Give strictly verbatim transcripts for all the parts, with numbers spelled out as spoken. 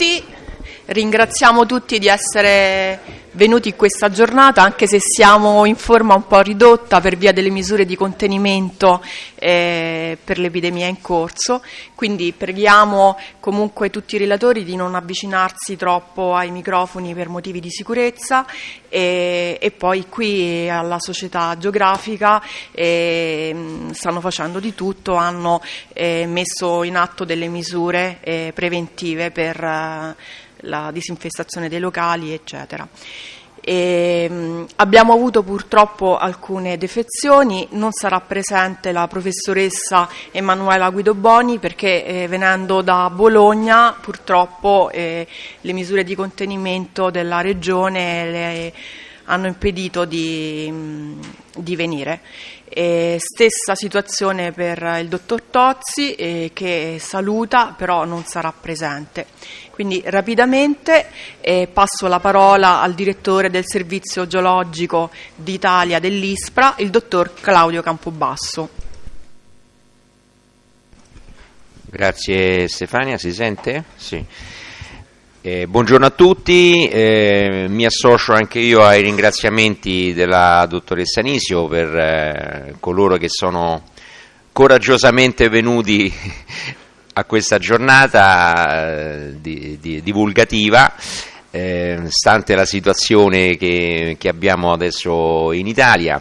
tutti, ringraziamo tutti di essere venuti in questa giornata, anche se siamo in forma un po' ridotta per via delle misure di contenimento eh, per l'epidemia in corso, quindi preghiamo comunque tutti i relatori di non avvicinarsi troppo ai microfoni per motivi di sicurezza e, e poi qui alla Società Geografica eh, stanno facendo di tutto, hanno eh, messo in atto delle misure eh, preventive per eh, la disinfestazione dei locali, eccetera. E, mh, abbiamo avuto purtroppo alcune defezioni, non sarà presente la professoressa Emanuela Guidoboni perché eh, venendo da Bologna purtroppo eh, le misure di contenimento della regione le hanno impedito di, mh, di venire. E stessa situazione per il dottor Tozzi eh, che saluta però non sarà presente. Quindi rapidamente eh, passo la parola al direttore del Servizio Geologico d'Italia dell'ISPRA, il dottor Claudio Campobasso. Grazie Stefania, si sente? Sì. Eh, buongiorno a tutti, eh, mi associo anche io ai ringraziamenti della dottoressa Nisio per eh, coloro che sono coraggiosamente venuti a questa giornata eh, di, di, divulgativa, eh, stante la situazione che, che abbiamo adesso in Italia.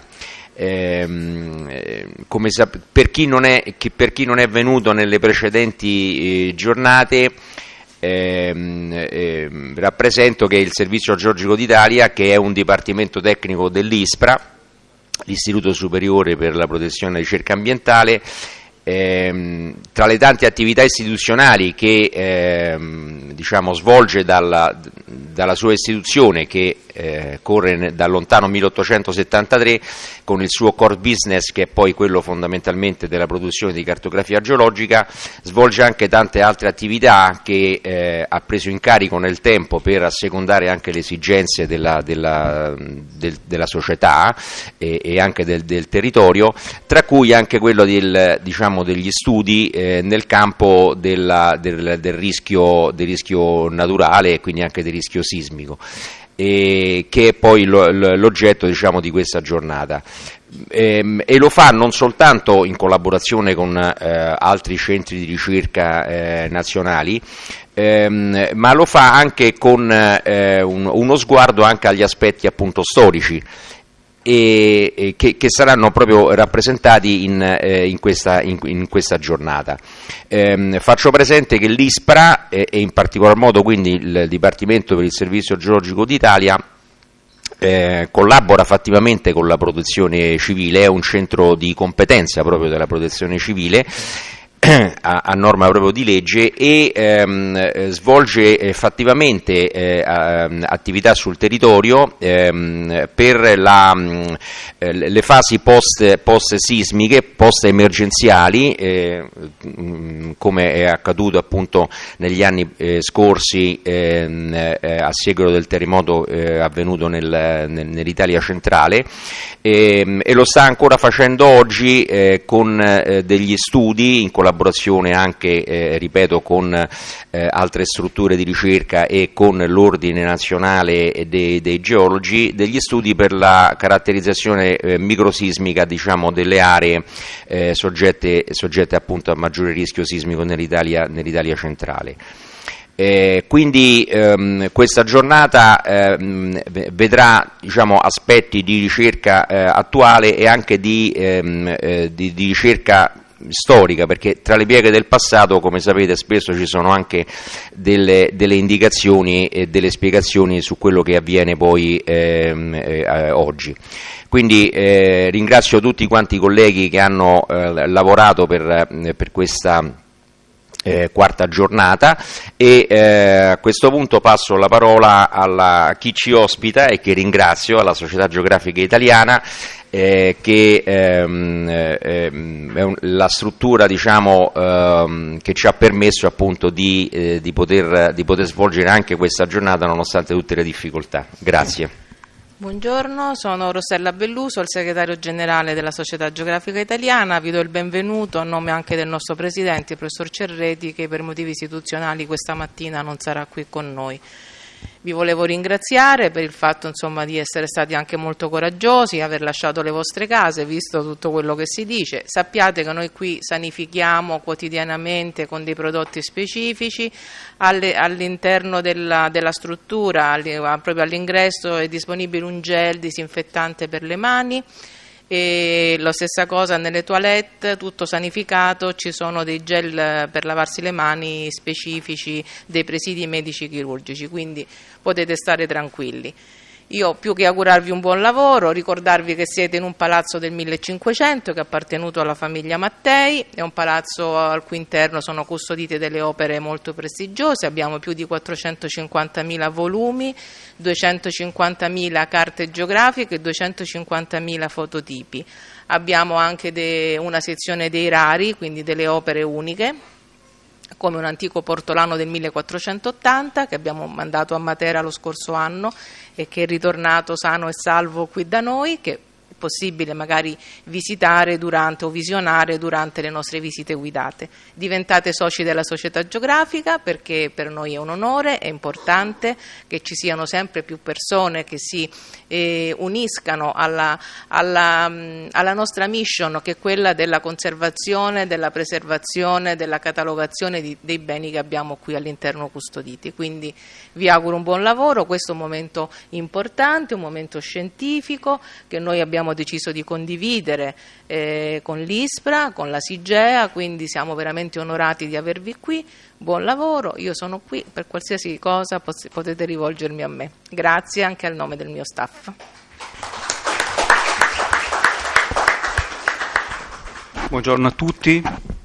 Eh, come sap- per, chi non è, che per chi non è venuto nelle precedenti eh, giornate, Eh, eh, rappresento che il Servizio Geologico d'Italia, che è un dipartimento tecnico dell'ISPRA, l'Istituto Superiore per la Protezione e la Ricerca Ambientale, eh, tra le tante attività istituzionali che eh, diciamo svolge dalla, dalla sua istituzione, che eh, corre dal lontano milleottocentosettantatré con il suo core business, che è poi quello fondamentalmente della produzione di cartografia geologica, svolge anche tante altre attività che eh, ha preso in carico nel tempo per assecondare anche le esigenze della, della, del, della società e, e anche del, del territorio, tra cui anche quello del, diciamo, degli studi eh, nel campo della, del, del, rischio, del rischio naturale e quindi anche del rischio sismico, e che è poi lo, l'oggetto, diciamo, di questa giornata. E, e lo fa non soltanto in collaborazione con eh, altri centri di ricerca eh, nazionali, ehm, ma lo fa anche con eh, un, uno sguardo anche agli aspetti appunto storici, e, e che, che saranno proprio rappresentati in, eh, in, questa, in, in questa giornata. Eh, faccio presente che l'ISPRA e, e in particolar modo quindi il Dipartimento per il Servizio Geologico d'Italia eh, collabora fattivamente con la protezione civile, è un centro di competenza proprio della protezione civile, A, a norma proprio di legge, e ehm, svolge eh, fattivamente eh, attività sul territorio ehm, per la, mh, le fasi post, post sismiche, post emergenziali, eh, mh, come è accaduto appunto negli anni eh, scorsi ehm, eh, a seguito del terremoto eh, avvenuto nel, nel, nell'Italia centrale, e, e lo sta ancora facendo oggi eh, con eh, degli studi in collaborazione anche, eh, ripeto, con eh, altre strutture di ricerca e con l'Ordine Nazionale dei, dei Geologi, degli studi per la caratterizzazione eh, microsismica, diciamo, delle aree eh, soggette, soggette appunto a maggiore rischio sismico nell'Italia, nell'Italia centrale. Eh, quindi ehm, questa giornata ehm, vedrà, diciamo, aspetti di ricerca eh, attuale e anche di, ehm, eh, di, di ricerca storica, perché tra le pieghe del passato, come sapete, spesso ci sono anche delle, delle indicazioni e delle spiegazioni su quello che avviene poi ehm, eh, oggi. Quindi eh, ringrazio tutti quanti i colleghi che hanno eh, lavorato per, per questa Eh, quarta giornata, e eh, a questo punto passo la parola alla, a chi ci ospita e che ringrazio, alla Società Geografica Italiana, eh, che ehm, ehm, è un, la struttura, diciamo, ehm, che ci ha permesso appunto di, eh, di, poter, di poter svolgere anche questa giornata nonostante tutte le difficoltà. Grazie. Buongiorno, sono Rossella Belluso, il segretario generale della Società Geografica Italiana. Vi do il benvenuto a nome anche del nostro presidente, il professor Cerreti, che per motivi istituzionali questa mattina non sarà qui con noi. Vi volevo ringraziare per il fatto, insomma, di essere stati anche molto coraggiosi, aver lasciato le vostre case, visto tutto quello che si dice. Sappiate che noi qui sanifichiamo quotidianamente con dei prodotti specifici. Alle, all'interno della, della struttura, all, proprio all'ingresso, è disponibile un gel disinfettante per le mani. E la stessa cosa nelle toilette, tutto sanificato, ci sono dei gel per lavarsi le mani specifici dei presidi medici chirurgici, quindi potete stare tranquilli. Io, più che augurarvi un buon lavoro, ricordarvi che siete in un palazzo del millecinquecento che è appartenuto alla famiglia Mattei, è un palazzo al cui interno sono custodite delle opere molto prestigiose, abbiamo più di quattrocentocinquantamila volumi, duecentocinquantamila carte geografiche e duecentocinquantamila fototipi. Abbiamo anche de- una sezione dei rari, quindi delle opere uniche, come un antico portolano del millequattrocentottanta che abbiamo mandato a Matera lo scorso anno e che è ritornato sano e salvo qui da noi, che è possibile magari visitare durante o visionare durante le nostre visite guidate. Diventate soci della Società Geografica, perché per noi è un onore, è importante che ci siano sempre più persone che si eh, uniscano alla, alla, alla nostra mission, che è quella della conservazione, della preservazione, della catalogazione di, dei beni che abbiamo qui all'interno custoditi. Quindi vi auguro un buon lavoro, questo è un momento importante, un momento scientifico che noi abbiamo deciso di condividere eh, con l'ISPRA, con la SIGEA, quindi siamo veramente onorati di avervi qui. Buon lavoro, io sono qui, per qualsiasi cosa potete rivolgermi a me. Grazie anche al nome del mio staff. Buongiorno a tutti,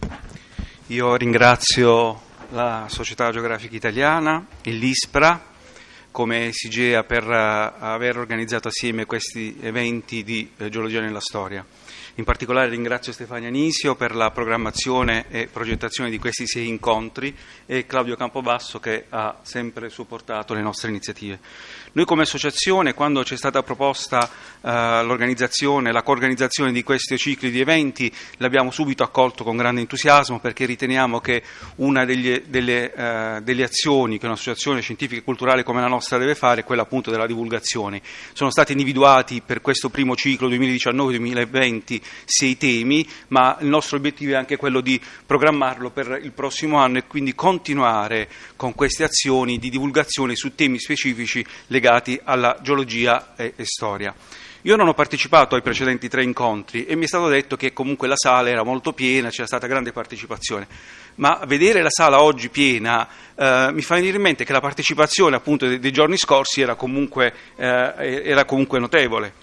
io ringrazio la Società Geografica Italiana e l'ISPRA come SIGEA per uh, aver organizzato assieme questi eventi di uh, geologia nella storia. In particolare ringrazio Stefania Anisio per la programmazione e progettazione di questi sei incontri e Claudio Campobasso che ha sempre supportato le nostre iniziative. Noi come associazione, quando c'è stata proposta uh, l'organizzazione, la coorganizzazione di questi cicli di eventi, l'abbiamo subito accolto con grande entusiasmo, perché riteniamo che una degli, delle, uh, delle azioni che un'associazione scientifica e culturale come la nostra deve fare è quella appunto della divulgazione. Sono stati individuati per questo primo ciclo duemiladiciannove duemilaventi sei temi, ma il nostro obiettivo è anche quello di programmarlo per il prossimo anno e quindi continuare con queste azioni di divulgazione su temi specifici legati alla geologia e, e storia. Io non ho partecipato ai precedenti tre incontri e mi è stato detto che comunque la sala era molto piena, c'era stata grande partecipazione, ma vedere la sala oggi piena eh, mi fa venire in mente che la partecipazione appunto dei, dei giorni scorsi era comunque, eh, era comunque notevole.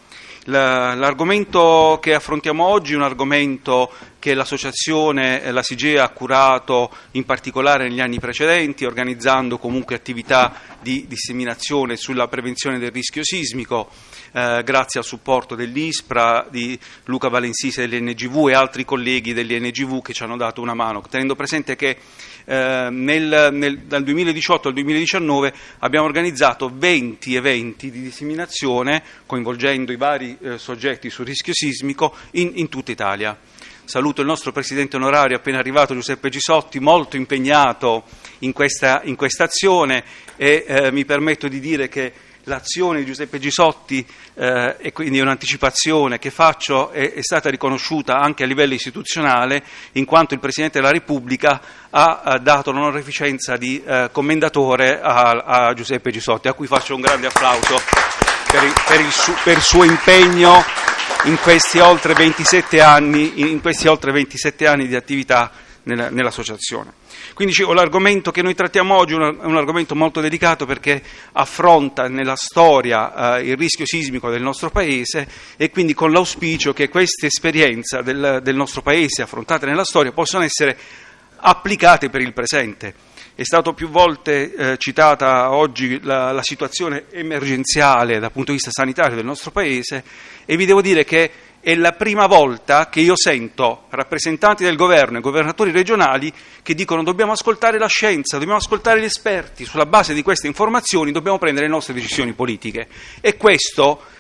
L'argomento che affrontiamo oggi è un argomento che l'associazione, la SIGEA, ha curato in particolare negli anni precedenti, organizzando comunque attività di disseminazione sulla prevenzione del rischio sismico, eh, grazie al supporto dell'ISPRA, di Luca Valensisi dell'N G V e altri colleghi dell'N G V che ci hanno dato una mano, tenendo presente che eh, nel, nel, dal duemiladiciotto al duemiladiciannove abbiamo organizzato venti eventi di disseminazione coinvolgendo i vari eh, soggetti sul rischio sismico in, in tutta Italia. Saluto il nostro presidente onorario appena arrivato, Giuseppe Gisotti, molto impegnato in questa, in questa azione e eh, mi permetto di dire che l'azione di Giuseppe Gisotti, eh, e quindi un'anticipazione che faccio, è, è stata riconosciuta anche a livello istituzionale, in quanto il Presidente della Repubblica ha, ha dato l'onorificenza di eh, commendatore a, a Giuseppe Gisotti, a cui faccio un grande applauso per il, per il, su, per il suo impegno in questi oltre ventisette anni, in questi oltre ventisette anni di attività nella, nell'associazione. Quindi dicevo, l'argomento che noi trattiamo oggi è un, è un argomento molto delicato perché affronta nella storia eh, il rischio sismico del nostro Paese e quindi con l'auspicio che queste esperienze del, del nostro Paese affrontate nella storia possano essere applicate per il presente. È stato più volte eh, citata oggi la, la situazione emergenziale dal punto di vista sanitario del nostro Paese e vi devo dire che è la prima volta che io sento rappresentanti del governo e governatori regionali che dicono dobbiamo ascoltare la scienza, dobbiamo ascoltare gli esperti, sulla base di queste informazioni dobbiamo prendere le nostre decisioni politiche. E questo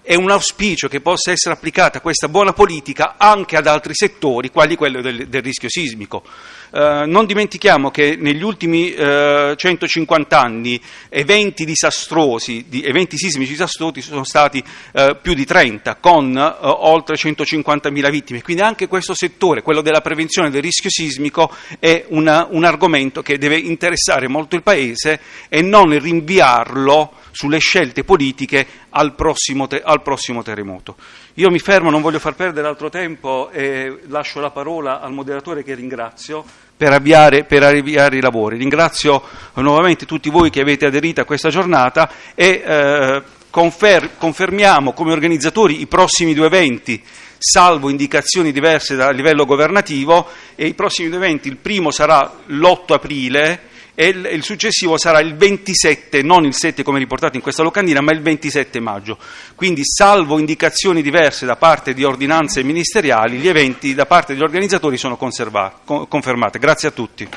è un auspicio che possa essere applicata questa buona politica anche ad altri settori, quali quello del, del rischio sismico. Eh, non dimentichiamo che negli ultimi eh, centocinquanta anni eventi disastrosi, di, eventi sismici disastrosi sono stati eh, più di trenta, con eh, oltre centocinquantamila vittime. Quindi anche questo settore, quello della prevenzione del rischio sismico, è una, un argomento che deve interessare molto il Paese e non rinviarlo sulle scelte politiche al prossimo, te- al prossimo terremoto. Io mi fermo, non voglio far perdere altro tempo e lascio la parola al moderatore, che ringrazio, per avviare, per avviare i lavori. Ringrazio nuovamente tutti voi che avete aderito a questa giornata e eh, confer- confermiamo come organizzatori i prossimi due eventi, salvo indicazioni diverse a livello governativo, e i prossimi due eventi, il primo sarà l'otto aprile, e il, il successivo sarà il ventisette, non il sette come riportato in questa locandina, ma il ventisette maggio. Quindi, salvo indicazioni diverse da parte di ordinanze ministeriali, gli eventi da parte degli organizzatori sono conservati, con, confermati. Grazie a tutti.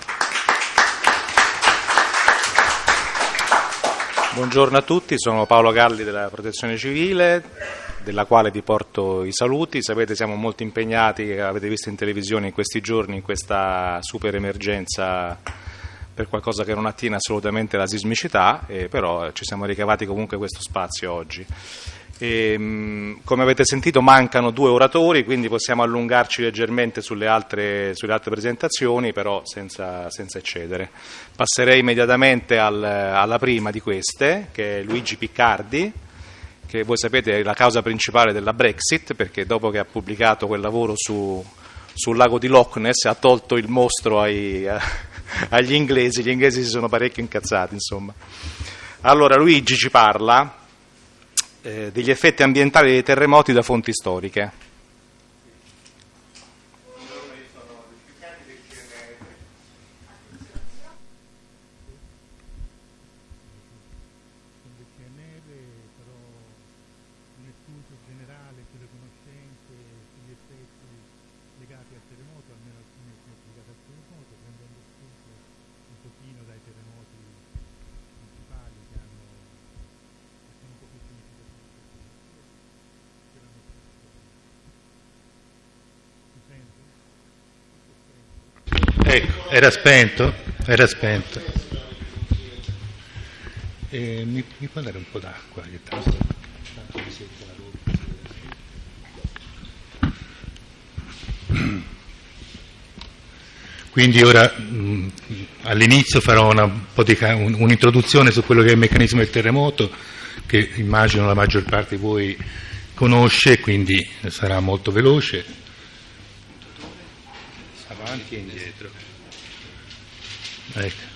Buongiorno a tutti, sono Paolo Galli della Protezione Civile, della quale vi porto i saluti. Sapete, siamo molto impegnati, avete visto in televisione in questi giorni, in questa super emergenza per qualcosa che non attiene assolutamente alla sismicità, eh, però ci siamo ricavati comunque questo spazio oggi. E, mh, come avete sentito, mancano due oratori, quindi possiamo allungarci leggermente sulle altre, sulle altre presentazioni, però senza, senza eccedere. Passerei immediatamente al, alla prima di queste, che è Luigi Piccardi, che voi sapete è la causa principale della Brexit, perché dopo che ha pubblicato quel lavoro su, sul lago di Loch Ness ha tolto il mostro ai... A, agli inglesi, gli inglesi si sono parecchio incazzati, insomma. Allora Luigi ci parla eh, degli effetti ambientali dei terremoti da fonti storiche. Ecco, era spento, era spento. E mi, mi può dare un po' d'acqua? Che tanto, tanto mi secca la voce. Quindi ora mh, all'inizio farò una, un po' di, un, un'introduzione su quello che è il meccanismo del terremoto, che immagino la maggior parte di voi conosce, quindi sarà molto veloce. Avanti e indietro. Ecco.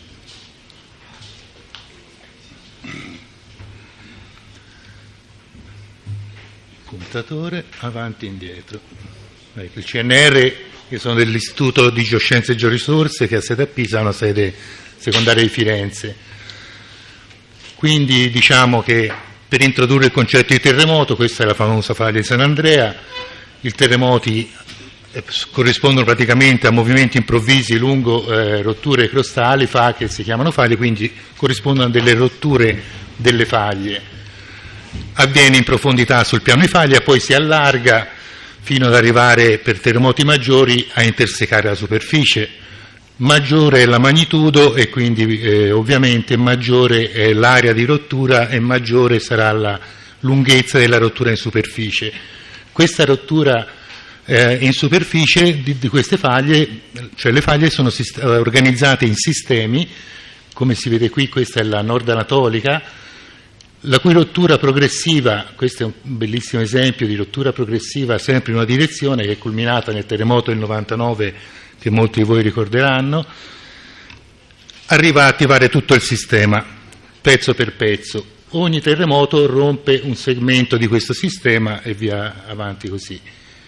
Puntatore, avanti e indietro. Ecco, il C N R, che sono dell'Istituto di Geoscienze e Georisorse, che ha sede a Pisa, ha una sede secondaria di Firenze. Quindi diciamo che per introdurre il concetto di terremoto, questa è la famosa faglia di San Andrea, i terremoti corrispondono praticamente a movimenti improvvisi lungo eh, rotture crostali, fa che si chiamano faglie, quindi corrispondono a delle rotture delle faglie. Avviene in profondità sul piano di faglia, poi si allarga fino ad arrivare per terremoti maggiori a intersecare la superficie. Maggiore è la magnitudo e quindi eh, ovviamente maggiore è l'area di rottura e maggiore sarà la lunghezza della rottura in superficie. Questa rottura Eh, in superficie di, di queste faglie, cioè le faglie sono sist- organizzate in sistemi, come si vede qui, questa è la nord anatolica, la cui rottura progressiva, questo è un bellissimo esempio di rottura progressiva sempre in una direzione, che è culminata nel terremoto del novantanove, che molti di voi ricorderanno, arriva a attivare tutto il sistema, pezzo per pezzo. Ogni terremoto rompe un segmento di questo sistema e via avanti così.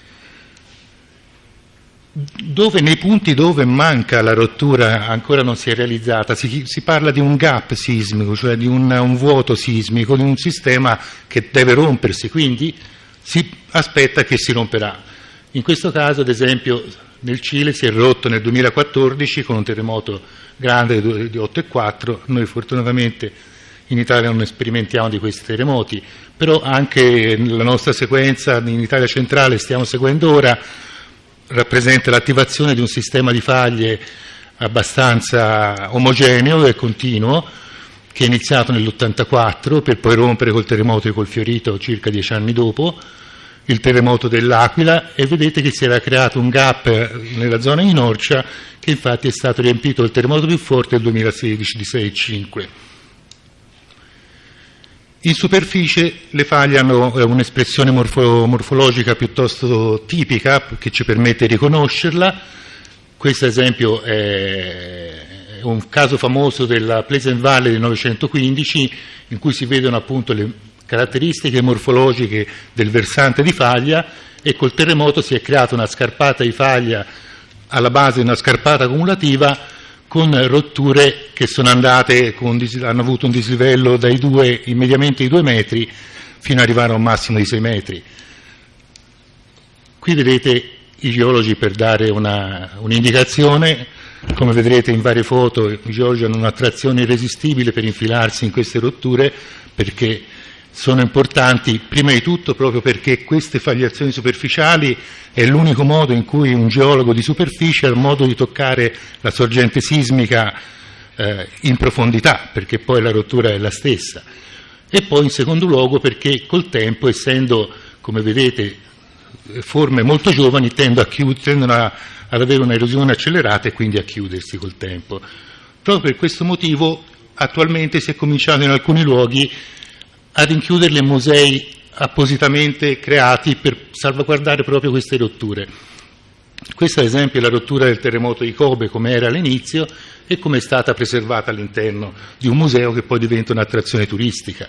Dove, nei punti dove manca la rottura ancora non si è realizzata, si, si parla di un gap sismico, cioè di un, un vuoto sismico, di un sistema che deve rompersi, quindi si aspetta che si romperà. In questo caso, ad esempio, nel Cile si è rotto nel duemilaquattordici con un terremoto grande di otto virgola quattro, noi fortunatamente in Italia non sperimentiamo di questi terremoti, però anche la nostra sequenza in Italia centrale stiamo seguendo ora rappresenta l'attivazione di un sistema di faglie abbastanza omogeneo e continuo, che è iniziato nell'ottantaquattro per poi rompere col terremoto di Colfiorito circa dieci anni dopo, il terremoto dell'Aquila, e vedete che si era creato un gap nella zona di Norcia che infatti è stato riempito dal terremoto più forte del duemilasedici di sei virgola cinque. In superficie le faglie hanno un'espressione morfo- morfologica piuttosto tipica che ci permette di riconoscerla. Questo esempio è un caso famoso della Pleasant Valley del novecentoquindici, in cui si vedono appunto le caratteristiche morfologiche del versante di faglia, e col terremoto si è creata una scarpata di faglia alla base di una scarpata cumulativa con rotture che sono andate, con, hanno avuto un dislivello dai due, immediatamente di due metri fino ad arrivare a un massimo di sei metri. Qui vedete i geologi, per dare una, un'indicazione, come vedrete in varie foto i geologi hanno un'attrazione irresistibile per infilarsi in queste rotture, perché sono importanti prima di tutto proprio perché queste fagliazioni superficiali è l'unico modo in cui un geologo di superficie ha modo di toccare la sorgente sismica eh, in profondità, perché poi la rottura è la stessa, e poi in secondo luogo perché col tempo, essendo come vedete forme molto giovani, tendono, a chiud- tendono a, ad avere un'erosione accelerata e quindi a chiudersi col tempo. Proprio per questo motivo attualmente si è cominciato in alcuni luoghi a rinchiuderli in musei appositamente creati per salvaguardare proprio queste rotture. Questa ad esempio è la rottura del terremoto di Kobe come era all'inizio e come è stata preservata all'interno di un museo che poi diventa un'attrazione turistica.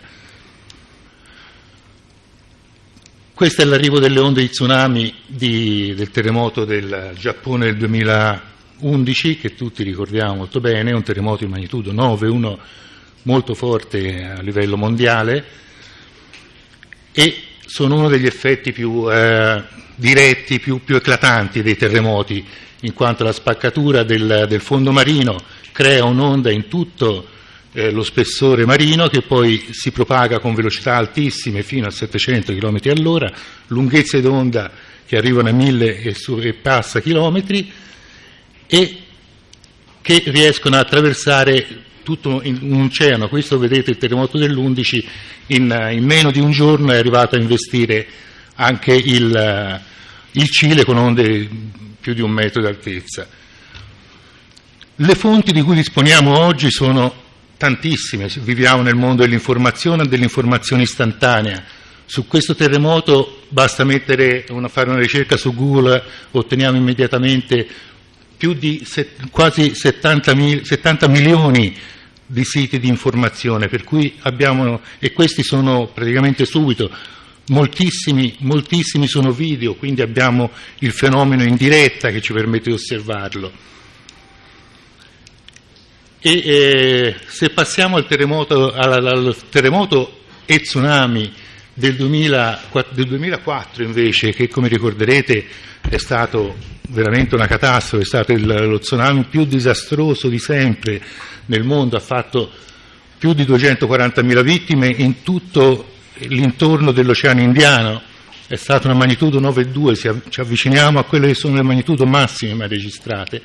Questo è l'arrivo delle onde di tsunami di, del terremoto del Giappone del duemilaundici, che tutti ricordiamo molto bene, è un terremoto di magnitudo nove, uno molto forte a livello mondiale, e sono uno degli effetti più eh, diretti, più, più eclatanti dei terremoti, in quanto la spaccatura del, del fondo marino crea un'onda in tutto eh, lo spessore marino, che poi si propaga con velocità altissime fino a settecento chilometri all'ora, lunghezze d'onda che arrivano a mille e, su, e passa chilometri, e che riescono a attraversare tutto un oceano. Questo vedete il terremoto dell'undici in, in meno di un giorno è arrivato a investire anche il, il Cile con onde più di un metro d'altezza. Le fonti di cui disponiamo oggi sono tantissime, viviamo nel mondo dell'informazione e dell'informazione istantanea. Su questo terremoto basta mettere una, fare una ricerca su Google, otteniamo immediatamente più di set, quasi settanta milioni di siti di informazione, per cui abbiamo, e questi sono praticamente subito, moltissimi, moltissimi sono video, quindi abbiamo il fenomeno in diretta che ci permette di osservarlo. E eh, se passiamo al terremoto, al, al terremoto e tsunami del, duemila, del duemilaquattro invece, che come ricorderete è stato veramente una catastrofe, è stato il, lo tsunami più disastroso di sempre nel mondo, ha fatto più di duecentoquarantamila vittime in tutto l'intorno dell'Oceano Indiano, è stata una magnitudo nove virgola due, ci avviciniamo a quelle che sono le magnitudo massime mai registrate.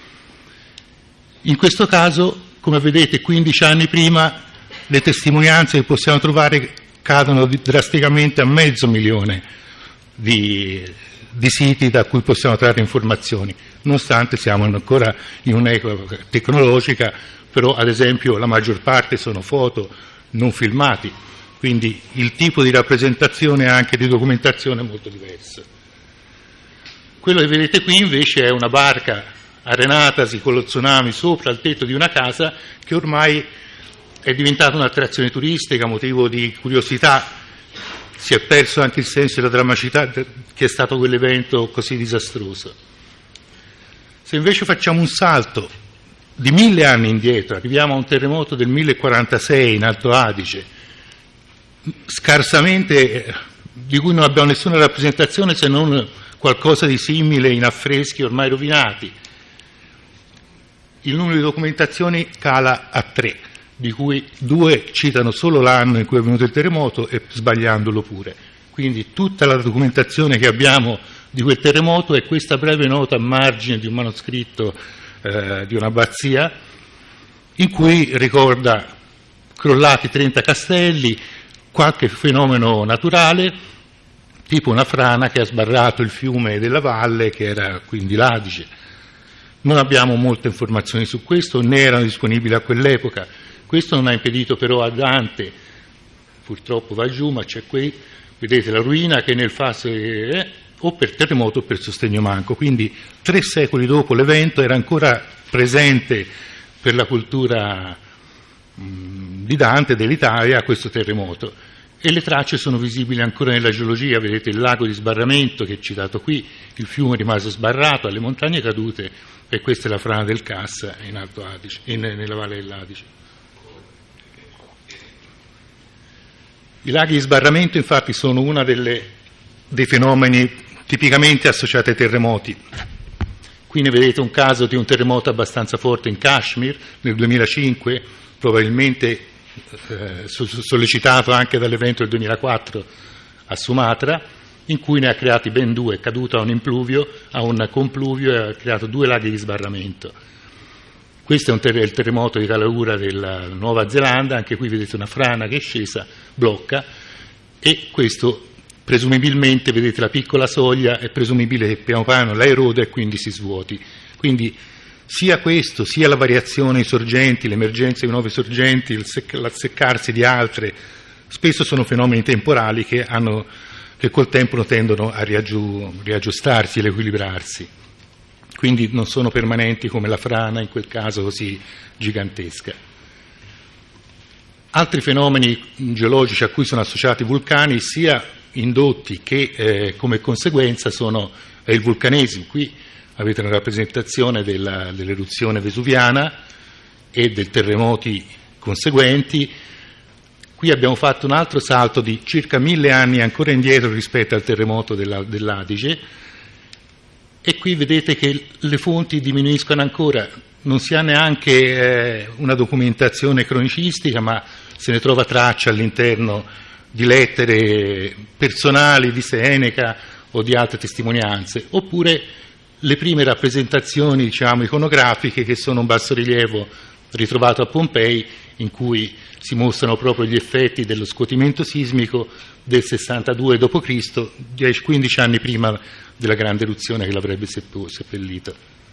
In questo caso, come vedete, quindici anni prima le testimonianze che possiamo trovare cadono drasticamente a mezzo milione di, di siti da cui possiamo trarre informazioni, nonostante siamo ancora in un'epoca tecnologica, però ad esempio la maggior parte sono foto non filmati, quindi il tipo di rappresentazione e anche di documentazione è molto diverso. Quello che vedete qui invece è una barca arenatasi con lo tsunami sopra il tetto di una casa, che ormai è diventata un'attrazione turistica, motivo di curiosità. Si è perso anche il senso della drammaticità che è stato quell'evento così disastroso. Se invece facciamo un salto di mille anni indietro, arriviamo a un terremoto del millequarantasei in Alto Adige, scarsamente, di cui non abbiamo nessuna rappresentazione se non qualcosa di simile in affreschi ormai rovinati. Il numero di documentazioni cala a tre, di cui due citano solo l'anno in cui è avvenuto il terremoto e sbagliandolo pure. Quindi tutta la documentazione che abbiamo di quel terremoto è questa breve nota a margine di un manoscritto eh, di un'abbazia, in cui ricorda crollati trenta castelli, qualche fenomeno naturale, tipo una frana che ha sbarrato il fiume della valle, che era quindi l'Adige. Non abbiamo molte informazioni su questo, né erano disponibili a quell'epoca. Questo non ha impedito però a Dante, purtroppo va giù, ma c'è qui, vedete la ruina che nel fase eh, o per terremoto o per sostegno manco, quindi tre secoli dopo l'evento era ancora presente per la cultura mh, di Dante, dell'Italia, questo terremoto. E le tracce sono visibili ancora nella geologia, vedete il lago di sbarramento che è citato qui, il fiume rimase sbarrato, alle montagne cadute, e questa è la frana del Cassa in Alto Adige, in, nella Valle dell'Adige. I laghi di sbarramento infatti sono uno dei fenomeni tipicamente associati ai terremoti. Qui ne vedete un caso di un terremoto abbastanza forte in Kashmir nel duemilacinque, probabilmente eh, sollecitato anche dall'evento del duemilaquattro a Sumatra, in cui ne ha creati ben due, è caduto a un impluvio, a un compluvio, e ha creato due laghi di sbarramento. Questo è un ter- il terremoto di Kalaura della Nuova Zelanda, anche qui vedete una frana che è scesa, blocca, e questo presumibilmente, vedete la piccola soglia, è presumibile che piano piano la eroda e quindi si svuoti. Quindi sia questo, sia la variazione di sorgenti, l'emergenza di nuove sorgenti, il sec- l'asseccarsi di altre, spesso sono fenomeni temporali che, hanno, che col tempo tendono a riaggiu- riaggiustarsi, riequilibrarsi. Quindi non sono permanenti come la frana, in quel caso così gigantesca. Altri fenomeni geologici a cui sono associati i vulcani, sia indotti che eh, come conseguenza, sono eh, il vulcanesimo. Qui avete una rappresentazione della, dell'eruzione vesuviana e dei terremoti conseguenti. Qui abbiamo fatto un altro salto di circa mille anni ancora indietro rispetto al terremoto della, dell'Adige, e qui vedete che le fonti diminuiscono ancora, non si ha neanche eh, una documentazione cronicistica, ma se ne trova traccia all'interno di lettere personali di Seneca o di altre testimonianze, oppure le prime rappresentazioni, diciamo, iconografiche, che sono un bassorilievo ritrovato a Pompei, in cui si mostrano proprio gli effetti dello scuotimento sismico del sessantadue dopo Cristo, dieci quindici anni prima della grande eruzione che l'avrebbe seppellito.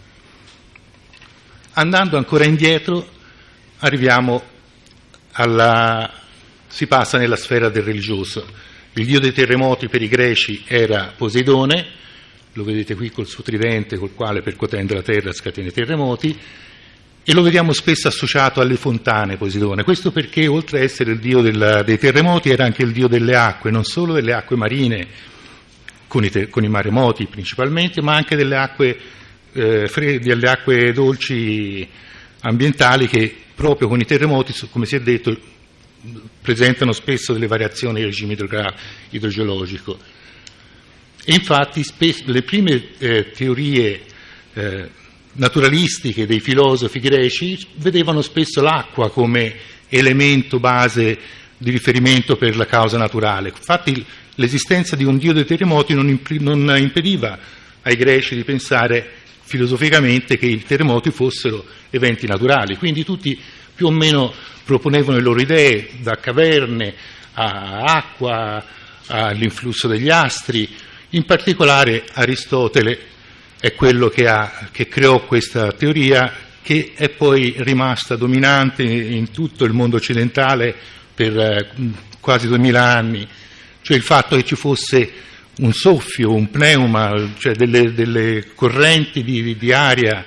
Andando ancora indietro, arriviamo alla... si passa nella sfera del religioso. Il dio dei terremoti per i greci era Poseidone, lo vedete qui col suo tridente, col quale percuotendo la terra scatena i terremoti, e lo vediamo spesso associato alle fontane, Poseidone. Questo perché, oltre a essere il dio del, dei terremoti, era anche il dio delle acque, non solo delle acque marine, con i, te, con i maremoti principalmente, ma anche delle acque, eh, fre- delle acque dolci ambientali, che proprio con i terremoti, come si è detto, presentano spesso delle variazioni del regime idrogra- idrogeologico. E infatti spesso, le prime eh, teorie eh, naturalistiche dei filosofi greci vedevano spesso l'acqua come elemento base di riferimento per la causa naturale. Infatti l'esistenza di un dio dei terremoti non, imp- non impediva ai greci di pensare filosoficamente che i terremoti fossero eventi naturali, quindi tutti più o meno proponevano le loro idee, da caverne a acqua, all'influsso degli astri. In particolare Aristotele è quello che, ha, che creò questa teoria, che è poi rimasta dominante in tutto il mondo occidentale per eh, quasi duemila anni, cioè il fatto che ci fosse un soffio, un pneuma, cioè delle, delle correnti di, di aria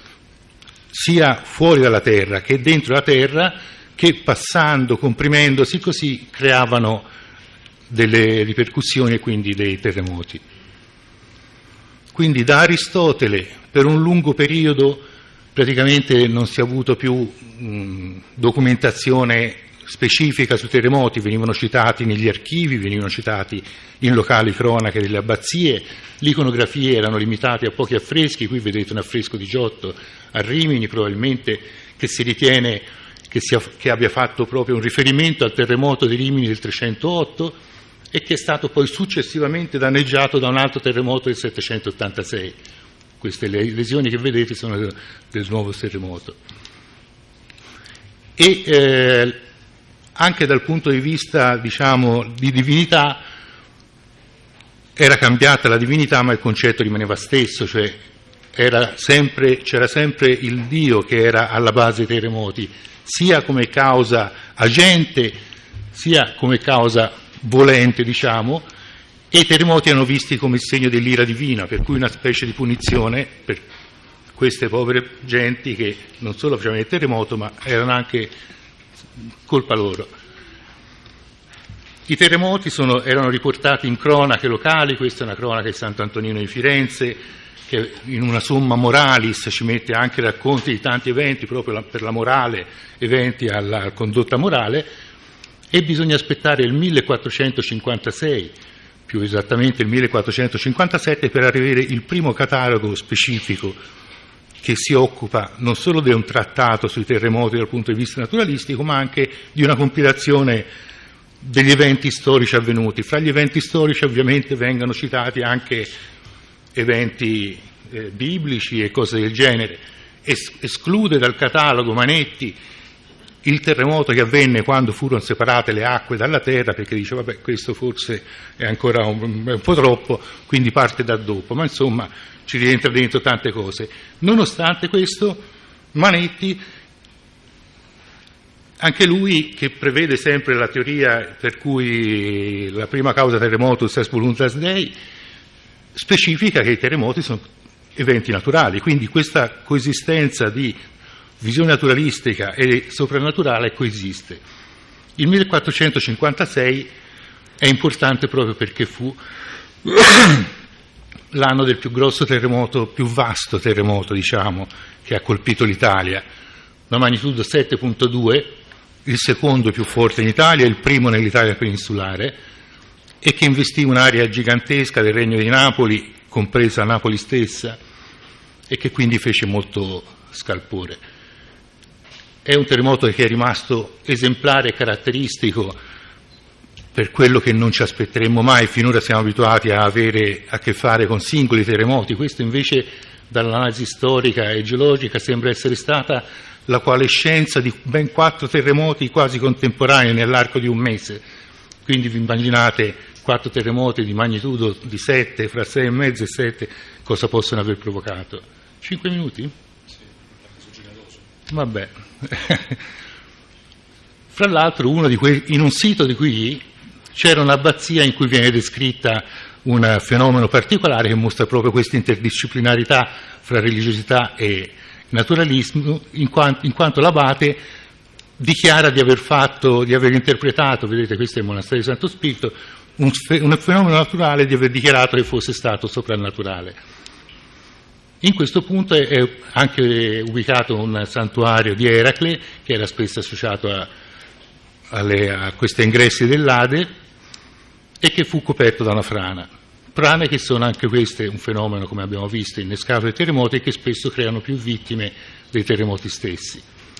sia fuori dalla Terra che dentro la Terra, che passando, comprimendosi così, creavano delle ripercussioni e quindi dei terremoti. Quindi da Aristotele per un lungo periodo praticamente non si è avuto più mh, documentazione specifica sui terremoti, venivano citati negli archivi, venivano citati in locali cronache delle abbazie, le iconografie erano limitate a pochi affreschi. Qui vedete un affresco di Giotto a Rimini, probabilmente, che si ritiene che, sia, che abbia fatto proprio un riferimento al terremoto di Rimini del trecentootto e che è stato poi successivamente danneggiato da un altro terremoto del settecentottantasei. Queste lesioni che vedete sono del, del nuovo terremoto. E eh, anche dal punto di vista, diciamo, di divinità, era cambiata la divinità, ma il concetto rimaneva stesso, cioè era sempre, c'era sempre il Dio che era alla base dei terremoti, sia come causa agente, sia come causa volente, diciamo, e i terremoti erano visti come segno dell'ira divina, per cui una specie di punizione per queste povere genti che non solo facevano il terremoto, ma erano anche colpa loro. I terremoti sono, erano riportati in cronache locali, questa è una cronaca di Sant'Antonino di Firenze, che in una Summa Moralis ci mette anche racconti di tanti eventi, proprio per la morale, eventi alla condotta morale, e bisogna aspettare il millequattrocentocinquantasei, più esattamente il millequattrocentocinquantasette, per avere il primo catalogo specifico che si occupa non solo di un trattato sui terremoti dal punto di vista naturalistico, ma anche di una compilazione degli eventi storici avvenuti. Fra gli eventi storici ovviamente vengono citati anche eventi eh, biblici e cose del genere. Es- esclude dal catalogo Manetti il terremoto che avvenne quando furono separate le acque dalla terra, perché dice vabbè, questo forse è ancora un, un po' troppo, quindi parte da dopo, ma insomma ci rientra dentro tante cose. Nonostante questo, Manetti, anche lui, che prevede sempre la teoria per cui la prima causa terremotus est voluntas Dei, specifica che i terremoti sono eventi naturali, quindi questa coesistenza di visione naturalistica e soprannaturale coesiste. Il millequattrocentocinquantasei è importante proprio perché fu l'anno del più grosso terremoto, più vasto terremoto, diciamo, che ha colpito l'Italia, una magnitudo sette virgola due, il secondo più forte in Italia, il primo nell'Italia peninsulare, e che investì un'area gigantesca del Regno di Napoli, compresa Napoli stessa, e che quindi fece molto scalpore. È un terremoto che è rimasto esemplare e caratteristico per quello che non ci aspetteremmo mai. Finora siamo abituati a avere a che fare con singoli terremoti, questo invece dall'analisi storica e geologica sembra essere stata la coalescenza di ben quattro terremoti quasi contemporanei nell'arco di un mese. Quindi vi immaginate quattro terremoti di magnitudo di sette, fra sei e mezzo e sette, cosa possono aver provocato? Cinque minuti? Vabbè. Fra l'altro uno di que- in un sito di qui c'era un'abbazia in cui viene descritta un fenomeno particolare che mostra proprio questa interdisciplinarità fra religiosità e naturalismo, in quanto, in quanto l'abate dichiara di aver fatto, di aver interpretato, vedete questo è il monastero di Santo Spirito, un, fe- un fenomeno naturale, di aver dichiarato che fosse stato soprannaturale. In questo punto è anche ubicato un santuario di Eracle, che era spesso associato a, alle, a questi ingressi dell'Ade, e che fu coperto da una frana. Frane che sono anche queste un fenomeno, come abbiamo visto, innescato dai terremoti, e che spesso creano più vittime dei terremoti stessi.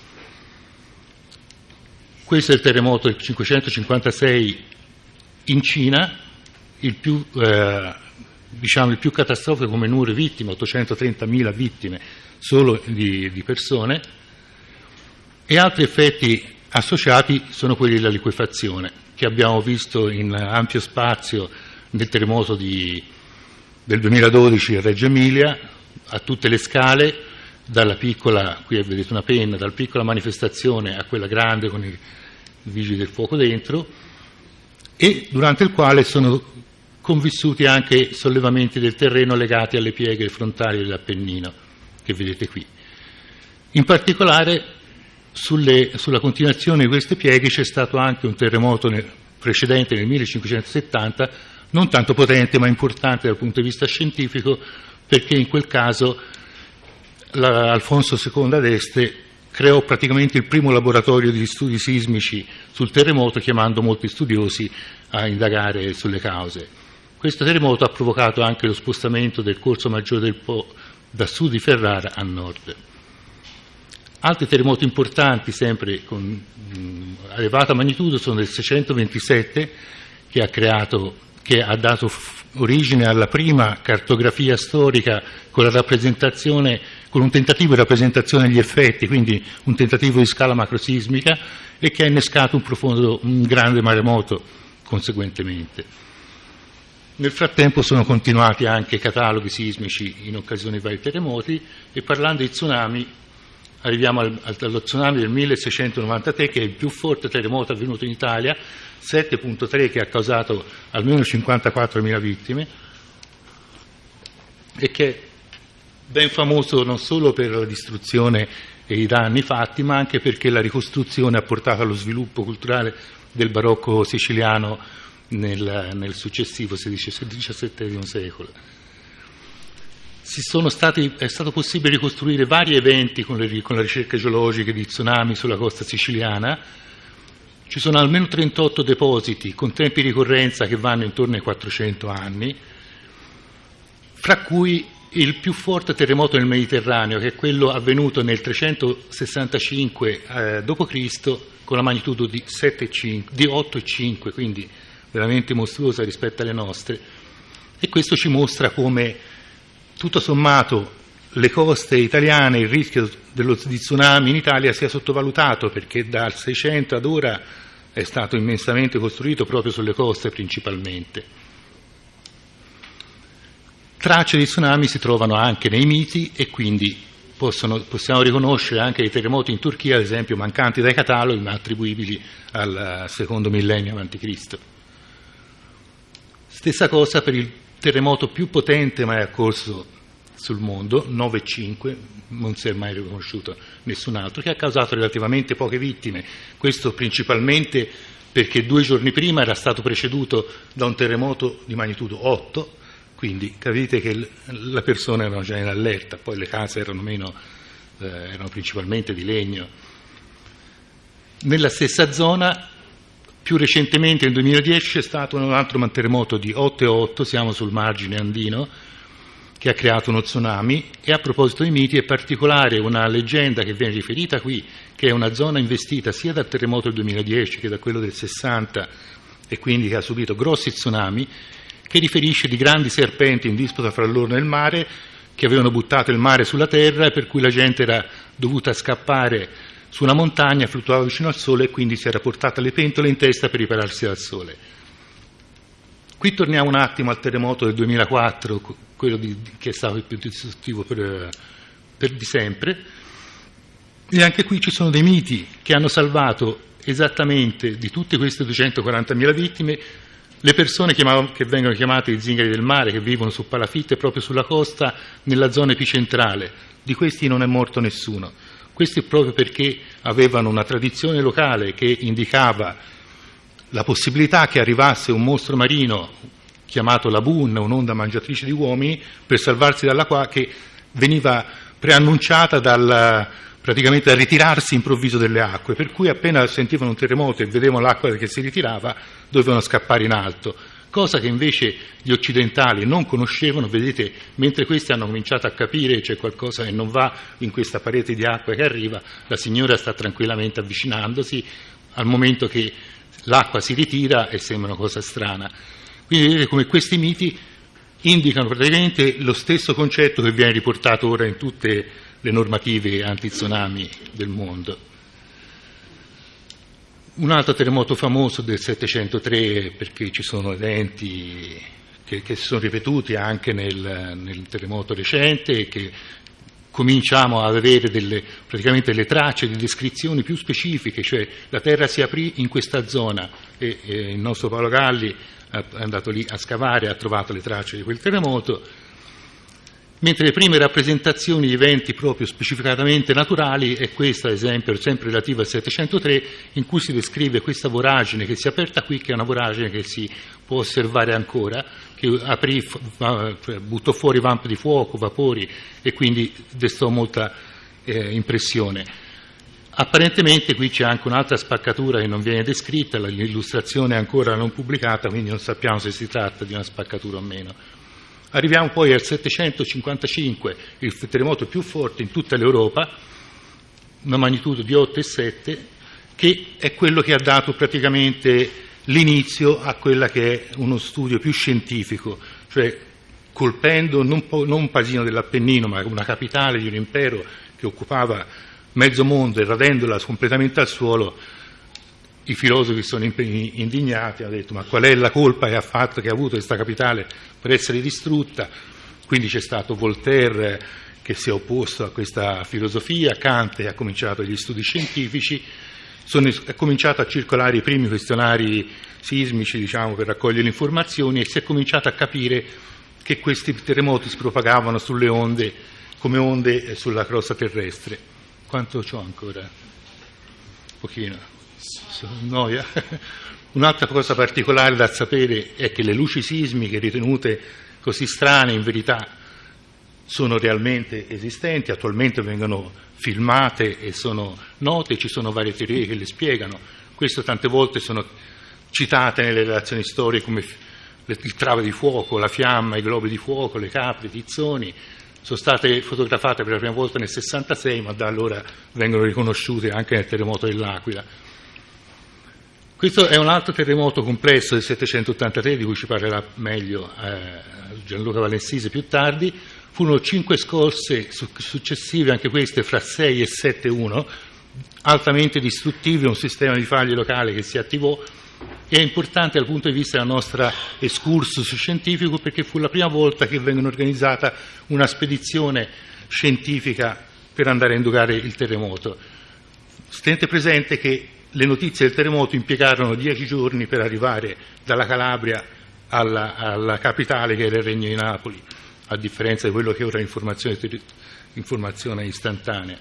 Questo è il terremoto del cinquecentocinquantasei in Cina, il più... Eh, diciamo il più catastrofico come numero di vittime, ottocentotrentamila vittime solo di, di persone, e altri effetti associati sono quelli della liquefazione, che abbiamo visto in ampio spazio nel terremoto di, del duemiladodici a Reggio Emilia, a tutte le scale, dalla piccola, qui vedete una penna, dalla piccola manifestazione a quella grande con i vigili del fuoco dentro, e durante il quale sono convissuti anche sollevamenti del terreno legati alle pieghe frontali dell'Appennino, che vedete qui. In particolare, sulle, sulla continuazione di queste pieghe c'è stato anche un terremoto nel, precedente nel millecinquecentosettanta, non tanto potente ma importante dal punto di vista scientifico, perché in quel caso la, Alfonso secondo d'Este creò praticamente il primo laboratorio di studi sismici sul terremoto, chiamando molti studiosi a indagare sulle cause. Questo terremoto ha provocato anche lo spostamento del corso maggiore del Po da sud di Ferrara a nord. Altri terremoti importanti, sempre con mh, elevata magnitudo, sono del seicentoventisette, che ha creato, che ha dato origine alla prima cartografia storica con la rappresentazione, con un tentativo di rappresentazione degli effetti, quindi un tentativo di scala macrosismica, e che ha innescato un profondo, un grande maremoto conseguentemente. Nel frattempo sono continuati anche cataloghi sismici in occasione di vari terremoti, e parlando di tsunami arriviamo al, allo tsunami del milleseicentonovantatré, che è il più forte terremoto avvenuto in Italia, sette virgola tre, che ha causato almeno cinquantaquattromila vittime, e che è ben famoso non solo per la distruzione e i danni fatti, ma anche perché la ricostruzione ha portato allo sviluppo culturale del barocco siciliano nel, nel successivo diciassettesimo secolo. Si sono stati, è stato possibile ricostruire vari eventi con le, con le ricerche geologiche di tsunami sulla costa siciliana. Ci sono almeno trentotto depositi con tempi di ricorrenza che vanno intorno ai quattrocento anni, fra cui il più forte terremoto nel Mediterraneo, che è quello avvenuto nel trecentosessantacinque eh, dopo Cristo, con la magnitudo di, sette virgola cinque, di otto virgola cinque, quindi veramente mostruosa rispetto alle nostre. E questo ci mostra come, tutto sommato, le coste italiane, il rischio dello, di tsunami in Italia sia sottovalutato, perché dal Seicento ad ora è stato immensamente costruito proprio sulle coste principalmente. Tracce di tsunami si trovano anche nei miti, e quindi possono, possiamo riconoscere anche dei terremoti in Turchia, ad esempio, mancanti dai cataloghi ma attribuibili al secondo millennio avanti Cristo. Stessa cosa per il terremoto più potente mai occorso sul mondo, nove virgola cinque, non si è mai riconosciuto nessun altro, che ha causato relativamente poche vittime. Questo principalmente perché due giorni prima era stato preceduto da un terremoto di magnitudo otto, quindi capite che le persone erano già in allerta, poi le case erano, meno, eh, erano principalmente di legno. Nella stessa zona, più recentemente nel duemiladieci, c'è stato un altro terremoto di otto virgola otto, siamo sul margine andino, che ha creato uno tsunami. E a proposito di miti, è particolare una leggenda che viene riferita qui, che è una zona investita sia dal terremoto del duemiladieci che da quello del sessanta, e quindi che ha subito grossi tsunami, che riferisce di grandi serpenti in disputa fra loro nel mare, che avevano buttato il mare sulla terra, e per cui la gente era dovuta scappare su una montagna, fluttuava vicino al sole, e quindi si era portata le pentole in testa per ripararsi dal sole. Qui torniamo un attimo al terremoto del duemilaquattro, quello di, che è stato il più distruttivo per, per di sempre, e anche qui ci sono dei miti che hanno salvato esattamente di tutte queste duecentoquarantamila vittime le persone che vengono chiamate i zingari del mare, che vivono su palafitte proprio sulla costa, nella zona epicentrale. Di questi non è morto nessuno. Questo è proprio perché avevano una tradizione locale che indicava la possibilità che arrivasse un mostro marino chiamato la Boon, un'onda mangiatrice di uomini, per salvarsi dall'acqua, che veniva preannunciata dal, praticamente dal ritirarsi improvviso delle acque, per cui appena sentivano un terremoto e vedevano l'acqua che si ritirava, dovevano scappare in alto, cosa che invece gli occidentali non conoscevano. Vedete, mentre questi hanno cominciato a capire che c'è qualcosa che non va in questa parete di acqua che arriva, la signora sta tranquillamente avvicinandosi al momento che l'acqua si ritira e sembra una cosa strana. Quindi vedete come questi miti indicano praticamente lo stesso concetto che viene riportato ora in tutte le normative anti-tsunami del mondo. Un altro terremoto famoso del settecentotre, perché ci sono eventi che, che si sono ripetuti anche nel, nel terremoto recente, e che cominciamo ad avere delle, praticamente delle tracce di descrizioni più specifiche, cioè la terra si aprì in questa zona, e, e il nostro Paolo Galli è andato lì a scavare e ha trovato le tracce di quel terremoto, mentre le prime rappresentazioni di eventi proprio specificatamente naturali è questa, ad esempio, sempre relativa al settecentotre, in cui si descrive questa voragine che si è aperta qui, che è una voragine che si può osservare ancora, che aprì, buttò fuori vampe di fuoco, vapori, e quindi destò molta eh, impressione. Apparentemente qui c'è anche un'altra spaccatura che non viene descritta, l'illustrazione è ancora non pubblicata, quindi non sappiamo se si tratta di una spaccatura o meno. Arriviamo poi al settecentocinquantacinque, il terremoto più forte in tutta l'Europa, una magnitudo di otto e sette, che è quello che ha dato praticamente l'inizio a quella che è uno studio più scientifico, cioè colpendo non, po- non un paesino dell'Appennino, ma una capitale di un impero che occupava mezzo mondo e radendola completamente al suolo. I filosofi sono indignati, hanno detto: ma qual è la colpa che ha fatto, che ha avuto questa capitale per essere distrutta? Quindi c'è stato Voltaire che si è opposto a questa filosofia, Kant ha cominciato gli studi scientifici, sono è cominciato a circolare i primi questionari sismici, diciamo, per raccogliere informazioni, e si è cominciato a capire che questi terremoti si propagavano sulle onde, come onde sulla crosta terrestre. Quanto c'ho ancora? Un pochino. Noia. Un'altra cosa particolare da sapere è che le luci sismiche ritenute così strane in verità sono realmente esistenti, attualmente vengono filmate e sono note, ci sono varie teorie che le spiegano. Questo tante volte sono citate nelle relazioni storiche come il trave di fuoco, la fiamma, i globi di fuoco, le capre, i tizzoni. Sono state fotografate per la prima volta nel sessantasei, ma da allora vengono riconosciute anche nel terremoto dell'Aquila. Questo è un altro terremoto complesso del settecentottantatré, di cui ci parlerà meglio eh, Gianluca Valensise più tardi. Furono cinque scosse successive, anche queste fra sei e sette uno, altamente distruttive, un sistema di faglie locale che si attivò. È importante dal punto di vista del nostro excursus scientifico, perché fu la prima volta che venne organizzata una spedizione scientifica per andare a indagare il terremoto. Tenete presente che le notizie del terremoto impiegarono dieci giorni per arrivare dalla Calabria alla, alla capitale, che era il Regno di Napoli, a differenza di quello che ora è informazione, informazione istantanea.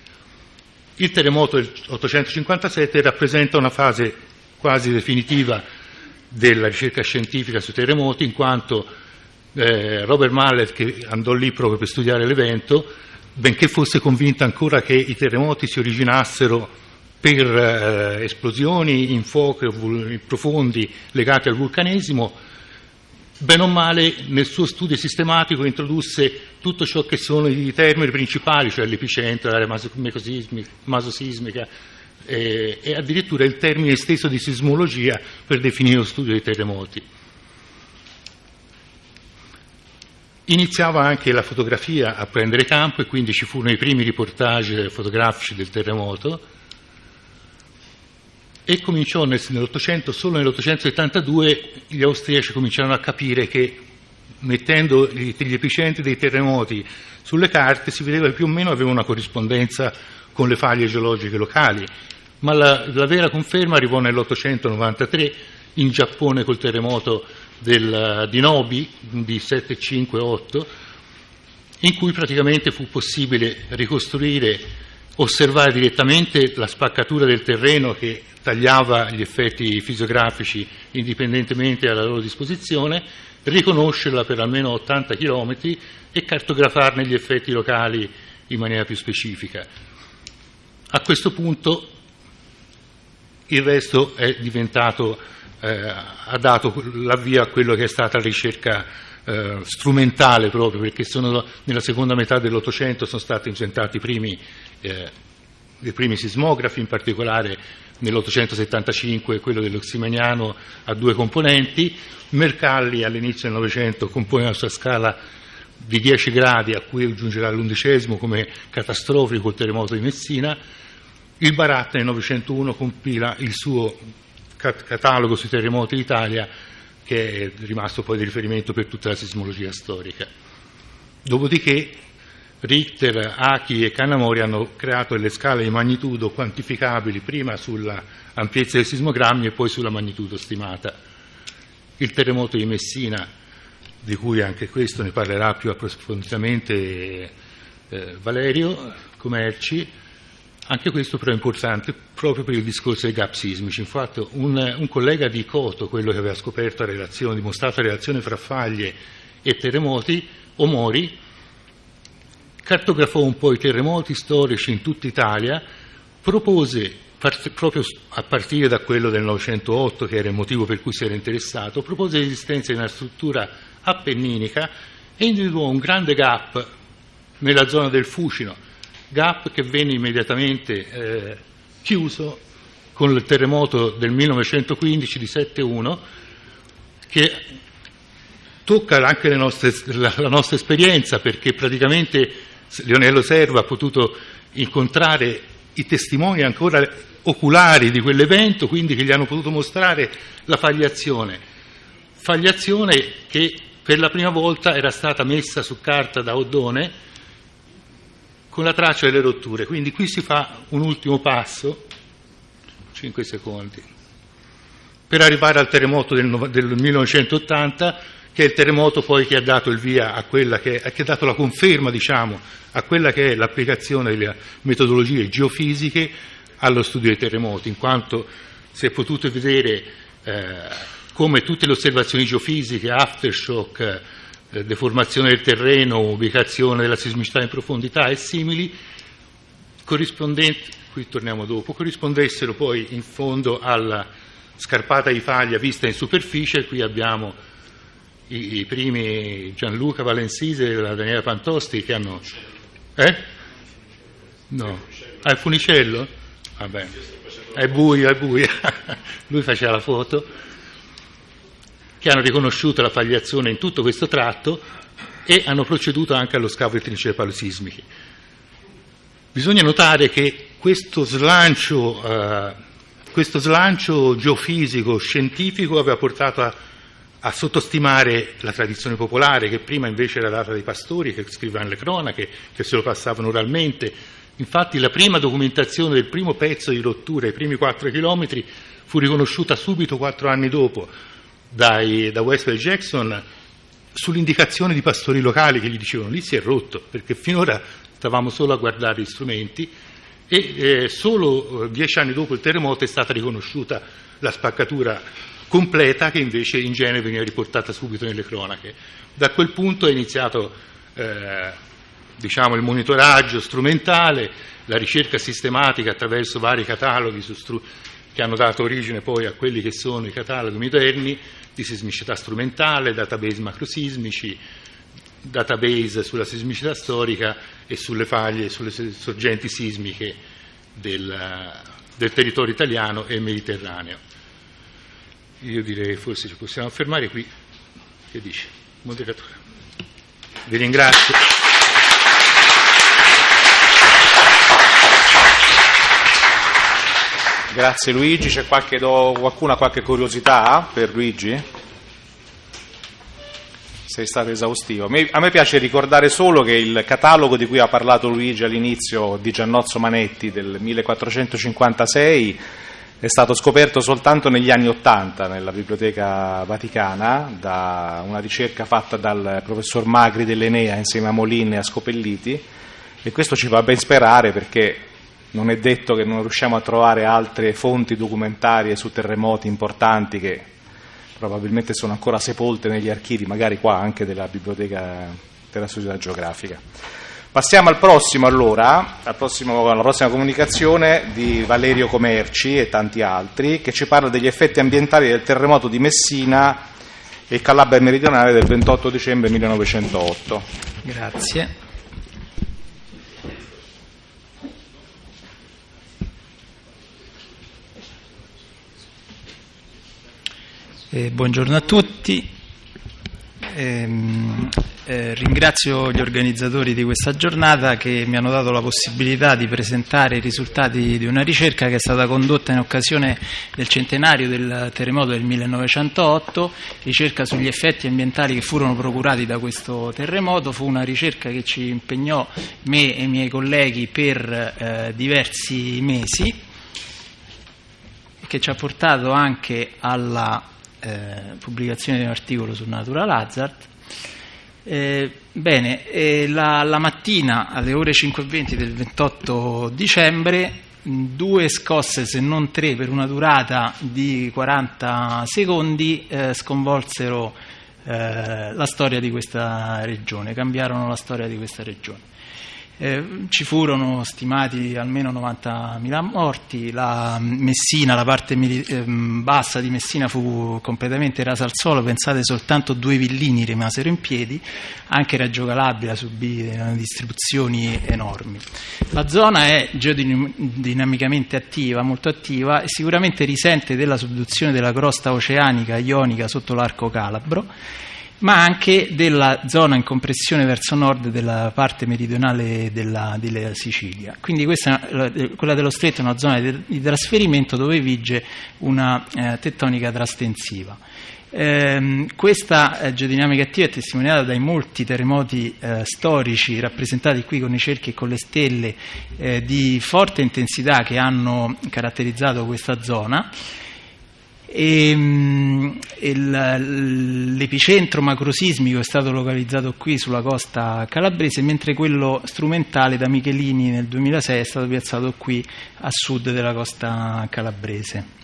Il terremoto del ottocentocinquantasette rappresenta una fase quasi definitiva della ricerca scientifica sui terremoti, in quanto eh, Robert Mallet, che andò lì proprio per studiare l'evento, benché fosse convinto ancora che i terremoti si originassero per eh, esplosioni in fuochi profondi legati al vulcanesimo, bene o male nel suo studio sistematico introdusse tutto ciò che sono i termini principali, cioè l'epicentro, l'area masosismica eh, e addirittura il termine stesso di sismologia per definire lo studio dei terremoti. Iniziava anche la fotografia a prendere campo, e quindi ci furono i primi riportage fotografici del terremoto, e cominciò nell'Ottocento, solo nell'ottocentosettantadue gli austriaci cominciarono a capire che, mettendo gli, gli epicentri dei terremoti sulle carte, si vedeva che più o meno aveva una corrispondenza con le faglie geologiche locali, ma la, la vera conferma arrivò nell'ottocentonovantatré in Giappone col terremoto del, di Nobi di sette virgola cinque otto, in cui praticamente fu possibile ricostruire, osservare direttamente la spaccatura del terreno che tagliava gli effetti fisiografici indipendentemente dalla loro disposizione, riconoscerla per almeno ottanta chilometri e cartografarne gli effetti locali in maniera più specifica. A questo punto il resto è diventato, eh, ha dato l'avvio a quello che è stata la ricerca eh, strumentale, proprio perché sono, nella seconda metà dell'Ottocento sono stati inventati i primi, eh, i primi sismografi, in particolare nell'ottocentosettantacinque quello dell'Oximaniano a due componenti. Mercalli all'inizio del Novecento compone la sua scala di dieci gradi, a cui aggiungerà l'undicesimo come catastrofico col terremoto di Messina. Il Barat nel novecentouno compila il suo catalogo sui terremoti d'Italia, che è rimasto poi di riferimento per tutta la sismologia storica. Dopodiché Richter, Aki e Kanamori hanno creato delle scale di magnitudo quantificabili, prima sulla ampiezza dei sismogrammi e poi sulla magnitudo stimata. Il terremoto di Messina, di cui anche questo ne parlerà più approfonditamente eh, Valerio Comerci, anche questo però è importante proprio per il discorso dei gap sismici. Infatti un, un collega di Koto, quello che aveva scoperto la relazione, dimostrato la relazione fra faglie e terremoti, Omori, cartografò un po' i terremoti storici in tutta Italia, propose, part- proprio a partire da quello del novecentootto, che era il motivo per cui si era interessato, propose l'esistenza di una struttura appenninica e individuò un grande gap nella zona del Fucino, gap che venne immediatamente eh, chiuso con il terremoto del millenovecentoquindici di sette uno, che tocca anche le nostre, la, la nostra esperienza, perché praticamente Leonello Serva ha potuto incontrare i testimoni ancora oculari di quell'evento, quindi che gli hanno potuto mostrare la fagliazione, fagliazione che per la prima volta era stata messa su carta da Oddone con la traccia delle rotture. Quindi qui si fa un ultimo passo, cinque secondi, per arrivare al terremoto del, del millenovecentottanta, che è il terremoto poi che ha dato il via a quella che, che ha dato la conferma, diciamo, a quella che è l'applicazione delle metodologie geofisiche allo studio dei terremoti, in quanto si è potuto vedere eh, come tutte le osservazioni geofisiche, aftershock, eh, deformazione del terreno, ubicazione della sismicità in profondità e simili, corrispondenti, qui torniamo dopo, corrispondessero poi in fondo alla scarpata di faglia vista in superficie. Qui abbiamo i, i primi Gianluca Valensise e la Daniela Pantosti che hanno... Eh? No. Ah, il funicello? Vabbè. È buio, è buio. Lui faceva la foto. Che hanno riconosciuto la fagliazione in tutto questo tratto e hanno proceduto anche allo scavo di trincee palosismiche. Bisogna notare che questo slancio, eh, questo slancio geofisico scientifico aveva portato a, a sottostimare la tradizione popolare, che prima invece era data dai pastori che scrivevano le cronache, che se lo passavano oralmente. Infatti la prima documentazione del primo pezzo di rottura, i primi quattro chilometri, fu riconosciuta subito quattro anni dopo dai, da Westwell Jackson sull'indicazione di pastori locali che gli dicevano lì si è rotto, perché finora stavamo solo a guardare gli strumenti e eh, solo dieci anni dopo il terremoto è stata riconosciuta la spaccatura completa, che invece in genere veniva riportata subito nelle cronache. Da quel punto è iniziato eh, diciamo, il monitoraggio strumentale, la ricerca sistematica attraverso vari cataloghi su stru- che hanno dato origine poi a quelli che sono i cataloghi moderni di sismicità strumentale, database macrosismici, database sulla sismicità storica e sulle faglie, sulle sorgenti sismiche del, del territorio italiano e mediterraneo. Io direi che forse ci possiamo fermare qui. Che dice, moderatore? Vi ringrazio. Grazie Luigi, c'è qualche, do, qualcuno ha qualche curiosità per Luigi? Sei stato esaustivo. A me piace ricordare solo che il catalogo di cui ha parlato Luigi all'inizio di Giannozzo Manetti del millequattrocentocinquantasei è stato scoperto soltanto negli anni Ottanta nella Biblioteca Vaticana da una ricerca fatta dal professor Magri dell'Enea insieme a Molin e a Scopelliti, e questo ci fa ben sperare, perché non è detto che non riusciamo a trovare altre fonti documentarie su terremoti importanti che probabilmente sono ancora sepolte negli archivi, magari qua anche della Biblioteca della Società Geografica. Passiamo al prossimo allora, al prossimo, alla prossima comunicazione di Valerio Comerci e tanti altri, che ci parla degli effetti ambientali del terremoto di Messina e Calabria meridionale del ventotto dicembre millenovecentootto. Grazie. Eh, buongiorno a tutti, eh, eh, ringrazio gli organizzatori di questa giornata che mi hanno dato la possibilità di presentare i risultati di una ricerca che è stata condotta in occasione del centenario del terremoto del millenovecentootto, ricerca sugli effetti ambientali che furono procurati da questo terremoto. Fu una ricerca che ci impegnò me e i miei colleghi per eh, diversi mesi, che ci ha portato anche alla Eh, pubblicazione di un articolo su Natural Hazard. Eh, bene, eh, la, la mattina alle ore cinque e venti del ventotto dicembre due scosse, se non tre, per una durata di quaranta secondi eh, sconvolsero eh, la storia di questa regione, cambiarono la storia di questa regione. Eh, ci furono stimati almeno novantamila morti, la Messina, la parte eh, bassa di Messina fu completamente rasa al suolo, pensate soltanto due villini rimasero in piedi, anche Reggio Calabria subì distruzioni enormi. La zona è geodinamicamente attiva, molto attiva, e sicuramente risente della subduzione della crosta oceanica ionica sotto l'arco calabro, ma anche della zona in compressione verso nord della parte meridionale della, della Sicilia. Quindi questa, quella dello stretto è una zona di, di trasferimento dove vige una eh, tettonica trastensiva. Eh, questa eh, geodinamica attiva è testimoniata dai molti terremoti eh, storici rappresentati qui con i cerchi e con le stelle eh, di forte intensità che hanno caratterizzato questa zona. E, il, l'epicentro macrosismico è stato localizzato qui sulla costa calabrese, mentre quello strumentale da Michelini nel duemilasei è stato piazzato qui a sud della costa calabrese.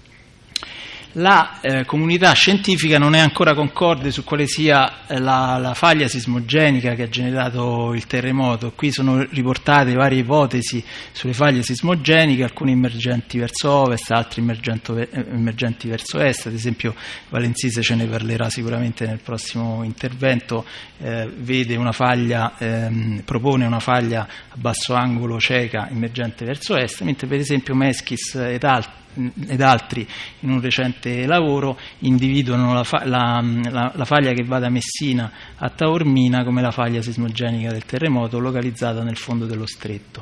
La eh, comunità scientifica non è ancora concorde su quale sia eh, la, la faglia sismogenica che ha generato il terremoto. Qui sono riportate varie ipotesi sulle faglie sismogeniche, alcune emergenti verso ovest, altre emergenti verso est. Ad esempio Valenzise ce ne parlerà sicuramente nel prossimo intervento, eh, vede una faglia, ehm, propone una faglia a basso angolo cieca emergente verso est, mentre per esempio Meschis ed altri ed altri in un recente lavoro individuano la, fa- la, la, la faglia che va da Messina a Taormina come la faglia sismogenica del terremoto localizzata nel fondo dello stretto.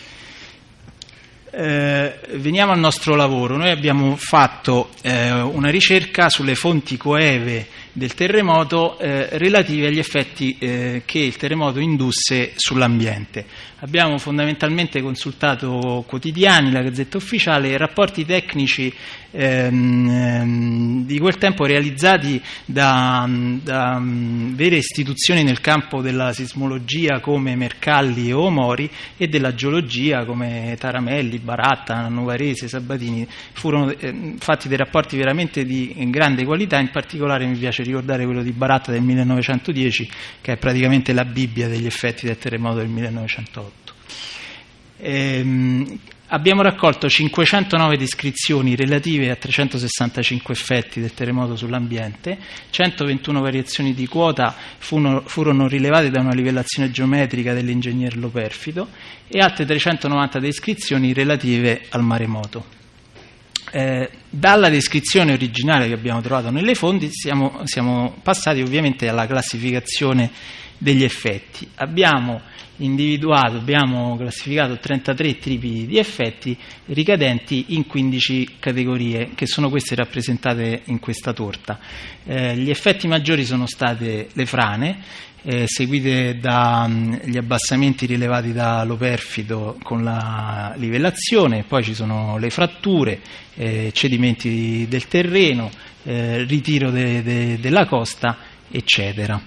Eh, veniamo al nostro lavoro. Noi abbiamo fatto eh, una ricerca sulle fonti coeve del terremoto eh, relative agli effetti eh, che il terremoto indusse sull'ambiente. Abbiamo fondamentalmente consultato quotidiani, la Gazzetta Ufficiale e rapporti tecnici ehm, di quel tempo realizzati da, da um, vere istituzioni nel campo della sismologia come Mercalli e Omori e della geologia come Taramelli, Baratta, Novarese, Sabatini. Furono eh, fatti dei rapporti veramente di grande qualità, in particolare mi piace ricordare quello di Baratta del millenovecentodieci, che è praticamente la Bibbia degli effetti del terremoto del millenovecentotto. Ehm, abbiamo raccolto cinquecentonove descrizioni relative a trecentosessantacinque effetti del terremoto sull'ambiente, centoventuno variazioni di quota furono, furono rilevate da una livellazione geometrica dell'ingegner Loperfido e altre trecentonovanta descrizioni relative al maremoto. Eh, dalla descrizione originale che abbiamo trovato nelle fonti siamo, siamo passati ovviamente alla classificazione degli effetti. Abbiamo individuato, abbiamo classificato trentatré tipi di effetti ricadenti in quindici categorie, che sono queste rappresentate in questa torta. Eh, gli effetti maggiori sono state le frane, eh, seguite dagli abbassamenti rilevati da Loperfido con la livellazione, poi ci sono le fratture, eh, cedimenti del terreno, eh, ritiro de, de, della costa, eccetera.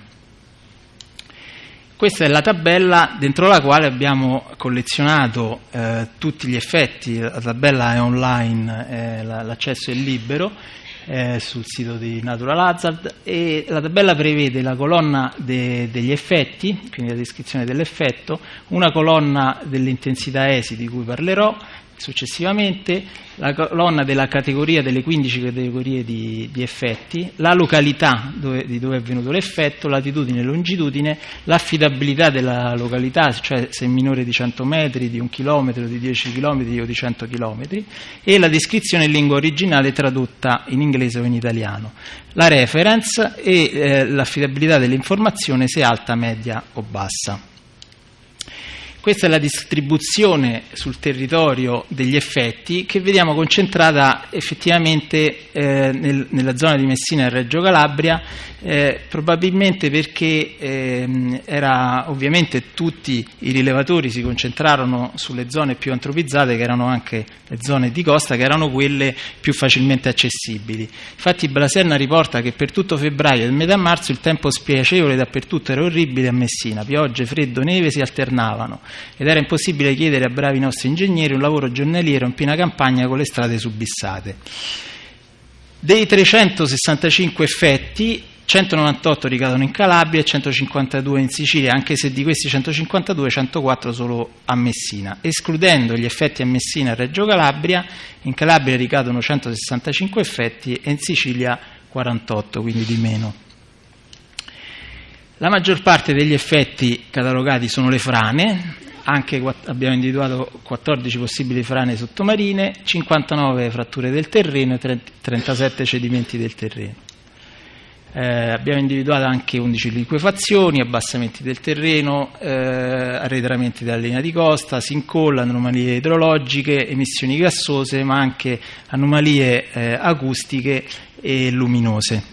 Questa è la tabella dentro la quale abbiamo collezionato eh, tutti gli effetti. La tabella è online, eh, l'accesso è libero eh, sul sito di Natural Hazard, e la tabella prevede la colonna de, degli effetti, quindi la descrizione dell'effetto, una colonna dell'intensità esiti di cui parlerò successivamente, la colonna della categoria delle quindici categorie di, di effetti, la località dove, di dove è venuto l'effetto, latitudine e longitudine, l'affidabilità della località, cioè se è minore di cento metri, di un chilometro, di dieci chilometri o di cento chilometri, e la descrizione in lingua originale tradotta in inglese o in italiano, la reference e eh, l'affidabilità dell'informazione se alta, media o bassa. Questa è la distribuzione sul territorio degli effetti, che vediamo concentrata effettivamente eh, nel, nella zona di Messina e Reggio Calabria, eh, probabilmente perché eh, era, ovviamente tutti i rilevatori si concentrarono sulle zone più antropizzate, che erano anche le zone di costa, che erano quelle più facilmente accessibili. Infatti Blaserna riporta che per tutto febbraio e metà marzo il tempo spiacevole dappertutto era orribile a Messina, piogge, freddo, neve si alternavano ed era impossibile chiedere a bravi nostri ingegneri un lavoro giornaliero in piena campagna con le strade subissate. Dei trecentosessantacinque effetti, centonovantotto ricadono in Calabria e centocinquantadue in Sicilia, anche se di questi centocinquantadue centoquattro solo a Messina. Escludendo gli effetti a Messina e Reggio Calabria, in Calabria ricadono centosessantacinque effetti e in Sicilia quarantotto, quindi di meno. La maggior parte degli effetti catalogati sono le frane, anche abbiamo individuato quattordici possibili frane sottomarine, cinquantanove fratture del terreno e trentasette cedimenti del terreno. Eh, abbiamo individuato anche undici liquefazioni, abbassamenti del terreno, eh, arretramenti della linea di costa, sincolla, anomalie idrologiche, emissioni gassose, ma anche anomalie eh, acustiche e luminose.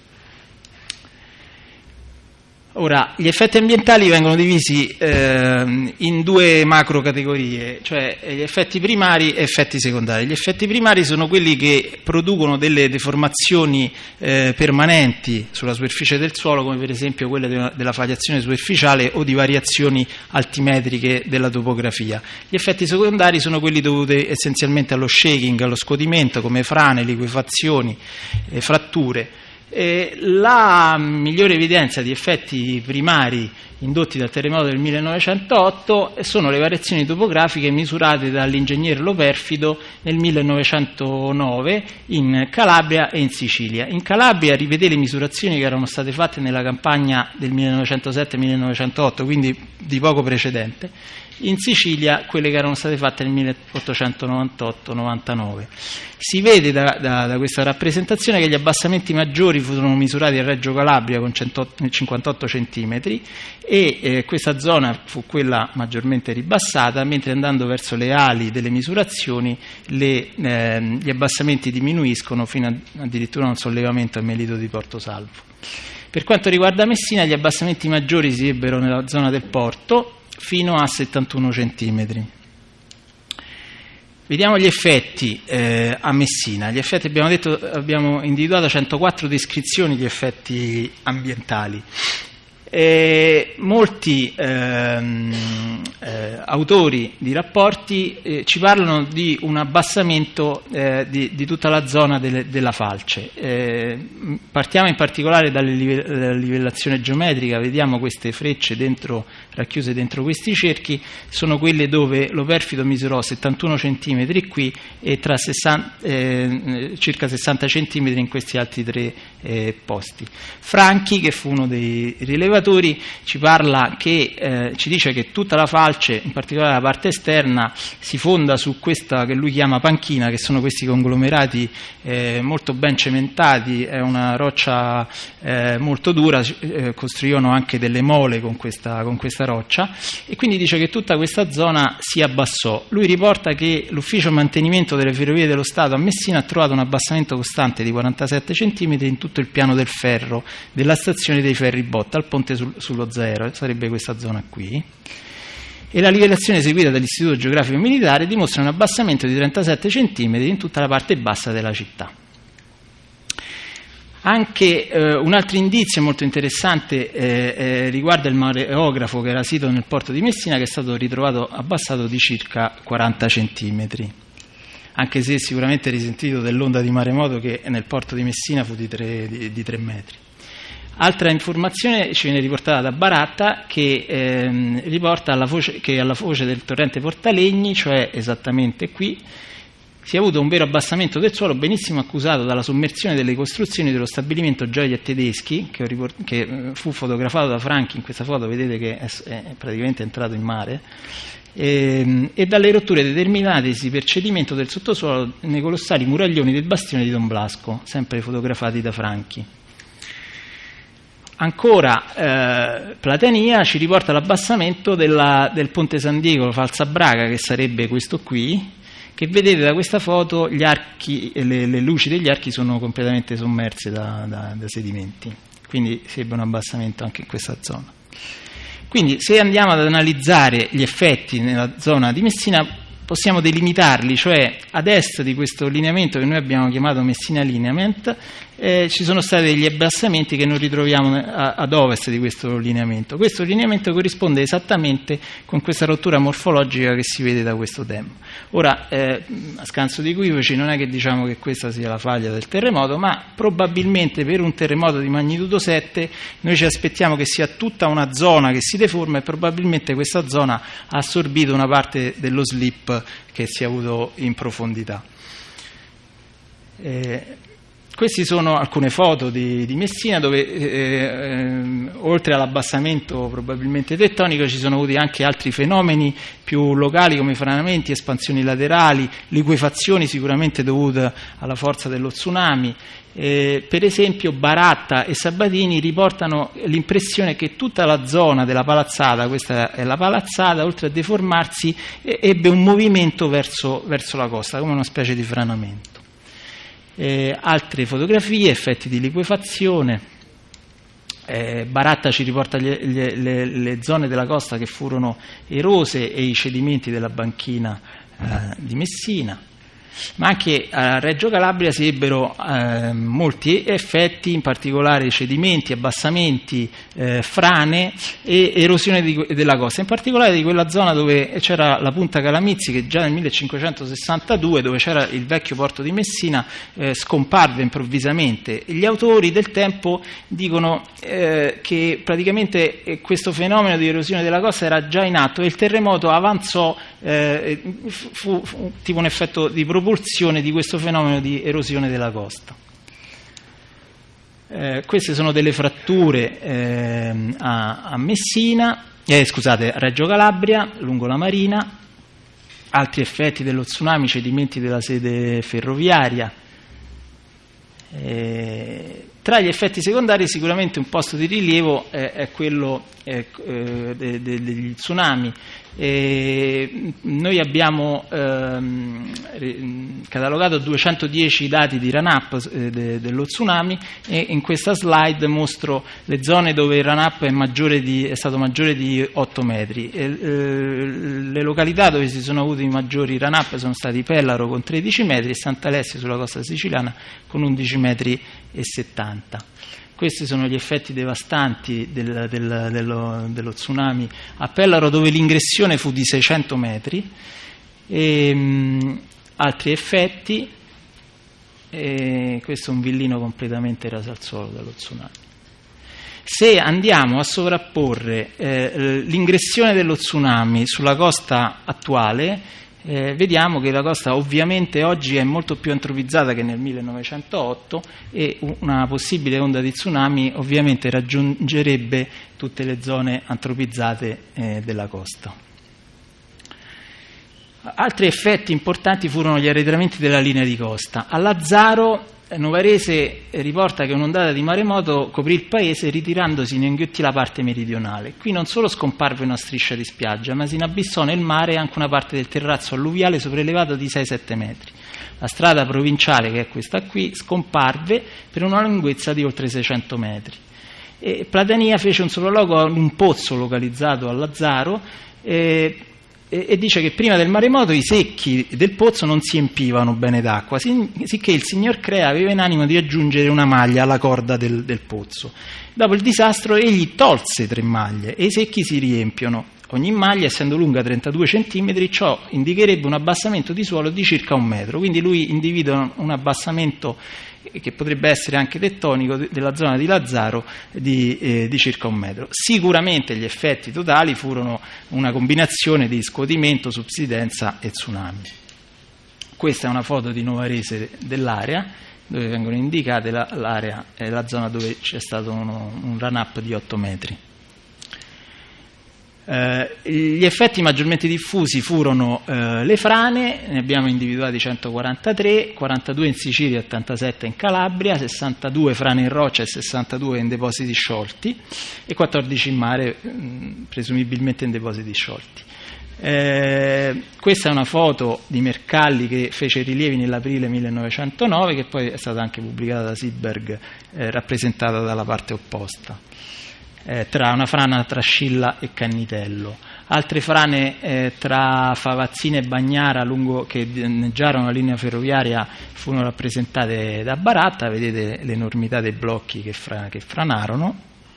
Ora, gli effetti ambientali vengono divisi eh, in due macro categorie, cioè gli effetti primari e effetti secondari. Gli effetti primari sono quelli che producono delle deformazioni eh, permanenti sulla superficie del suolo, come per esempio quelle de- della foliazione superficiale o di variazioni altimetriche della topografia. Gli effetti secondari sono quelli dovuti essenzialmente allo shaking, allo scodimento, come frane, liquefazioni, eh, fratture. Eh, la migliore evidenza di effetti primari indotti dal terremoto del millenovecentootto sono le variazioni topografiche misurate dall'ingegner Loperfido nel millenovecentonove in Calabria e in Sicilia. In Calabria rivedete le misurazioni che erano state fatte nella campagna del millenovecentosette millenovecentotto, quindi di poco precedente. In Sicilia quelle che erano state fatte nel milleottocentonovantotto novantanove. Si vede da, da, da questa rappresentazione che gli abbassamenti maggiori furono misurati a Reggio Calabria con cinquantotto centimetri e eh, questa zona fu quella maggiormente ribassata, mentre andando verso le ali delle misurazioni le, eh, gli abbassamenti diminuiscono fino a, addirittura a un sollevamento a Melito di Porto Salvo. Per quanto riguarda Messina, gli abbassamenti maggiori si ebbero nella zona del porto fino a settantuno centimetri. Vediamo gli effetti eh, a Messina. Gli effetti, abbiamo detto, abbiamo individuato centoquattro descrizioni di effetti ambientali. Eh, molti ehm, eh, autori di rapporti eh, ci parlano di un abbassamento eh, di, di tutta la zona delle, della falce. Eh, partiamo in particolare dalla livellazione geometrica, vediamo queste frecce dentro, racchiuse dentro questi cerchi, sono quelle dove Loperfido misurò settantuno centimetri qui e tra sessanta, eh, circa sessanta centimetri in questi altri tre eh, posti. Franchi, che fu uno dei rilevatori, ci parla che eh, ci dice che tutta la falce, in particolare la parte esterna, si fonda su questa che lui chiama panchina, che sono questi conglomerati eh, molto ben cementati, è una roccia eh, molto dura, eh, costruivano anche delle mole con questa, con questa roccia, e quindi dice che tutta questa zona si abbassò. Lui riporta che l'ufficio mantenimento delle ferrovie dello Stato a Messina ha trovato un abbassamento costante di quarantasette centimetri in tutto il piano del ferro della stazione dei ferri Botta, al ponte sul, sullo Zero, sarebbe questa zona qui, e la livellazione eseguita dall'Istituto Geografico Militare dimostra un abbassamento di trentasette centimetri in tutta la parte bassa della città. Anche eh, un altro indizio molto interessante eh, eh, riguarda il mareografo che era sito nel porto di Messina, che è stato ritrovato abbassato di circa quaranta centimetri, anche se sicuramente risentito dell'onda di maremoto che nel porto di Messina fu di tre, di, di tre metri. Altra informazione ci viene riportata da Baratta, che ehm, riporta alla foce, che alla foce del torrente Portalegni, cioè esattamente qui, si è avuto un vero abbassamento del suolo, benissimo accusato dalla sommersione delle costruzioni dello stabilimento Gioia Tedeschi, che, riport- che fu fotografato da Franchi. In questa foto vedete che è, è praticamente entrato in mare, e, e dalle rotture determinatesi per cedimento del sottosuolo nei colossali muraglioni del bastione di Don Blasco, sempre fotografati da Franchi. Ancora eh, Platania ci riporta l'abbassamento della, del ponte San Diego Falsabraga, che sarebbe questo qui, che vedete da questa foto gli archi, le, le luci degli archi sono completamente sommerse da, da, da sedimenti, quindi si ebbe un abbassamento anche in questa zona. Quindi se andiamo ad analizzare gli effetti nella zona di Messina, possiamo delimitarli, cioè ad est di questo lineamento che noi abbiamo chiamato Messina Lineament, eh, ci sono stati degli abbassamenti che noi ritroviamo a, ad ovest di questo lineamento. Questo lineamento corrisponde esattamente con questa rottura morfologica che si vede da questo tempo. Ora, eh, a scanso di equivoci, non è che diciamo che questa sia la faglia del terremoto, ma probabilmente per un terremoto di magnitudo sette noi ci aspettiamo che sia tutta una zona che si deforma, e probabilmente questa zona ha assorbito una parte dello slip che si è avuto in profondità. Eh, Queste sono alcune foto di, di Messina dove eh, eh, oltre all'abbassamento probabilmente tettonico ci sono avuti anche altri fenomeni più locali come franamenti, espansioni laterali, liquefazioni sicuramente dovute alla forza dello tsunami. Eh, per esempio Baratta e Sabatini riportano l'impressione che tutta la zona della palazzata, questa è la palazzata, oltre a deformarsi eh, ebbe un movimento verso, verso la costa, come una specie di franamento. Eh, altre fotografie, effetti di liquefazione. eh, Baratta ci riporta gli, gli, le, le zone della costa che furono erose e i cedimenti della banchina eh, di Messina, ma anche a Reggio Calabria si ebbero eh, molti effetti, in particolare cedimenti, abbassamenti, eh, frane e erosione di, della costa, in particolare di quella zona dove c'era la Punta Calamizzi, che già nel millecinquecentosessantadue, dove c'era il vecchio porto di Messina, eh, scomparve improvvisamente. Gli autori del tempo dicono eh, che praticamente questo fenomeno di erosione della costa era già in atto e il terremoto avanzò, eh, fu, fu tipo un effetto di propulsione di questo fenomeno di erosione della costa. Eh, queste sono delle fratture eh, a, a Messina, eh, scusate, a Reggio Calabria, lungo la Marina, altri effetti dello tsunami, cedimenti della sede ferroviaria. Eh, tra gli effetti secondari sicuramente un posto di rilievo eh, è quello eh, de, de, degli tsunami. Eh, noi abbiamo ehm, catalogato duecentodieci dati di run-up eh, de, dello tsunami, e in questa slide mostro le zone dove il run-up è, maggiore di, è stato maggiore di otto metri. E, eh, le località dove si sono avuti i maggiori run-up sono stati Pellaro con tredici metri e Sant'Alessio sulla costa siciliana con undici metri e settanta. Questi sono gli effetti devastanti del, del, dello, dello tsunami a Pellaro, dove l'ingressione fu di seicento metri. E, mh, altri effetti, e questo è un villino completamente raso al suolo dallo tsunami. Se andiamo a sovrapporre eh, l'ingressione dello tsunami sulla costa attuale, Eh, vediamo che la costa ovviamente oggi è molto più antropizzata che nel millenovecentootto, e una possibile onda di tsunami ovviamente raggiungerebbe tutte le zone antropizzate eh, della costa. Altri effetti importanti furono gli arretramenti della linea di costa. A Lazzaro Novarese riporta che un'ondata di maremoto coprì il paese ritirandosi in inghiottì la parte meridionale. Qui non solo scomparve una striscia di spiaggia, ma si inabissò nel mare anche una parte del terrazzo alluviale sopraelevato di sei sette metri. La strada provinciale, che è questa qui, scomparve per una lunghezza di oltre seicento metri. E Platania fece un sopralluogo a un pozzo localizzato a Lazzaro, eh, e dice che prima del maremoto i secchi del pozzo non si empivano bene d'acqua, sicché il signor Crea aveva in animo di aggiungere una maglia alla corda del, del pozzo. Dopo il disastro egli tolse tre maglie e i secchi si riempiono. Ogni maglia, essendo lunga trentadue centimetri, ciò indicherebbe un abbassamento di suolo di circa un metro. Quindi lui individua un abbassamento che potrebbe essere anche tettonico della zona di Lazzaro di, eh, di circa un metro. Sicuramente gli effetti totali furono una combinazione di scuotimento, subsidenza e tsunami. Questa è una foto di Novarese dell'area, dove vengono indicate la, l'area, eh, la zona dove c'è stato uno, un run-up di otto metri. Eh, gli effetti maggiormente diffusi furono eh, le frane, ne abbiamo individuati centoquarantatré, quarantadue in Sicilia, ottantasette in Calabria, sessantadue frane in roccia e sessantadue in depositi sciolti e quattordici in mare, mh, presumibilmente in depositi sciolti. Eh, questa è una foto di Mercalli che fece rilievi nell'aprile millenovecentonove, che poi è stata anche pubblicata da Seeberg, eh, rappresentata dalla parte opposta. Eh, tra una frana tra Scilla e Cannitello. altre frane eh, tra Favazzina e Bagnara lungo, che danneggiarono la linea ferroviaria furono rappresentate da Baratta, vedete l'enormità dei blocchi che, fra, che franarono,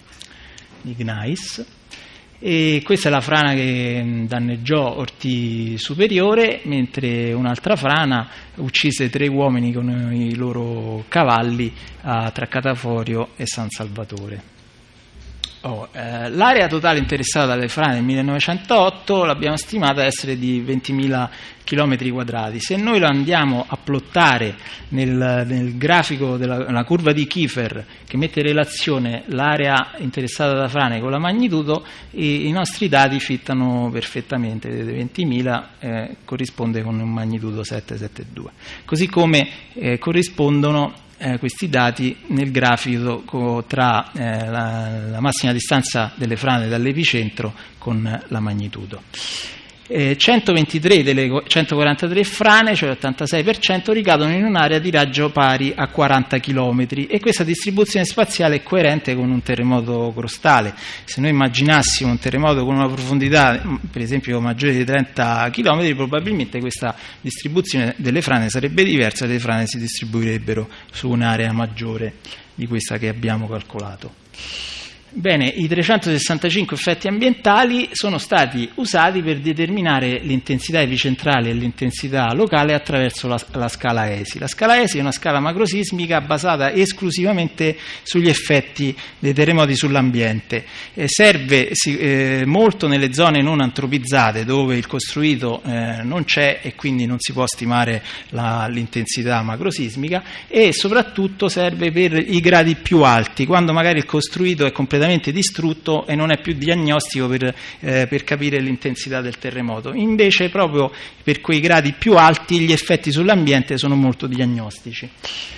i gnais. E questa è la frana che danneggiò Orti Superiore, mentre un'altra frana uccise tre uomini con i loro cavalli a Tracataforio e San Salvatore. Oh, eh, l'area totale interessata dalle frane nel millenovecentootto l'abbiamo stimata essere di ventimila chilometri quadrati. Se noi lo andiamo a plottare nel, nel grafico della curva di Kiefer, che mette in relazione l'area interessata da frane con la magnitudo, i, i nostri dati fittano perfettamente. ventimila eh, corrisponde con un magnitudo sette virgola settantadue, così come eh, corrispondono Eh, questi dati nel grafico tra eh, la, la massima distanza delle frane dall'epicentro con la magnitudo. Eh, centoventitré delle centoquarantatré frane, cioè l'ottantasei per cento, ricadono in un'area di raggio pari a quaranta chilometri, e questa distribuzione spaziale è coerente con un terremoto crostale. Se noi immaginassimo un terremoto con una profondità per esempio maggiore di trenta chilometri, probabilmente questa distribuzione delle frane sarebbe diversa, le frane si distribuirebbero su un'area maggiore di questa che abbiamo calcolato. Bene, i trecentosessantacinque effetti ambientali sono stati usati per determinare l'intensità epicentrale e l'intensità locale attraverso la, la scala E S I. La scala E S I è una scala macrosismica basata esclusivamente sugli effetti dei terremoti sull'ambiente. Eh, serve si, eh, molto nelle zone non antropizzate, dove il costruito eh, non c'è e quindi non si può stimare la, l'intensità macrosismica, e soprattutto serve per i gradi più alti, quando magari il costruito è completamente distrutto e non è più diagnostico per, eh, per capire l'intensità del terremoto. Invece proprio per quei gradi più alti gli effetti sull'ambiente sono molto diagnostici.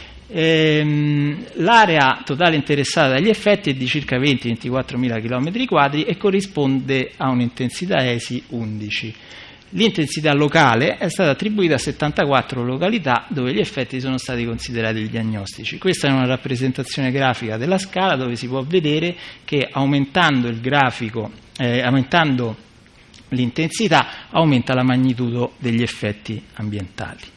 Ehm, l'area totale interessata dagli effetti è di circa venti ventiquattromila chilometri quadri e corrisponde a un'intensità E S I undici. L'intensità locale è stata attribuita a settantaquattro località dove gli effetti sono stati considerati diagnostici. Questa è una rappresentazione grafica della scala, dove si può vedere che aumentando il grafico, eh, aumentando l'intensità, aumenta la magnitudo degli effetti ambientali.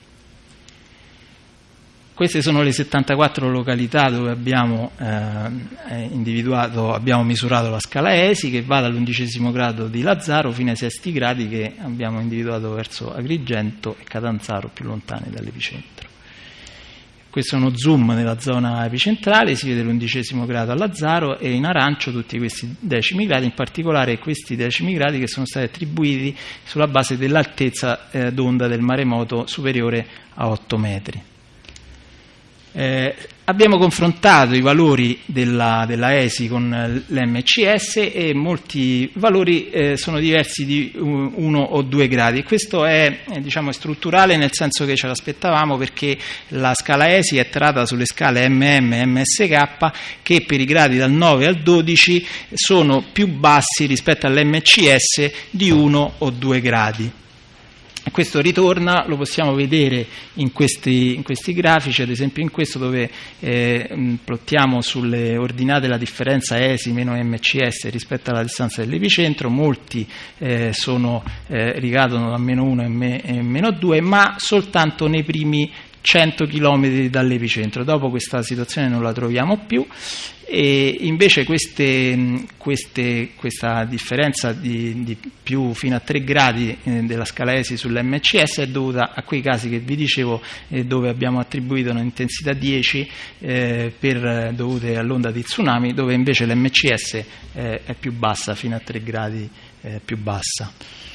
Queste sono le settantaquattro località dove abbiamo eh, individuato, abbiamo misurato la scala E S I, che va dall'undicesimo grado di Lazzaro fino ai sesti gradi che abbiamo individuato verso Agrigento e Catanzaro, più lontane dall'epicentro. Questo è uno zoom nella zona epicentrale, si vede l'undicesimo grado a Lazzaro e in arancio tutti questi decimi gradi, in particolare questi decimi gradi che sono stati attribuiti sulla base dell'altezza eh, d'onda del maremoto superiore a otto metri. Eh, abbiamo confrontato i valori della, della E S I con l'M C S e molti valori eh, sono diversi di uno o due gradi. Questo è, eh, diciamo, strutturale, nel senso che ce l'aspettavamo, perché la scala E S I è tratta sulle scale M M e M S K, che per i gradi dal nove al dodici sono più bassi rispetto all'M C S di uno o due gradi. Questo ritorna, lo possiamo vedere in questi, in questi grafici, ad esempio in questo, dove eh, plottiamo sulle ordinate la differenza E S I meno M C S rispetto alla distanza dell'epicentro. Molti eh, sono, eh, ricadono da meno uno e, me, e meno due, ma soltanto nei primi cento chilometri dall'epicentro. Dopo questa situazione non la troviamo più, e invece queste, queste, questa differenza di, di più fino a tre gradi eh, della scala E S I sull'M C S è dovuta a quei casi che vi dicevo, eh, dove abbiamo attribuito un'intensità dieci eh, per, dovute all'onda di tsunami, dove invece l'M C S eh, è più bassa, fino a tre gradi eh, più bassa.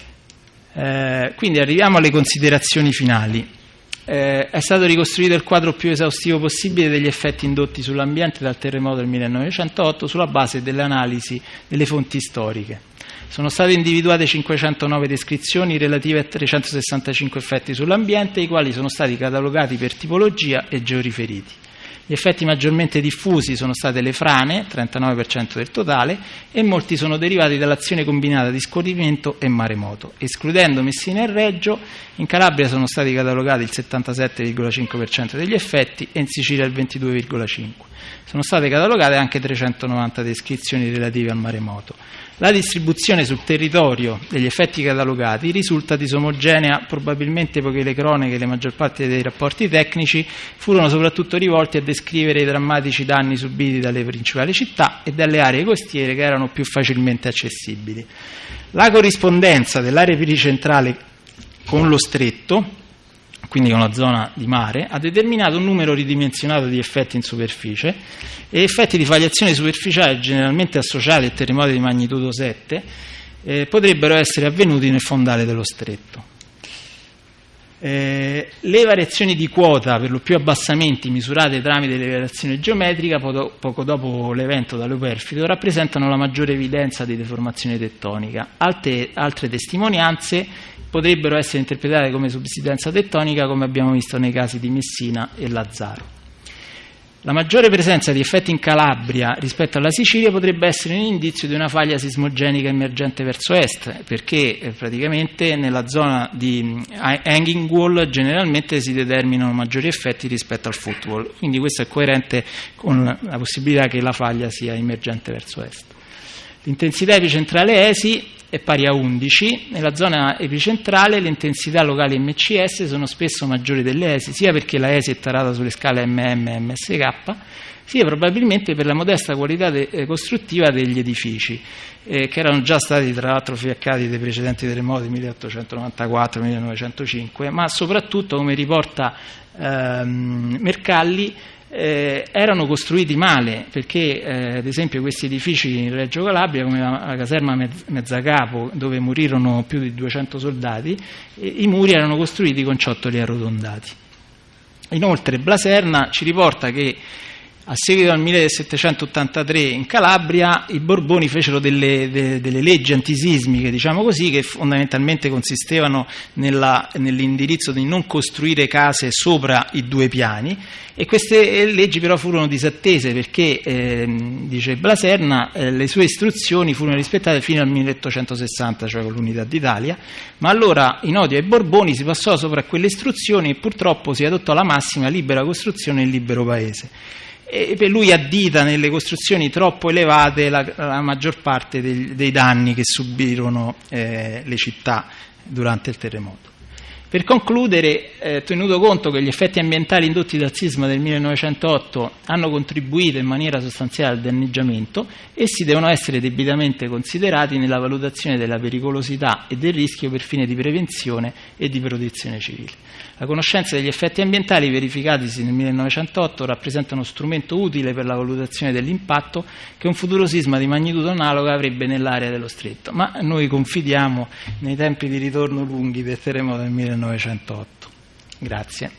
Eh, quindi arriviamo alle considerazioni finali. Eh, è stato ricostruito il quadro più esaustivo possibile degli effetti indotti sull'ambiente dal terremoto del millenovecentootto sulla base delle analisi delle fonti storiche. Sono state individuate cinquecentonove descrizioni relative a trecentosessantacinque effetti sull'ambiente, i quali sono stati catalogati per tipologia e georiferiti. Gli effetti maggiormente diffusi sono state le frane, trentanove per cento del totale, e molti sono derivati dall'azione combinata di scorrimento e maremoto. Escludendo Messina e Reggio, in Calabria sono stati catalogati il settantasette virgola cinque per cento degli effetti e in Sicilia il ventidue virgola cinque per cento. Sono state catalogate anche trecentonovanta descrizioni relative al maremoto. La distribuzione sul territorio degli effetti catalogati risulta disomogenea, probabilmente poiché le cronache e la maggior parte dei rapporti tecnici furono soprattutto rivolti a descrivere i drammatici danni subiti dalle principali città e dalle aree costiere che erano più facilmente accessibili. La corrispondenza dell'area pericentrale con lo stretto, quindi con la zona di mare, ha determinato un numero ridimensionato di effetti in superficie e effetti di foliazione superficiale generalmente associati a terremoti di magnitudo sette eh, potrebbero essere avvenuti nel fondale dello stretto. Eh, le variazioni di quota, per lo più abbassamenti misurate tramite le variazioni geometriche poco, poco dopo l'evento dall'Euperfido, rappresentano la maggiore evidenza di deformazione tettonica. Alte, altre testimonianze potrebbero essere interpretate come subsidenza tettonica, come abbiamo visto nei casi di Messina e Lazzaro. La maggiore presenza di effetti in Calabria rispetto alla Sicilia potrebbe essere un indizio di una faglia sismogenica emergente verso est, perché eh, praticamente nella zona di hanging wall generalmente si determinano maggiori effetti rispetto al footwall, quindi questo è coerente con la possibilità che la faglia sia emergente verso est. L'intensità epicentrale E S I è pari a undici, nella zona epicentrale le intensità locali M C S sono spesso maggiori delle E S I, sia perché la E S I è tarata sulle scale M M e M S K, sia probabilmente per la modesta qualità de- costruttiva degli edifici, eh, che erano già stati tra l'altro fiaccati dai precedenti terremoti milleottocentonovantaquattro millenovecentocinque, ma soprattutto, come riporta ehm, Mercalli, Eh, erano costruiti male, perché eh, ad esempio questi edifici in Reggio Calabria, come la, la caserma Mezz- Mezzacapo, dove morirono più di duecento soldati, eh, i muri erano costruiti con ciottoli arrotondati. Inoltre Blaserna ci riporta che a seguito del millesettecentottantatré in Calabria i Borboni fecero delle, de, delle leggi antisismiche, diciamo così, che fondamentalmente consistevano nella, nell'indirizzo di non costruire case sopra i due piani, e queste leggi però furono disattese perché, eh, dice Blaserna, eh, le sue istruzioni furono rispettate fino al milleottocentosessanta, cioè con l'Unità d'Italia, ma allora in odio ai Borboni si passò sopra quelle istruzioni e purtroppo si adottò la massima libera costruzione in libero paese. E per lui addita nelle costruzioni troppo elevate la, la maggior parte dei, dei danni che subirono eh, le città durante il terremoto. Per concludere, eh, tenuto conto che gli effetti ambientali indotti dal sisma del millenovecentootto hanno contribuito in maniera sostanziale al danneggiamento, essi devono essere debitamente considerati nella valutazione della pericolosità e del rischio per fine di prevenzione e di protezione civile. La conoscenza degli effetti ambientali verificatisi nel millenovecentootto rappresenta uno strumento utile per la valutazione dell'impatto che un futuro sisma di magnitudo analoga avrebbe nell'area dello stretto, ma noi confidiamo nei tempi di ritorno lunghi del terremoto del millenovecentootto. Grazie.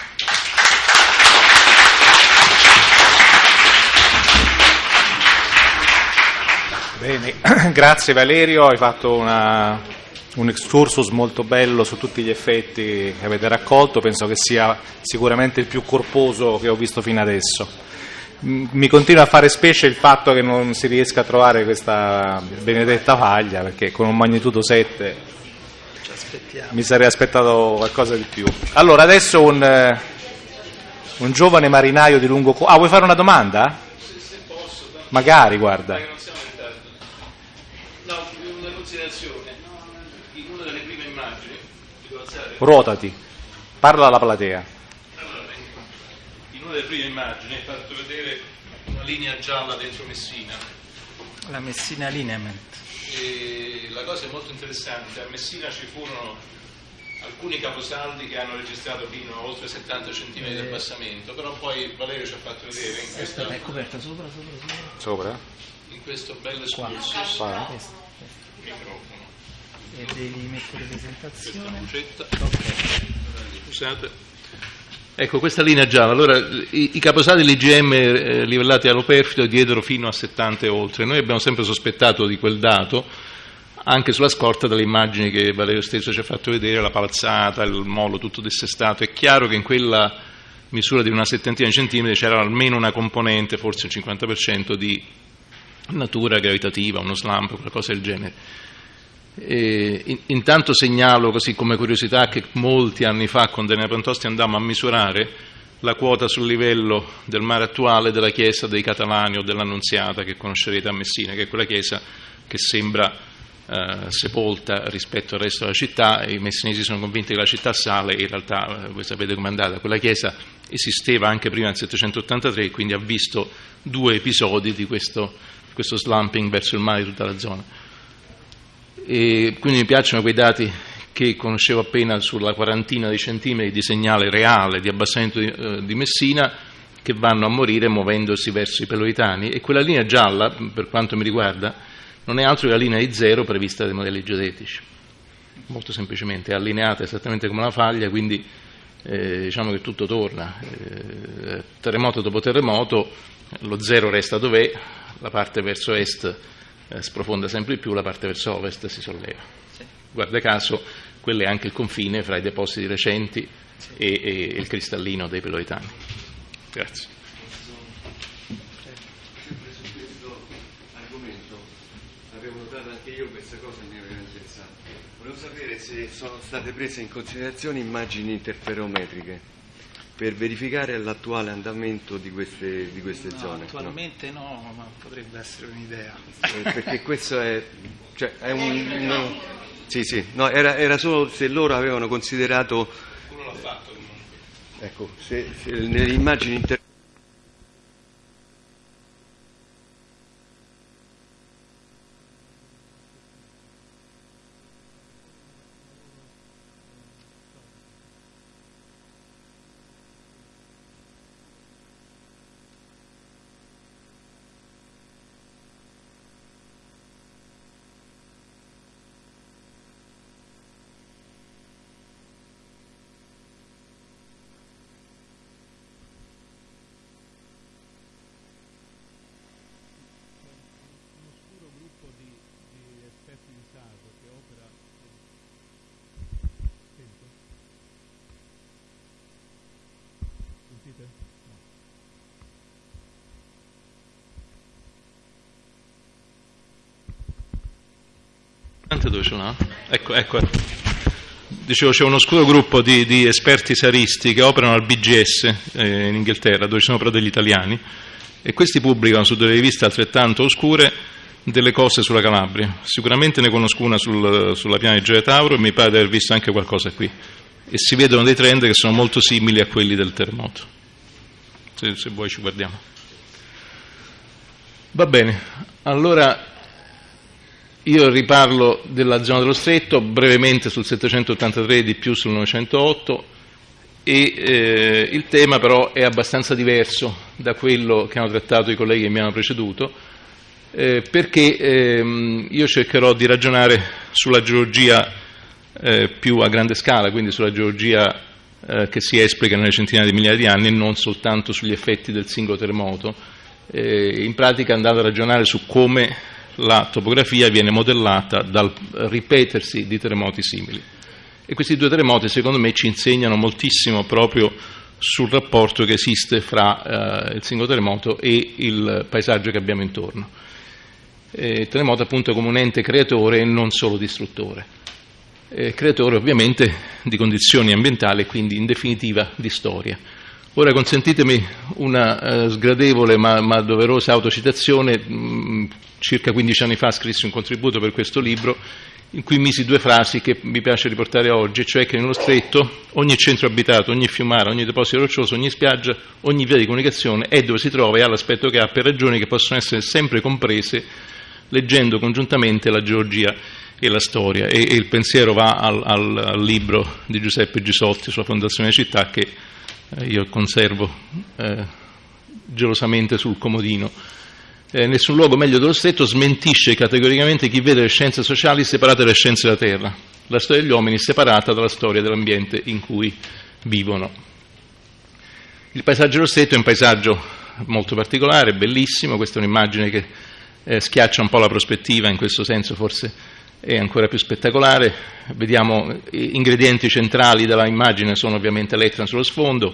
Bene, grazie Valerio, hai fatto una, un excursus molto bello su tutti gli effetti che avete raccolto, penso che sia sicuramente il più corposo che ho visto fino adesso. Mi continua a fare specie il fatto che non si riesca a trovare questa benedetta faglia, perché con un magnitudo sette mi sarei aspettato qualcosa di più. Allora, adesso un, un giovane marinaio di lungo corso. Ah, vuoi fare una domanda? Se posso. Magari, guarda. No, una considerazione. In una delle prime immagini, ruotati, parla alla platea. Allora, in una delle prime immagini hai fatto vedere una linea gialla dentro Messina. La Messina Lineament. E la cosa è molto interessante, a Messina ci furono alcuni caposaldi che hanno registrato fino a oltre settanta centimetri di abbassamento, però poi Valerio ci ha fatto vedere in questo, è coperta sopra, sopra, sopra. Sopra? In questo bello excursus microfono. E devi mettere presentazione. Questa okay. Scusate. Ecco, questa linea gialla, allora i, i caposaldi dell'I G M eh, livellati all'Euperfido diedero fino a settanta e oltre. Noi abbiamo sempre sospettato di quel dato, anche sulla scorta delle immagini che Valerio stesso ci ha fatto vedere, la palazzata, il molo tutto dissestato. È chiaro che in quella misura di una settantina di centimetri c'era almeno una componente, forse il cinquanta per cento, di natura gravitativa, uno slump, qualcosa del genere. E in, intanto segnalo, così come curiosità, che molti anni fa con Daniele Pantosti andammo a misurare la quota sul livello del mare attuale della chiesa dei Catalani o dell'Annunziata, che conoscerete a Messina, che è quella chiesa che sembra eh, sepolta rispetto al resto della città. I messinesi sono convinti che la città sale, in realtà eh, voi sapete com'è andata. Quella chiesa esisteva anche prima del settecentottantatré, quindi ha visto due episodi di questo, questo slumping verso il mare di tutta la zona. E quindi mi piacciono quei dati che conoscevo appena sulla quarantina di centimetri di segnale reale di abbassamento di, eh, di Messina, che vanno a morire muovendosi verso i Peloitani, e quella linea gialla, per quanto mi riguarda, non è altro che la linea di zero prevista dai modelli geodetici. Molto semplicemente, è allineata esattamente come una faglia, quindi eh, diciamo che tutto torna. Eh, terremoto dopo terremoto, lo zero resta dov'è, la parte verso est eh, sprofonda sempre di più, la parte verso ovest si solleva. Guarda caso, quello è anche il confine fra i depositi recenti e, e il cristallino dei Peloitani. Grazie. Su questo argomento avevo notato anche io questa cosa e mi aveva interessato. Volevo sapere se sono state prese in considerazione immagini interferometriche per verificare l'attuale andamento di queste, di queste no, zone. Attualmente no? no, ma potrebbe essere un'idea. Eh, perché questo è, cioè, è un... No, sì, sì, no, era, era solo se loro avevano considerato... Uno l'ha fatto. Ecco, se, se nelle immagini interferometriche dove ce l'ha? Ecco, ecco. Dicevo, c'è uno oscuro gruppo di, di esperti saristi che operano al B G S eh, in Inghilterra, dove ci sono però degli italiani, e questi pubblicano su delle riviste altrettanto oscure delle cose sulla Calabria. Sicuramente ne conosco una sul, sulla piana di Gioia Tauro, e mi pare di aver visto anche qualcosa qui, e si vedono dei trend che sono molto simili a quelli del terremoto. Se, se vuoi ci guardiamo. Va bene, allora io riparlo della zona dello Stretto, brevemente sul settecentottantatré, di più sul novecentootto, e eh, il tema però è abbastanza diverso da quello che hanno trattato i colleghi che mi hanno preceduto, eh, perché ehm, io cercherò di ragionare sulla geologia eh, più a grande scala, quindi sulla geologia eh, che si esplica nelle centinaia di migliaia di anni, e non soltanto sugli effetti del singolo terremoto, eh, in pratica andando a ragionare su come la topografia viene modellata dal ripetersi di terremoti simili. E questi due terremoti, secondo me, ci insegnano moltissimo proprio sul rapporto che esiste fra eh, il singolo terremoto e il paesaggio che abbiamo intorno. Eh, il terremoto appunto come un ente creatore e non solo distruttore. Eh, creatore ovviamente di condizioni ambientali e quindi in definitiva di storia. Ora consentitemi una eh, sgradevole ma, ma doverosa autocitazione. Mh, circa quindici anni fa scrissi un contributo per questo libro in cui misi due frasi che mi piace riportare oggi, cioè che nello Stretto ogni centro abitato, ogni fiumara, ogni deposito roccioso, ogni spiaggia, ogni via di comunicazione è dove si trova e ha l'aspetto che ha, per ragioni che possono essere sempre comprese leggendo congiuntamente la geologia e la storia. E, e il pensiero va al, al, al libro di Giuseppe Gisotti sulla Fondazione Città, che eh, io conservo eh, gelosamente sul comodino. Eh, nessun luogo meglio dello Stretto smentisce categoricamente chi vede le scienze sociali separate dalle scienze della terra, la storia degli uomini separata dalla storia dell'ambiente in cui vivono. Il paesaggio dello Stretto è un paesaggio molto particolare, bellissimo. Questa è un'immagine che eh, schiaccia un po' la prospettiva, in questo senso forse è ancora più spettacolare. Vediamo gli ingredienti centrali della immagine sono ovviamente l'Etna sullo sfondo,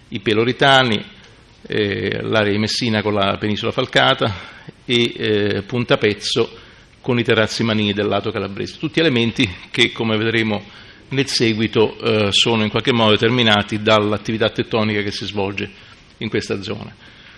i Peloritani, eh, l'area di Messina con la penisola falcata e eh, Punta Pezzo con i terrazzi marini del lato calabrese. Tutti elementi che, come vedremo nel seguito, eh, sono in qualche modo determinati dall'attività tettonica che si svolge in questa zona.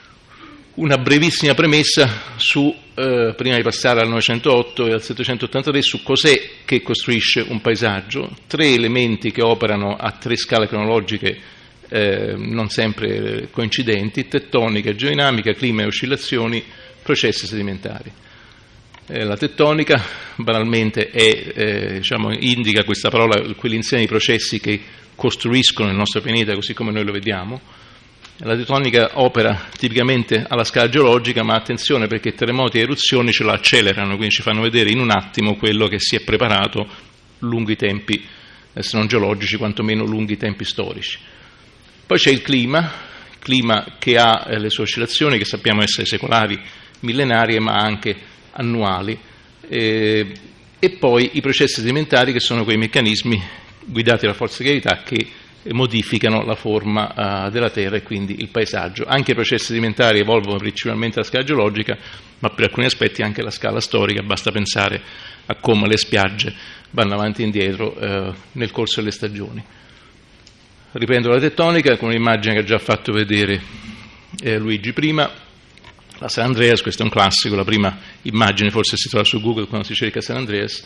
Una brevissima premessa su, eh, prima di passare al Novecentootto e al Settecentoottantatré, su cos'è che costruisce un paesaggio. Tre elementi che operano a tre scale cronologiche eh, non sempre coincidenti: tettonica, geodinamica, clima e oscillazioni, processi sedimentari. Eh, la tettonica banalmente è, eh, diciamo, indica questa parola quell'insieme di processi che costruiscono il nostro pianeta così come noi lo vediamo. La tettonica opera tipicamente alla scala geologica, ma attenzione, perché terremoti e eruzioni ce la accelerano, quindi ci fanno vedere in un attimo quello che si è preparato lungo i tempi, se non geologici, quantomeno lunghi tempi storici. Poi c'è il clima, clima che ha eh, le sue oscillazioni, che sappiamo essere secolari, millenarie, ma anche annuali, eh, e poi i processi sedimentari, che sono quei meccanismi guidati dalla forza di gravità che modificano la forma uh, della Terra e quindi il paesaggio. Anche i processi sedimentari evolvono principalmente alla scala geologica, ma per alcuni aspetti anche alla scala storica. Basta pensare a come le spiagge vanno avanti e indietro uh, nel corso delle stagioni. Riprendo la tettonica con un'immagine che ha già fatto vedere eh, Luigi prima. La San Andreas, questo è un classico, la prima immagine forse si trova su Google quando si cerca San Andreas.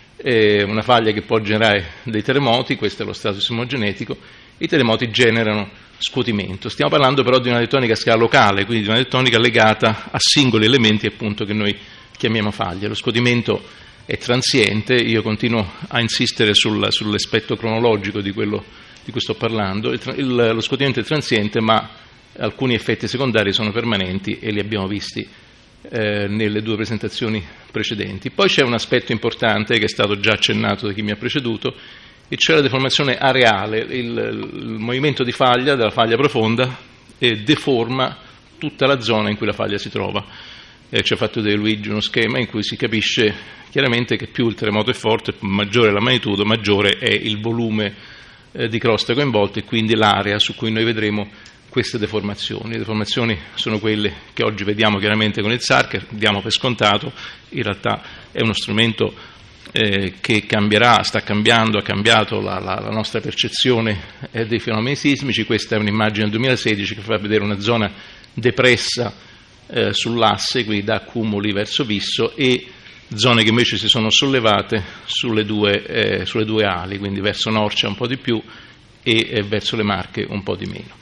È una faglia che può generare dei terremoti, questo è lo stato sismogenetico. I terremoti generano scuotimento. Stiamo parlando però di una tettonica a scala locale, quindi di una tettonica legata a singoli elementi, appunto, che noi chiamiamo faglie. Lo scuotimento è transiente, io continuo a insistere sul, sull'aspetto cronologico di quello di cui sto parlando. Il, il, lo scuotimento è transiente, ma alcuni effetti secondari sono permanenti e li abbiamo visti Eh, nelle due presentazioni precedenti. Poi c'è un aspetto importante che è stato già accennato da chi mi ha preceduto, e cioè la deformazione areale. Il, il movimento di faglia, della faglia profonda, eh, deforma tutta la zona in cui la faglia si trova. Eh, ci ha fatto vedere Luigi uno schema in cui si capisce chiaramente che più il terremoto è forte, maggiore è la magnitudo, maggiore è il volume eh, di crosta coinvolto e quindi l'area su cui noi vedremo queste deformazioni. Le deformazioni sono quelle che oggi vediamo chiaramente con il S A R, che diamo per scontato. In realtà è uno strumento eh, che cambierà, sta cambiando, ha cambiato la, la, la nostra percezione eh, dei fenomeni sismici. Questa è un'immagine del duemilasedici che fa vedere una zona depressa eh, sull'asse, quindi da accumuli verso Visso, e zone che invece si sono sollevate sulle due, eh, sulle due ali, quindi verso Norcia un po' di più e eh, verso le Marche un po' di meno.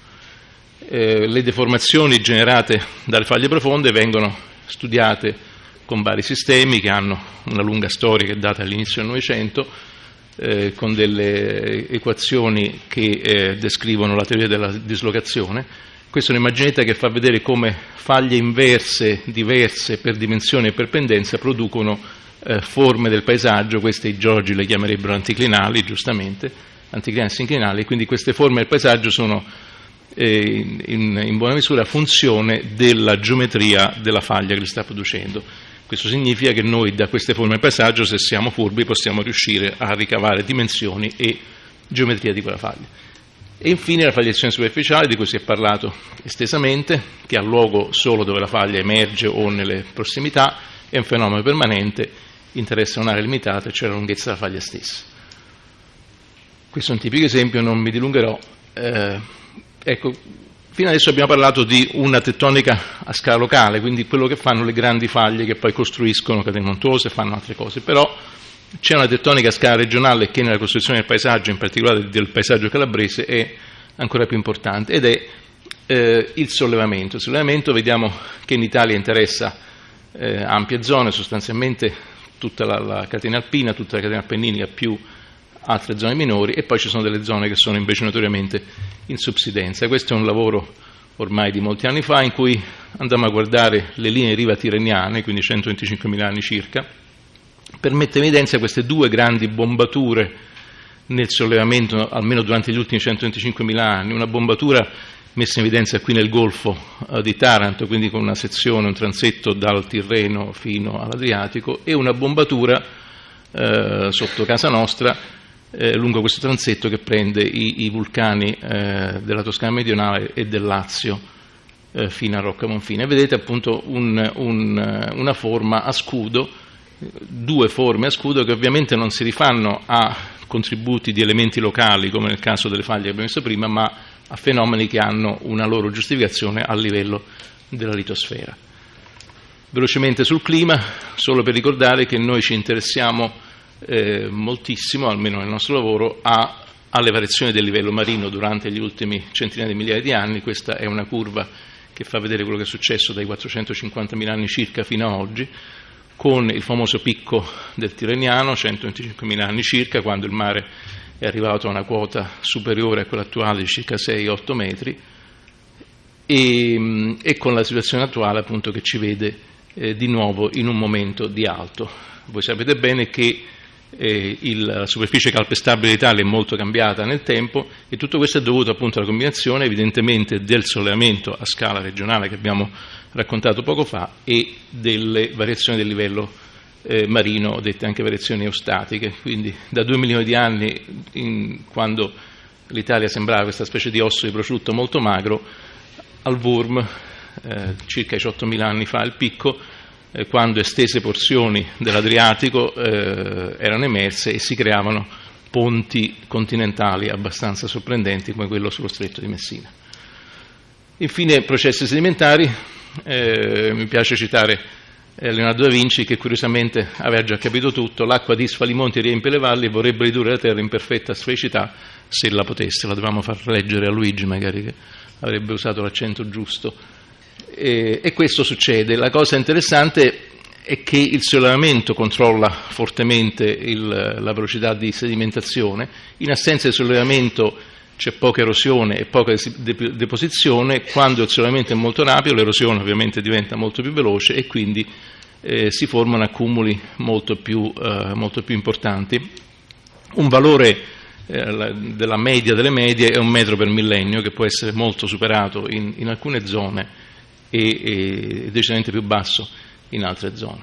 Eh, le deformazioni generate dalle faglie profonde vengono studiate con vari sistemi che hanno una lunga storia che è data all'inizio del Novecento, eh, con delle equazioni che eh, descrivono la teoria della dislocazione. Questa è un'immaginetta che fa vedere come faglie inverse diverse per dimensione e per pendenza producono eh, forme del paesaggio. Queste i geologi le chiamerebbero anticlinali, giustamente, anticlinali e sinclinali, quindi queste forme del paesaggio sono In, in buona misura funzione della geometria della faglia che li sta producendo. Questo significa che noi da queste forme del paesaggio, se siamo furbi, possiamo riuscire a ricavare dimensioni e geometria di quella faglia. E infine la fagliazione superficiale, di cui si è parlato estesamente, che ha luogo solo dove la faglia emerge o nelle prossimità, è un fenomeno permanente, interessa un'area limitata, cioè la lunghezza della faglia stessa. Questo è un tipico esempio, non mi dilungherò. Eh, Ecco, fino adesso abbiamo parlato di una tettonica a scala locale, quindi quello che fanno le grandi faglie che poi costruiscono catene montuose e fanno altre cose, però c'è una tettonica a scala regionale che nella costruzione del paesaggio, in particolare del paesaggio calabrese, è ancora più importante, ed è eh, il sollevamento. Il sollevamento, vediamo che in Italia interessa eh, ampie zone, sostanzialmente tutta la, la catena alpina, tutta la catena appenninica più altre zone minori, e poi ci sono delle zone che sono invece notoriamente in subsidenza. Questo è un lavoro ormai di molti anni fa in cui andammo a guardare le linee riva tirreniane, quindi centoventicinquemila anni circa, per mettere in evidenza queste due grandi bombature nel sollevamento, almeno durante gli ultimi centoventicinquemila anni. Una bombatura messa in evidenza qui nel Golfo eh, di Taranto, quindi con una sezione, un transetto dal Tirreno fino all'Adriatico, e una bombatura eh, sotto casa nostra eh, lungo questo transetto che prende i, i vulcani eh, della Toscana meridionale e del Lazio eh, fino a Rocca Monfina. E vedete appunto un, un, una forma a scudo, due forme a scudo che ovviamente non si rifanno a contributi di elementi locali come nel caso delle faglie che abbiamo visto prima, ma a fenomeni che hanno una loro giustificazione a livello della litosfera. Velocemente sul clima, solo per ricordare che noi ci interessiamo eh, moltissimo, almeno nel nostro lavoro, a, alle variazioni del livello marino durante gli ultimi centinaia di migliaia di anni. Questa è una curva che fa vedere quello che è successo dai quattrocentocinquantamila anni circa fino a oggi, con il famoso picco del Tirreniano, centoventicinquemila anni circa, quando il mare è arrivato a una quota superiore a quella attuale di circa sei otto metri, e, e con la situazione attuale appunto che ci vede eh, di nuovo in un momento di alto. Voi sapete bene che eh, il, la superficie calpestabile d'Italia è molto cambiata nel tempo, e tutto questo è dovuto appunto alla combinazione evidentemente del sollevamento a scala regionale che abbiamo raccontato poco fa e delle variazioni del livello eh, marino, dette anche variazioni eostatiche. Quindi da due milioni di anni, in, quando l'Italia sembrava questa specie di osso di prosciutto molto magro, al Wurm, eh, circa diciottomila anni fa il picco, eh, quando estese porzioni dell'Adriatico eh, erano emerse e si creavano ponti continentali abbastanza sorprendenti come quello sullo stretto di Messina. Infine, processi sedimentari. Eh, mi piace citare eh, Leonardo da Vinci, che curiosamente aveva già capito tutto: l'acqua disfa i monti e riempie le valli e vorrebbe ridurre la terra in perfetta sfericità se la potesse. La dovevamo far leggere a Luigi, magari, che avrebbe usato l'accento giusto. E, e questo succede. La cosa interessante è che il sollevamento controlla fortemente il, la velocità di sedimentazione. In assenza di sollevamento c'è poca erosione e poca deposizione. Quando il sollevamento è molto rapido, l'erosione ovviamente diventa molto più veloce e quindi eh, si formano accumuli molto più, eh, molto più importanti. Un valore eh, della media delle medie è un metro per millennio, che può essere molto superato in, in alcune zone e, e decisamente più basso in altre zone.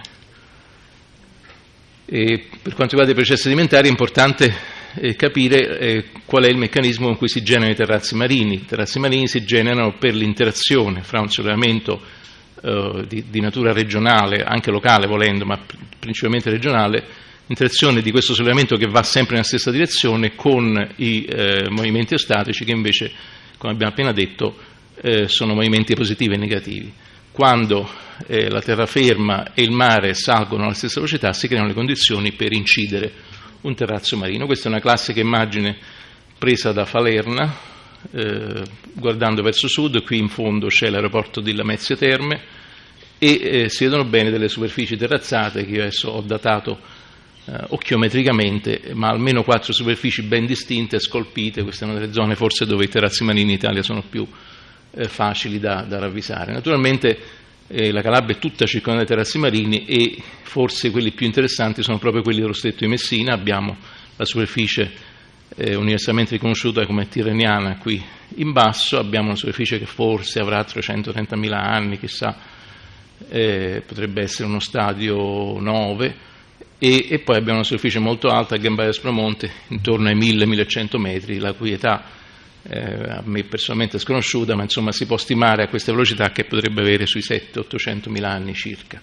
E per quanto riguarda i processi sedimentari è importante Eh, capire eh, qual è il meccanismo con cui si generano i terrazzi marini. I terrazzi marini si generano per l'interazione fra un sollevamento eh, di, di natura regionale, anche locale volendo, ma principalmente regionale, interazione di questo sollevamento che va sempre nella stessa direzione con i eh, movimenti eostatici che invece, come abbiamo appena detto, eh, sono movimenti positivi e negativi. Quando eh, la terraferma e il mare salgono alla stessa velocità si creano le condizioni per incidere un terrazzo marino. Questa è una classica immagine presa da Falerna, eh, guardando verso sud. Qui in fondo c'è l'aeroporto di Lamezia Terme e eh, si vedono bene delle superfici terrazzate che io adesso ho datato eh, occhiometricamente, ma almeno quattro superfici ben distinte, scolpite. Queste sono delle zone forse dove i terrazzi marini in Italia sono più eh, facili da, da ravvisare. Naturalmente Eh, la Calabria è tutta circondata dai terrazzi marini e forse quelli più interessanti sono proprio quelli dello stretto di Messina. Abbiamo la superficie eh, universalmente riconosciuta come tirreniana qui in basso, abbiamo una superficie che forse avrà trecentotrentamila anni, chissà, eh, potrebbe essere uno stadio nove, e, e poi abbiamo una superficie molto alta a gamba del Spromonte, intorno ai mille millecento metri, la cui età Eh, a me personalmente è sconosciuta, ma insomma si può stimare a questa velocità che potrebbe avere sui settecento ottocentomila anni circa.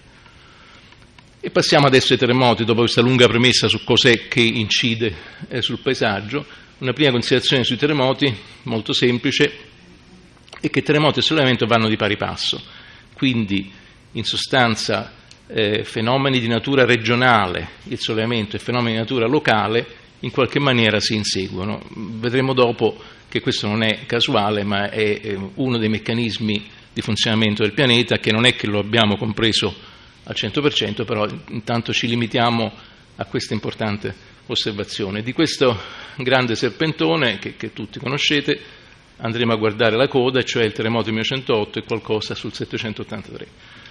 E passiamo adesso ai terremoti. Dopo questa lunga premessa su cos'è che incide eh, sul paesaggio, una prima considerazione sui terremoti molto semplice è che terremoti e sollevamento vanno di pari passo, quindi in sostanza eh, fenomeni di natura regionale, il sollevamento, e fenomeni di natura locale in qualche maniera si inseguono. Vedremo dopo che questo non è casuale, ma è uno dei meccanismi di funzionamento del pianeta, che non è che lo abbiamo compreso al cento per cento, però intanto ci limitiamo a questa importante osservazione. Di questo grande serpentone, che, che tutti conoscete, andremo a guardare la coda, cioè il terremoto del millenovecentotto e qualcosa sul settecentottantatré.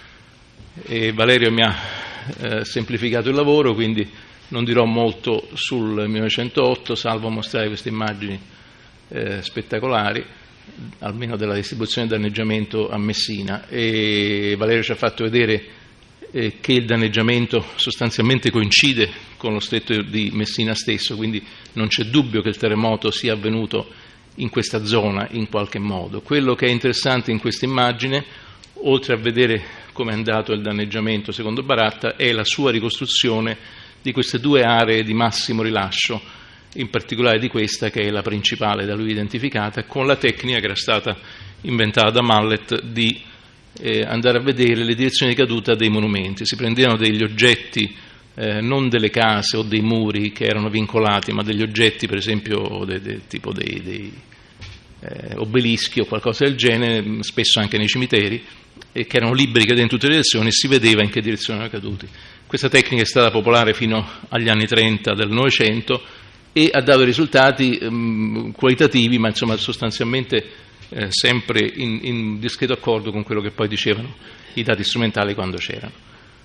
E Valerio mi ha eh, semplificato il lavoro, quindi non dirò molto sul millenovecentotto, salvo mostrare queste immagini eh, spettacolari, almeno della distribuzione del danneggiamento a Messina. E Valerio ci ha fatto vedere eh, che il danneggiamento sostanzialmente coincide con lo stretto di Messina stesso, quindi non c'è dubbio che il terremoto sia avvenuto in questa zona in qualche modo. Quello che è interessante in questa immagine, oltre a vedere come è andato il danneggiamento secondo Baratta, è la sua ricostruzione di queste due aree di massimo rilascio, in particolare di questa che è la principale da lui identificata, con la tecnica che era stata inventata da Mallet di eh, andare a vedere le direzioni di caduta dei monumenti. Si prendevano degli oggetti, eh, non delle case o dei muri che erano vincolati, ma degli oggetti, per esempio de, de, tipo dei, dei eh, obelischi o qualcosa del genere, spesso anche nei cimiteri, e che erano liberi che in tutte le direzioni, e si vedeva in che direzione erano caduti. Questa tecnica è stata popolare fino agli anni trenta del Novecento e ha dato risultati um, qualitativi, ma insomma sostanzialmente eh, sempre in, in discreto accordo con quello che poi dicevano i dati strumentali quando c'erano.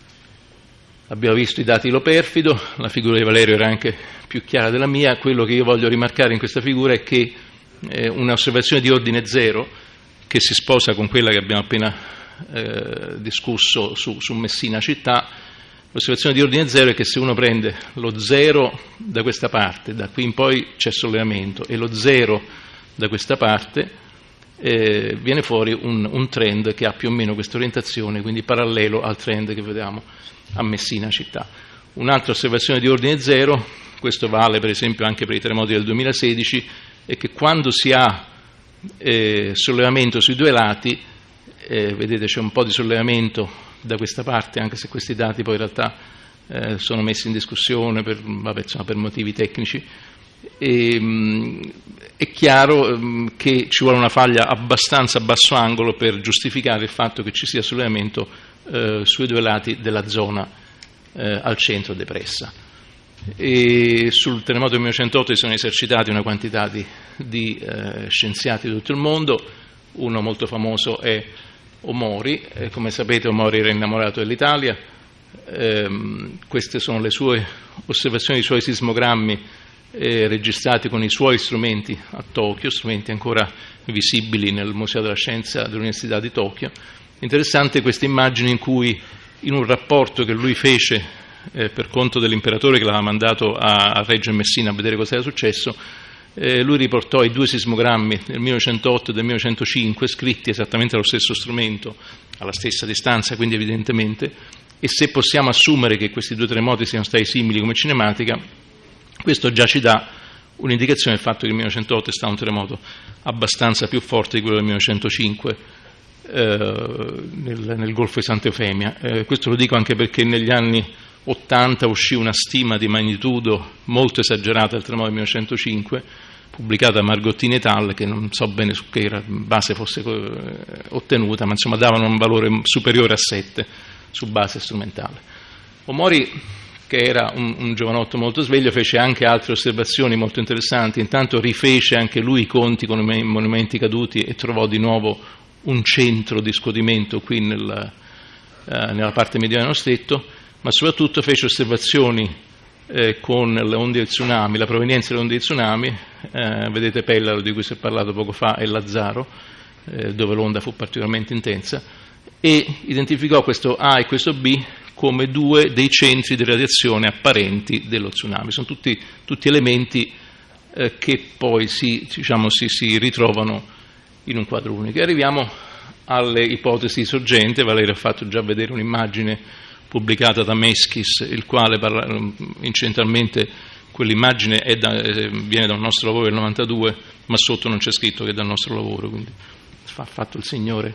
Abbiamo visto i dati Loperfido, la figura di Valerio era anche più chiara della mia. Quello che io voglio rimarcare in questa figura è che eh, un'osservazione di ordine zero, che si sposa con quella che abbiamo appena eh, discusso su, su Messina città, l'osservazione di ordine zero è che se uno prende lo zero da questa parte, da qui in poi c'è sollevamento, e lo zero da questa parte, eh, viene fuori un, un trend che ha più o meno questa orientazione, quindi parallelo al trend che vediamo a Messina città. Un'altra osservazione di ordine zero, questo vale per esempio anche per i terremoti del duemilasedici, è che quando si ha eh, sollevamento sui due lati, eh, vedete c'è un po' di sollevamento da questa parte, anche se questi dati poi in realtà eh, sono messi in discussione per, vabbè, insomma, per motivi tecnici, e, mh, è chiaro mh, che ci vuole una faglia abbastanza a basso angolo per giustificare il fatto che ci sia sollevamento eh, sui due lati della zona eh, al centro depressa. E sul terremoto del millenovecentotto si sono esercitati una quantità di, di eh, scienziati di tutto il mondo. Uno molto famoso è Omori, eh, come sapete Omori era innamorato dell'Italia, eh, queste sono le sue osservazioni, i suoi sismogrammi eh, registrati con i suoi strumenti a Tokyo, strumenti ancora visibili nel Museo della Scienza dell'Università di Tokyo. Interessante questa immagine in cui in un rapporto che lui fece eh, per conto dell'imperatore che l'aveva mandato a, a Reggio e Messina a vedere cosa era successo, Eh, lui riportò i due sismogrammi del millenovecentotto e del millenovecentocinque scritti esattamente allo stesso strumento, alla stessa distanza, quindi evidentemente, e se possiamo assumere che questi due terremoti siano stati simili come cinematica, questo già ci dà un'indicazione del fatto che il millenovecentotto è stato un terremoto abbastanza più forte di quello del millenovecentocinque eh, nel, nel Golfo di Santa Eufemia. Eh, questo lo dico anche perché negli anni ottanta uscì una stima di magnitudo molto esagerata del terremoto del millenovecentocinque, pubblicata da Margottini et al., che non so bene su che base fosse ottenuta, ma insomma davano un valore superiore a sette su base strumentale. Omori, che era un, un giovanotto molto sveglio, fece anche altre osservazioni molto interessanti. Intanto rifece anche lui i conti con i monumenti caduti e trovò di nuovo un centro di scodimento qui nel, eh, nella parte mediana dello stretto, ma soprattutto fece osservazioni eh, con le onde del tsunami, la provenienza delle onde di tsunami, eh, vedete Pellaro di cui si è parlato poco fa e Lazzaro, eh, dove l'onda fu particolarmente intensa, e identificò questo A e questo B come due dei centri di radiazione apparenti dello tsunami. Sono tutti, tutti elementi eh, che poi si, diciamo, si, si ritrovano in un quadro unico. E arriviamo alle ipotesi sorgente. Valerio ha fatto già vedere un'immagine pubblicata da Meschis, il quale parla, incidentalmente quell'immagine è da, eh, viene da un nostro lavoro del novantadue, ma sotto non c'è scritto che è dal nostro lavoro, quindi ha fatto il Signore.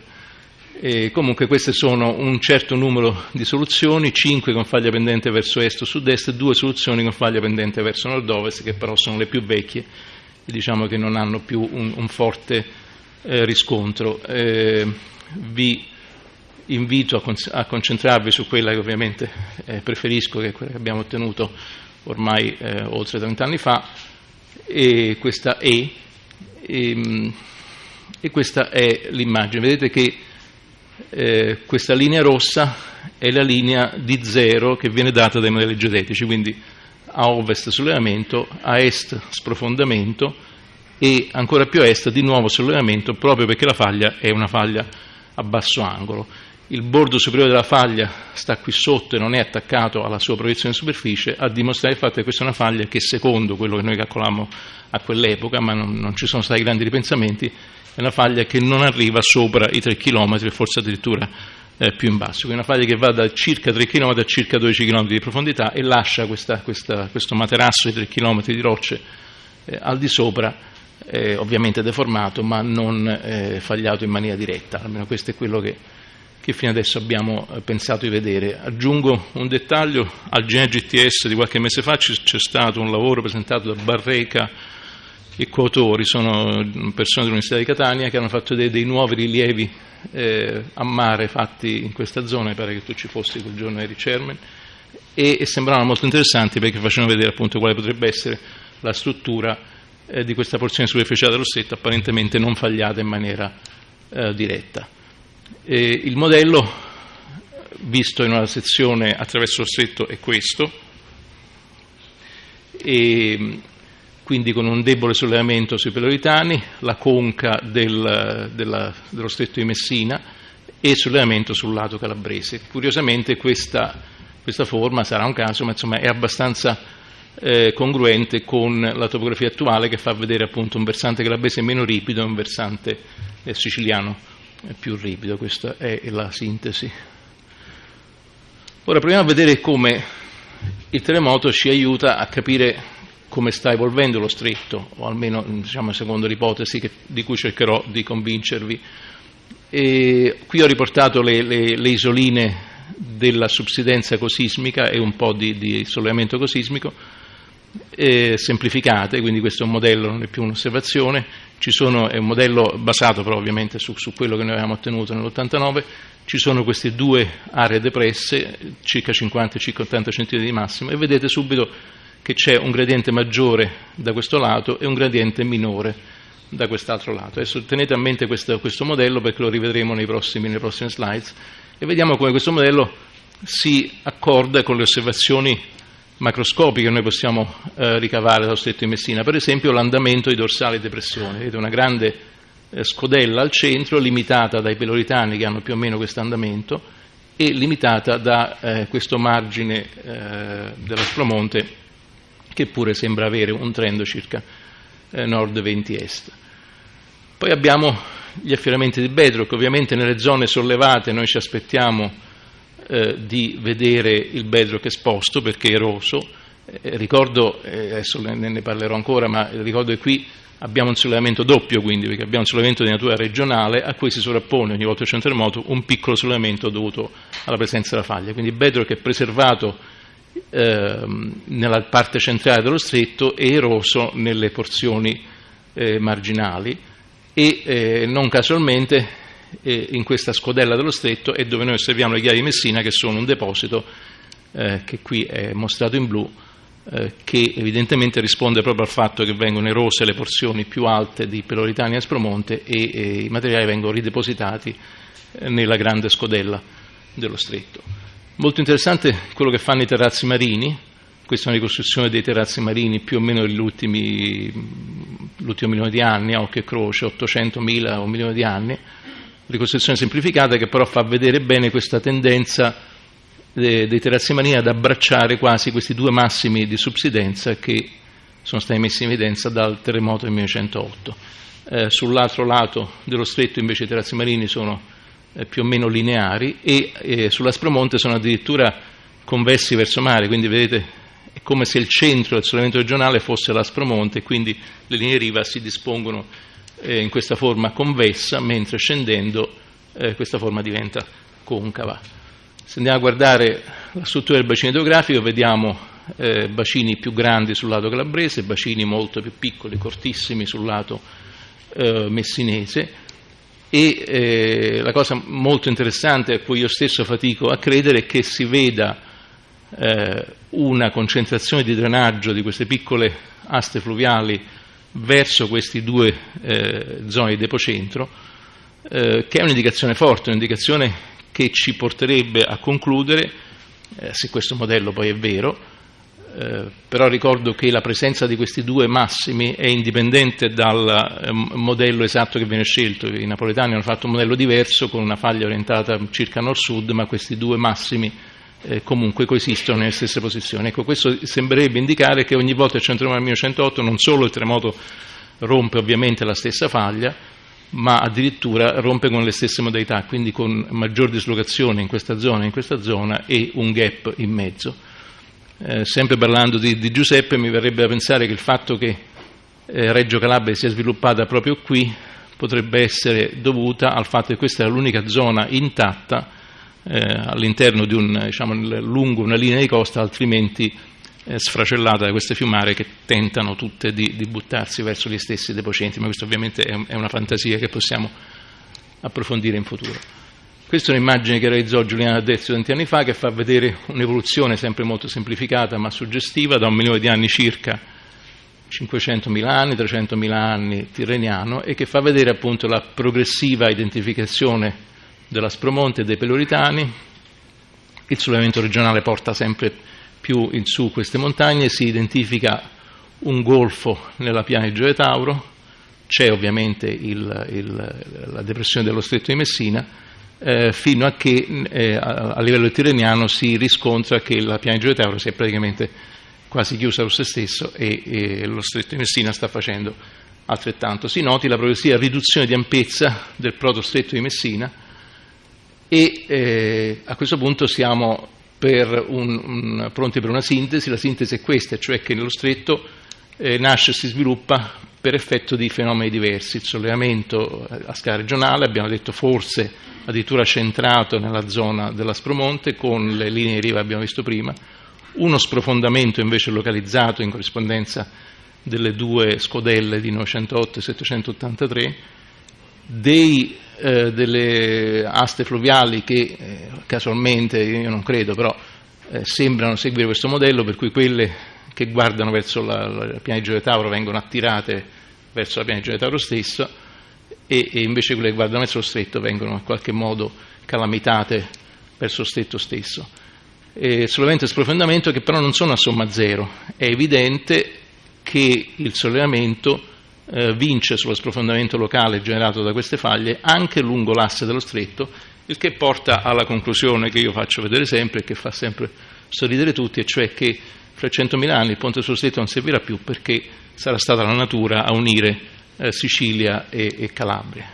E comunque queste sono un certo numero di soluzioni, cinque con faglia pendente verso est o sud-est, due soluzioni con faglia pendente verso nord-ovest, che però sono le più vecchie e diciamo che non hanno più un, un forte eh, riscontro. Eh, vi invito a, con- a concentrarvi su quella che ovviamente eh, preferisco, che è quella che abbiamo ottenuto ormai eh, oltre trenta anni fa, e questa è, e, e questa è l'immagine. Vedete che eh, questa linea rossa è la linea di zero che viene data dai modelli geodetici, quindi a ovest sollevamento, a est sprofondamento e ancora più a est di nuovo sollevamento, proprio perché la faglia è una faglia a basso angolo. il bordo superiore della faglia sta qui sotto e non è attaccato alla sua proiezione in superficie, a dimostrare il fatto che questa è una faglia che, secondo quello che noi calcolammo a quell'epoca, ma non, non ci sono stati grandi ripensamenti, è una faglia che non arriva sopra i tre chilometri, forse addirittura eh, più in basso. Quindi una faglia che va da circa tre chilometri a circa dodici chilometri di profondità e lascia questa, questa, questo materasso di tre chilometri di rocce eh, al di sopra, eh, ovviamente deformato, ma non eh, fagliato in maniera diretta. Almeno questo è quello che, che fino adesso abbiamo eh, pensato di vedere. Aggiungo un dettaglio: al G N G T S di qualche mese fa c'è stato un lavoro presentato da Barreca e coautori, sono persone dell'Università di Catania, che hanno fatto vedere dei nuovi rilievi eh, a mare fatti in questa zona. Mi pare che tu ci fossi quel giorno, eri chairman, e, e sembravano molto interessanti perché facevano vedere appunto quale potrebbe essere la struttura eh, di questa porzione superficiale dello stretto, apparentemente non fagliata in maniera eh, diretta. E il modello visto in una sezione attraverso lo stretto è questo, e quindi con un debole sollevamento sui peloritani, la conca del, della, dello stretto di Messina e sollevamento sul lato calabrese. Curiosamente questa, questa forma, sarà un caso, ma insomma è abbastanza eh, congruente con la topografia attuale, che fa vedere appunto un versante calabrese meno ripido e un versante eh, siciliano eh, più ripido. Questa è la sintesi. Ora proviamo a vedere come il terremoto ci aiuta a capire come sta evolvendo lo stretto, o almeno diciamo secondo l'ipotesi che, di cui cercherò di convincervi. E qui ho riportato le, le, le isoline della subsidenza ecosismica e un po' di, di sollevamento ecosismico eh, semplificate, quindi questo è un modello, non è più un'osservazione. Ci sono, è un modello basato però ovviamente su, su quello che noi avevamo ottenuto nell'ottantanove. Ci sono queste due aree depresse, circa cinquanta e circa ottanta centimetri di massimo, e vedete subito che c'è un gradiente maggiore da questo lato e un gradiente minore da quest'altro lato. Adesso tenete a mente questo, questo modello, perché lo rivedremo nei prossimi, nelle prossime slides, e vediamo come questo modello si accorda con le osservazioni macroscopiche che noi possiamo eh, ricavare dallo stretto di Messina. Per esempio l'andamento di dorsali depressione. Vedete una grande eh, scodella al centro, limitata dai peloritani che hanno più o meno questo andamento, e limitata da eh, questo margine eh, dell'Aspromonte, che pure sembra avere un trend circa eh, nord venti est. Poi abbiamo gli affioramenti di bedrock. Ovviamente nelle zone sollevate noi ci aspettiamo eh, di vedere il bedrock esposto perché è eroso. Eh, ricordo, eh, adesso ne, ne parlerò ancora, ma ricordo che qui abbiamo un sollevamento doppio, quindi, perché abbiamo un sollevamento di natura regionale a cui si sovrappone ogni volta che c'è un terremoto un piccolo sollevamento dovuto alla presenza della faglia. Quindi il bedrock è preservato Eh, nella parte centrale dello stretto e eroso nelle porzioni eh, marginali, e eh, non casualmente eh, in questa scodella dello stretto è dove noi osserviamo le ghiaie di Messina, che sono un deposito eh, che qui è mostrato in blu, eh, che evidentemente risponde proprio al fatto che vengono erose le porzioni più alte di peloritani e Aspromonte e, e i materiali vengono ridepositati eh, nella grande scodella dello stretto. Molto interessante quello che fanno i terrazzi marini. Questa è una ricostruzione dei terrazzi marini più o meno dell'ultimo milione di anni, a occhio e croce, ottocentomila o un milione di anni. Ricostruzione semplificata che però fa vedere bene questa tendenza dei, dei terrazzi marini ad abbracciare quasi questi due massimi di subsidenza che sono stati messi in evidenza dal terremoto del millenovecentootto. Eh, sull'altro lato dello stretto invece i terrazzi marini sono più o meno lineari e eh, sull'Aspromonte sono addirittura convessi verso mare, quindi vedete è come se il centro del sollevamento regionale fosse l'Aspromonte, quindi le linee riva si dispongono eh, in questa forma convessa, mentre scendendo eh, questa forma diventa concava. Se andiamo a guardare la struttura del bacino idrografico vediamo eh, bacini più grandi sul lato calabrese, bacini molto più piccoli, cortissimi sul lato eh, messinese. E eh, la cosa molto interessante a cui io stesso fatico a credere è che si veda eh, una concentrazione di drenaggio di queste piccole aste fluviali verso queste due eh, zone di depocentro, eh, che è un'indicazione forte, un'indicazione che ci porterebbe a concludere, eh, se questo modello poi è vero, Eh, però ricordo che la presenza di questi due massimi è indipendente dal eh, modello esatto che viene scelto. I napoletani hanno fatto un modello diverso con una faglia orientata circa nord-sud, ma questi due massimi eh, comunque coesistono nelle stesse posizioni. Ecco, questo sembrerebbe indicare che ogni volta il centro del millenovecentotto non solo il terremoto rompe ovviamente la stessa faglia, ma addirittura rompe con le stesse modalità, quindi con maggior dislocazione in questa zona e in questa zona e un gap in mezzo. Eh, sempre parlando di, di Giuseppe, mi verrebbe da pensare che il fatto che eh, Reggio Calabria sia sviluppata proprio qui potrebbe essere dovuta al fatto che questa è l'unica zona intatta eh, all'interno di un, diciamo, lungo una linea di costa, altrimenti eh, sfracellata da queste fiumare che tentano tutte di, di buttarsi verso gli stessi depocenti, ma questo ovviamente è, è una fantasia che possiamo approfondire in futuro. Questa è un'immagine che realizzò Giuliano Dezio tanti anni fa, che fa vedere un'evoluzione sempre molto semplificata ma suggestiva da un milione di anni circa, cinquecentomila anni, trecentomila anni tirreniano, e che fa vedere appunto la progressiva identificazione dell'Aspromonte e dei Peloritani. Il sollevamento regionale porta sempre più in su queste montagne, si identifica un golfo nella piana di Gioia Tauro, c'è ovviamente il, il, la depressione dello Stretto di Messina, Eh, fino a che eh, a, a livello tirreniano si riscontra che la piana di Gioia Tauro si è praticamente quasi chiusa su se stesso e, e lo Stretto di Messina sta facendo altrettanto. Si noti la progressiva riduzione di ampiezza del proto-Stretto di Messina e eh, a questo punto siamo per un, un, pronti per una sintesi. La sintesi è questa, cioè che nello Stretto eh, nasce e si sviluppa per effetto di fenomeni diversi. Il sollevamento a scala regionale, abbiamo detto forse addirittura centrato nella zona dell'Aspromonte con le linee di riva che abbiamo visto prima, uno sprofondamento invece localizzato in corrispondenza delle due scodelle di novecentotto e settecentottantatré, dei, eh, delle aste fluviali che eh, casualmente, io non credo, però eh, sembrano seguire questo modello, per cui quelle che guardano verso la, la piana di Gioia Tauro vengono attirate verso la piana di Gioia Tauro stesso, e, e invece quelle che guardano verso lo Stretto vengono in qualche modo calamitate verso lo Stretto stesso. E sollevamento e sprofondamento che però non sono a somma zero. È evidente che il sollevamento eh, vince sullo sprofondamento locale generato da queste faglie anche lungo l'asse dello Stretto, il che porta alla conclusione che io faccio vedere sempre e che fa sempre sorridere tutti, e cioè che fra centomila anni il ponte sullo Stretto non servirà più, perché sarà stata la natura a unire eh, Sicilia e, e Calabria.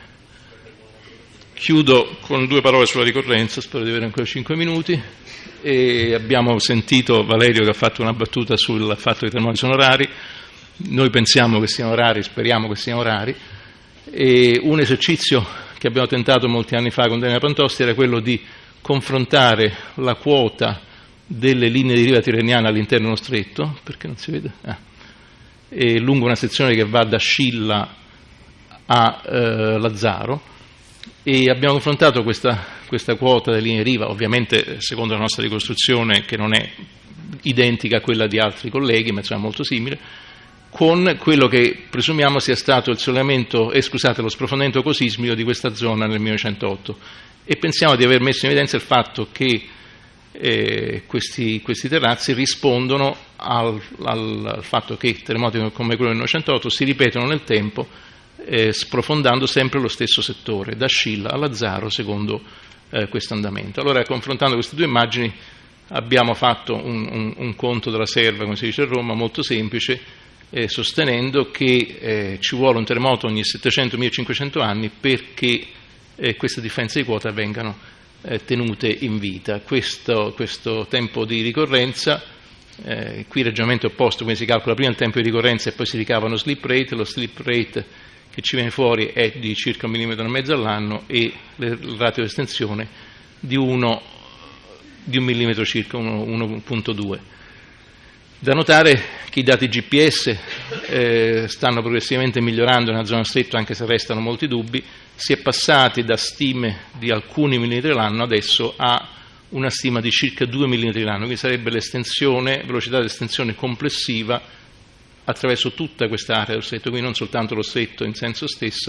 Chiudo con due parole sulla ricorrenza, spero di avere ancora cinque minuti. E abbiamo sentito Valerio che ha fatto una battuta sul fatto che i terremoti sono rari. Noi pensiamo che siano rari, speriamo che siano rari, e un esercizio che abbiamo tentato molti anni fa con Daniele Pantosti era quello di confrontare la quota delle linee di riva tirreniana all'interno dello Stretto, perché non si vede, ah, e lungo una sezione che va da Scilla a eh, Lazzaro, e abbiamo confrontato questa, questa quota delle linee di riva, ovviamente secondo la nostra ricostruzione, che non è identica a quella di altri colleghi, ma insomma molto simile, con quello che presumiamo sia stato il sollevamento, eh, scusate, lo sprofondamento ecosismico di questa zona nel millenovecentotto, e pensiamo di aver messo in evidenza il fatto che eh, questi, questi terrazzi rispondono al, al, al fatto che terremoti come quello del novecentotto si ripetono nel tempo, eh, sprofondando sempre lo stesso settore, da Scilla a Lazzaro, secondo eh, questo andamento. Allora, confrontando queste due immagini, abbiamo fatto un, un, un conto della serva, come si dice a Roma, molto semplice, Eh, sostenendo che eh, ci vuole un terremoto ogni settecento millecinquecento anni perché eh, queste differenze di quota vengano eh, tenute in vita. Questo, questo tempo di ricorrenza, eh, qui il ragionamento è opposto, quindi si calcola prima il tempo di ricorrenza e poi si ricava uno slip rate. Lo slip rate che ci viene fuori è di circa un millimetro e mezzo all'anno, e il ratio di estensione di, uno, di un millimetro circa, uno virgola due. Da notare che i dati G P S eh, stanno progressivamente migliorando nella zona Stretto, anche se restano molti dubbi. Si è passati da stime di alcuni millimetri l'anno adesso a una stima di circa due millimetri l'anno, quindi sarebbe l'estensione, velocità di estensione complessiva attraverso tutta questa area dello Stretto, quindi non soltanto lo Stretto in senso stesso,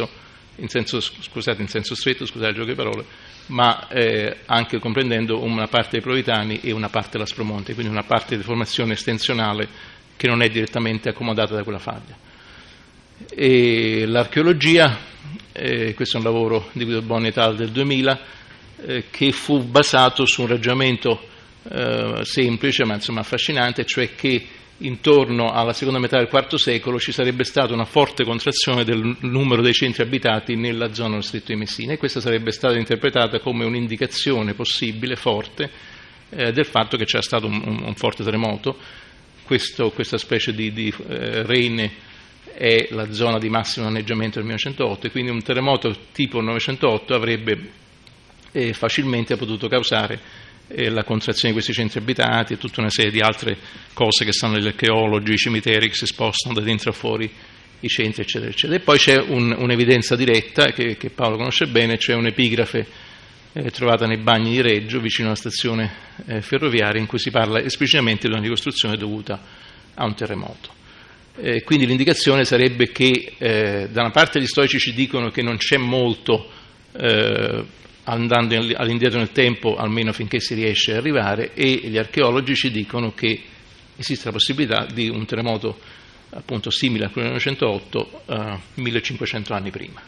in senso, scusate, in senso stretto, scusate il gioco di parole, ma eh, anche comprendendo una parte dei Proitani e una parte dell'Aspromonte, quindi una parte di deformazione estensionale che non è direttamente accomodata da quella faglia. E l'archeologia, eh, questo è un lavoro di Guido Bonni et al. del duemila, eh, che fu basato su un ragionamento eh, semplice ma insomma affascinante, cioè che intorno alla seconda metà del quarto secolo ci sarebbe stata una forte contrazione del numero dei centri abitati nella zona dello Stretto di Messina, e questa sarebbe stata interpretata come un'indicazione possibile, forte, eh, del fatto che c'era stato un, un, un forte terremoto. Questo, questa specie di, di eh, Rene è la zona di massimo danneggiamento del millenovecentotto, e quindi un terremoto tipo novecentotto avrebbe eh, facilmente potuto causare la contrazione di questi centri abitati e tutta una serie di altre cose che sanno gli archeologi, i cimiteri che si spostano da dentro a fuori i centri, eccetera, eccetera. E poi c'è un, un'evidenza diretta che, che Paolo conosce bene, cioè un'epigrafe eh, trovata nei bagni di Reggio, vicino alla stazione eh, ferroviaria, in cui si parla esplicitamente di una ricostruzione dovuta a un terremoto. Eh, quindi l'indicazione sarebbe che eh, da una parte gli storici ci dicono che non c'è molto eh, andando all'indietro nel tempo, almeno finché si riesce ad arrivare, e gli archeologi ci dicono che esiste la possibilità di un terremoto appunto simile a quello del novecentotto, eh, millecinquecento anni prima.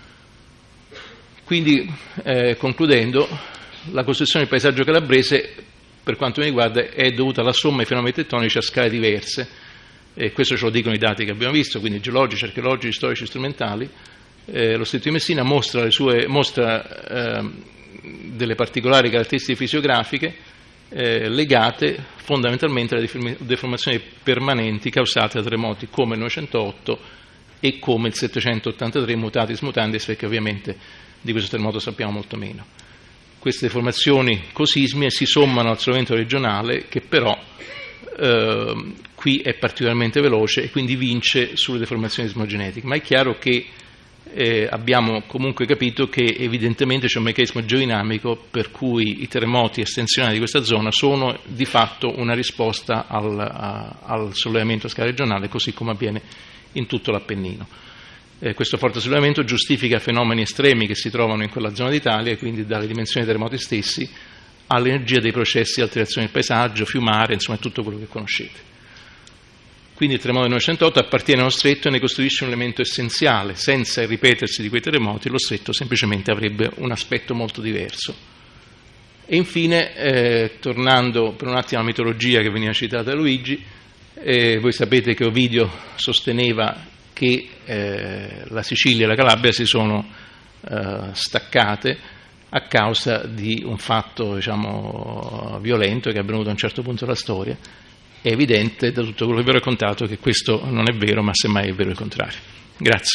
Quindi, eh, concludendo, la costruzione del paesaggio calabrese, per quanto mi riguarda, è dovuta alla somma di fenomeni tettonici a scale diverse, e questo ce lo dicono i dati che abbiamo visto, quindi geologici, archeologici, storici, strumentali. Eh, lo Stretto di Messina mostra, le sue, mostra eh, delle particolari caratteristiche fisiografiche eh, legate fondamentalmente alle deformazioni permanenti causate da terremoti come il novecentotto e come il settecentottantatré, mutatis mutandis, perché ovviamente di questo terremoto sappiamo molto meno. Queste deformazioni cosismie si sommano al sollevamento regionale, che però eh, qui è particolarmente veloce e quindi vince sulle deformazioni sismogenetiche, ma è chiaro che Eh, abbiamo comunque capito che evidentemente c'è un meccanismo geodinamico per cui i terremoti estensionali di questa zona sono di fatto una risposta al, a, al sollevamento a scala regionale, così come avviene in tutto l'Appennino. Eh, questo forte sollevamento giustifica fenomeni estremi che si trovano in quella zona d'Italia, e quindi dalle dimensioni dei terremoti stessi all'energia dei processi di alterazione del paesaggio, fiumare, insomma tutto quello che conoscete. Quindi il terremoto del novecentotto appartiene allo stretto e ne costituisce un elemento essenziale. Senza il ripetersi di quei terremoti, lo stretto semplicemente avrebbe un aspetto molto diverso. E infine, eh, tornando per un attimo alla mitologia che veniva citata da Luigi, eh, voi sapete che Ovidio sosteneva che eh, la Sicilia e la Calabria si sono eh, staccate a causa di un fatto, diciamo, violento che è avvenuto a un certo punto della storia. È evidente da tutto quello che vi ho raccontato che questo non è vero, ma semmai è vero il contrario. Grazie.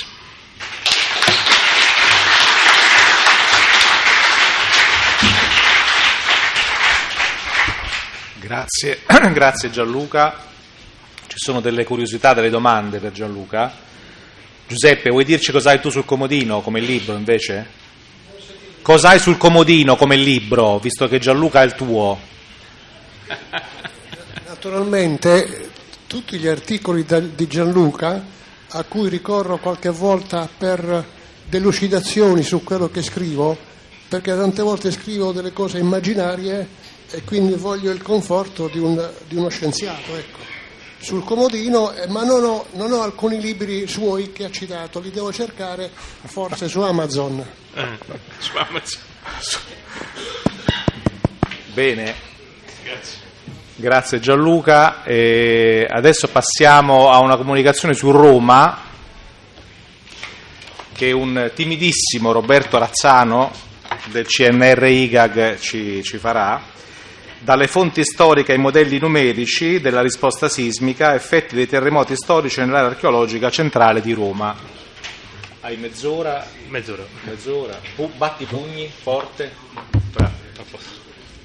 Grazie, grazie Gianluca. Ci sono delle curiosità, delle domande per Gianluca. Giuseppe, vuoi dirci cosa hai tu sul comodino come libro invece? Cosa hai sul comodino come libro, visto che Gianluca è il tuo? Naturalmente tutti gli articoli di Gianluca, a cui ricorro qualche volta per delucidazioni su quello che scrivo, perché tante volte scrivo delle cose immaginarie e quindi voglio il conforto di, un, di uno scienziato, ecco. Sul comodino, eh, ma non ho, non ho alcuni libri suoi che ha citato, li devo cercare forse su Amazon. Eh, su Amazon. Bene. Grazie. Grazie Gianluca. E adesso passiamo a una comunicazione su Roma che un timidissimo Roberto Razzano del C N R I G A G ci, ci farà. Dalle fonti storiche ai modelli numerici della risposta sismica, effetti dei terremoti storici nell'area archeologica centrale di Roma. Hai mezz'ora? Mezz'ora. Mezz'ora. Uh, batti i pugni, forte. Bravo, a posto.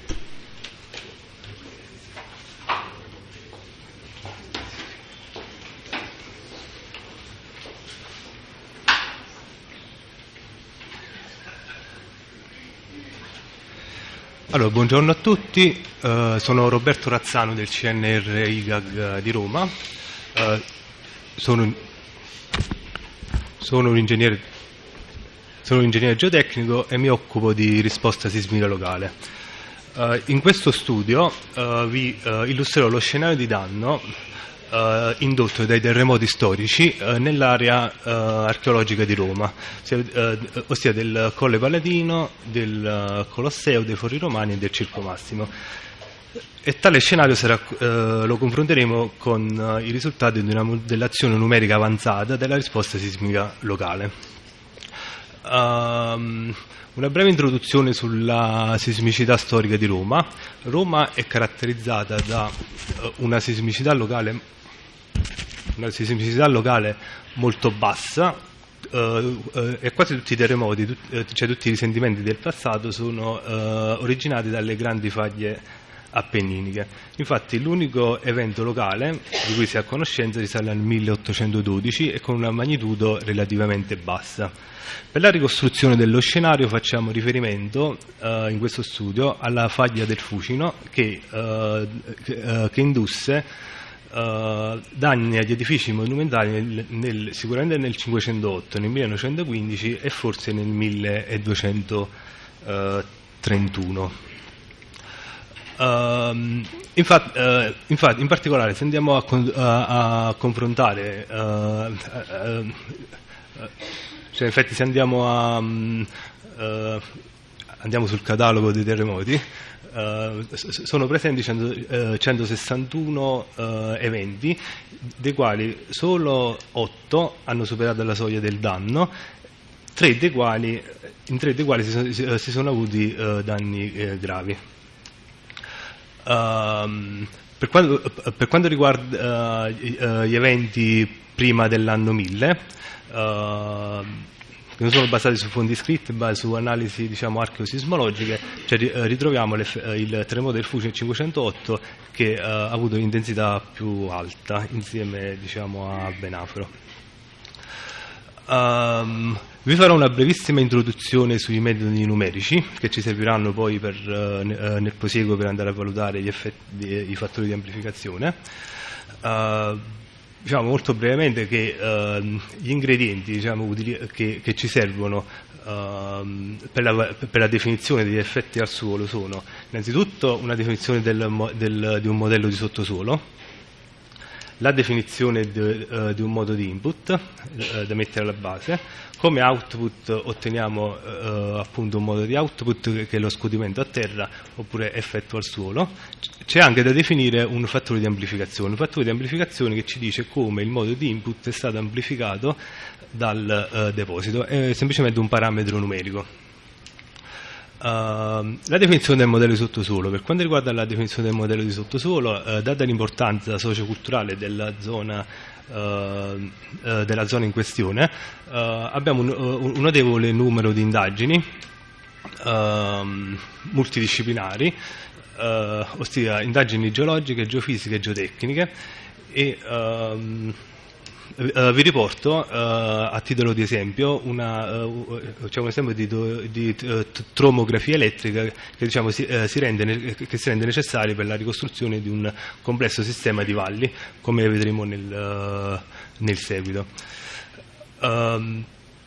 Allora, buongiorno a tutti, uh, sono Roberto Razzano del C N R I G A G di Roma, uh, sono, sono un ingegnere, sono un ingegnere geotecnico e mi occupo di risposta sismica locale. Uh, in questo studio uh, vi uh, illustrerò lo scenario di danno uh, indotto dai terremoti storici uh, nell'area uh, archeologica di Roma, ossia, uh, ossia del Colle Palatino, del uh, Colosseo, dei Fori Romani e del Circo Massimo. E tale scenario sarà, uh, lo confronteremo con uh, i risultati di una modellazione numerica avanzata della risposta sismica locale. Um, Una breve introduzione sulla sismicità storica di Roma. Roma è caratterizzata da uh, una sismicità locale, una sismicità locale molto bassa, uh, uh, e quasi tutti i terremoti, tut, uh, cioè tutti i risentimenti del passato sono uh, originati dalle grandi faglie appenniniche. Infatti l'unico evento locale di cui si ha conoscenza risale al milleottocentododici e con una magnitudo relativamente bassa. Per la ricostruzione dello scenario facciamo riferimento uh, in questo studio alla faglia del Fucino che, uh, che, uh, che indusse uh, danni agli edifici monumentali nel, nel, sicuramente nel cinquecentootto, nel millenovecentoquindici e forse nel milledue-centotrentuno. Uh, infatti, uh, infatti, in particolare, se andiamo a, a, a confrontare, uh, uh, uh, cioè, infatti, se andiamo a um, uh, andiamo sul catalogo dei terremoti, uh, sono presenti centosessantuno uh, eventi, dei quali solo otto hanno superato la soglia del danno, tre dei quali, in tre dei quali si, si, si sono avuti uh, danni uh, gravi. Uh, per, quanto, per quanto riguarda uh, gli eventi prima dell'anno mille, uh, che non sono basati su fonti scritte ma su analisi, diciamo, archeosismologiche, cioè ritroviamo le, il terremoto del Fucino cinquecentootto che uh, ha avuto l'intensità più alta insieme, diciamo, a Benafro. Um, vi farò una brevissima introduzione sui metodi numerici che ci serviranno poi per, uh, nel proseguo per andare a valutare gli effetti, i fattori di amplificazione. Uh, diciamo molto brevemente che uh, gli ingredienti, diciamo, che, che ci servono uh, per, la, per la definizione degli effetti al suolo sono innanzitutto una definizione del, del, di un modello di sottosuolo, la definizione di, uh, di un modo di input uh, da mettere alla base. Come output otteniamo uh, appunto un modo di output che è lo scudimento a terra oppure effetto al suolo. C'è anche da definire un fattore di amplificazione, un fattore di amplificazione che ci dice come il modo di input è stato amplificato dal uh, deposito, è semplicemente un parametro numerico. Uh, la definizione del modello di sottosuolo. Per quanto riguarda la definizione del modello di sottosuolo, uh, data l'importanza socioculturale della zona, uh, uh, della zona in questione, uh, abbiamo un, un notevole numero di indagini uh, multidisciplinari, uh, ossia indagini geologiche, geofisiche e geotecniche, e uh, Uh, vi riporto uh, a titolo di esempio una, uh, cioè un esempio di, di uh, tromografia elettrica che, diciamo, si, uh, si rende, che si rende necessaria per la ricostruzione di un complesso sistema di valli, come vedremo nel, uh, nel seguito. Um,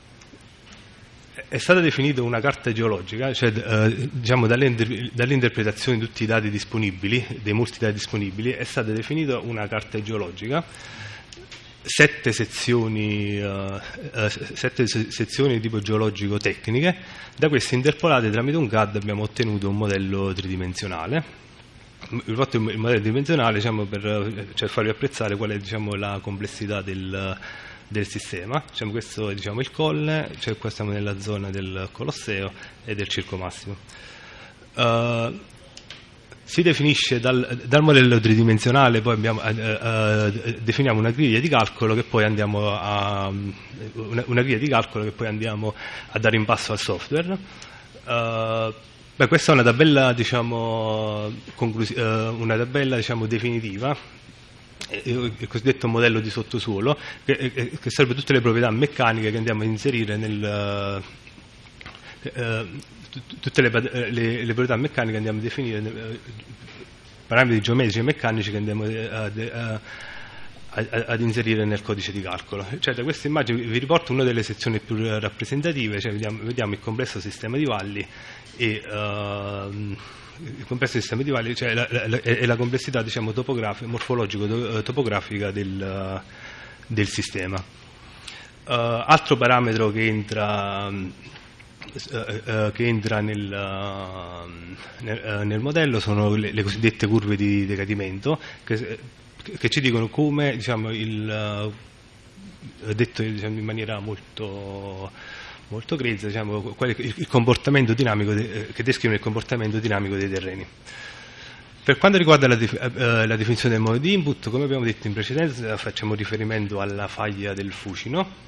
è stata definita una carta geologica, cioè uh, diciamo dall'interpretazione di tutti i dati disponibili, dei molti dati disponibili, è stata definita una carta geologica. Sette sezioni, uh, uh, sette sezioni di tipo geologico-tecniche, da queste interpolate tramite un C A D abbiamo ottenuto un modello tridimensionale. Il fatto il modello tridimensionale, diciamo, per cioè, farvi apprezzare qual è, diciamo, la complessità del, del sistema. Diciamo, questo è, diciamo, il Colle, cioè qua siamo nella zona del Colosseo e del Circo Massimo. Uh, Si definisce dal, dal modello tridimensionale, poi abbiamo, uh, uh, definiamo una griglia di calcolo che poi andiamo a una, una griglia di calcolo che poi andiamo a dare in passo al software. Uh, beh, questa è una tabella, diciamo, conclusi- uh, una tabella, diciamo, definitiva, il cosiddetto modello di sottosuolo, che, che serve tutte le proprietà meccaniche che andiamo a inserire nel uh, uh, tutte le, le, le proprietà meccaniche andiamo a definire, eh, parametri geometrici e meccanici che andiamo a, a, ad inserire nel codice di calcolo. Cioè, da questa immagine vi riporto una delle sezioni più rappresentative, cioè vediamo, vediamo il complesso sistema di valli e uh, il complesso sistema di valli, cioè la, la, e la complessità, diciamo, topografica, morfologico-topografica del, del sistema. Uh, altro parametro che entra, uh, uh, che entra nel, uh, nel, uh, nel modello sono le, le cosiddette curve di decadimento, che, che ci dicono come, diciamo, il, uh, detto, diciamo, in maniera molto, molto grezza, diciamo, qual è il, il comportamento dinamico de, che descrive il comportamento dinamico dei terreni. Per quanto riguarda la, uh, la definizione del modo di input, come abbiamo detto in precedenza, facciamo riferimento alla faglia del Fucino.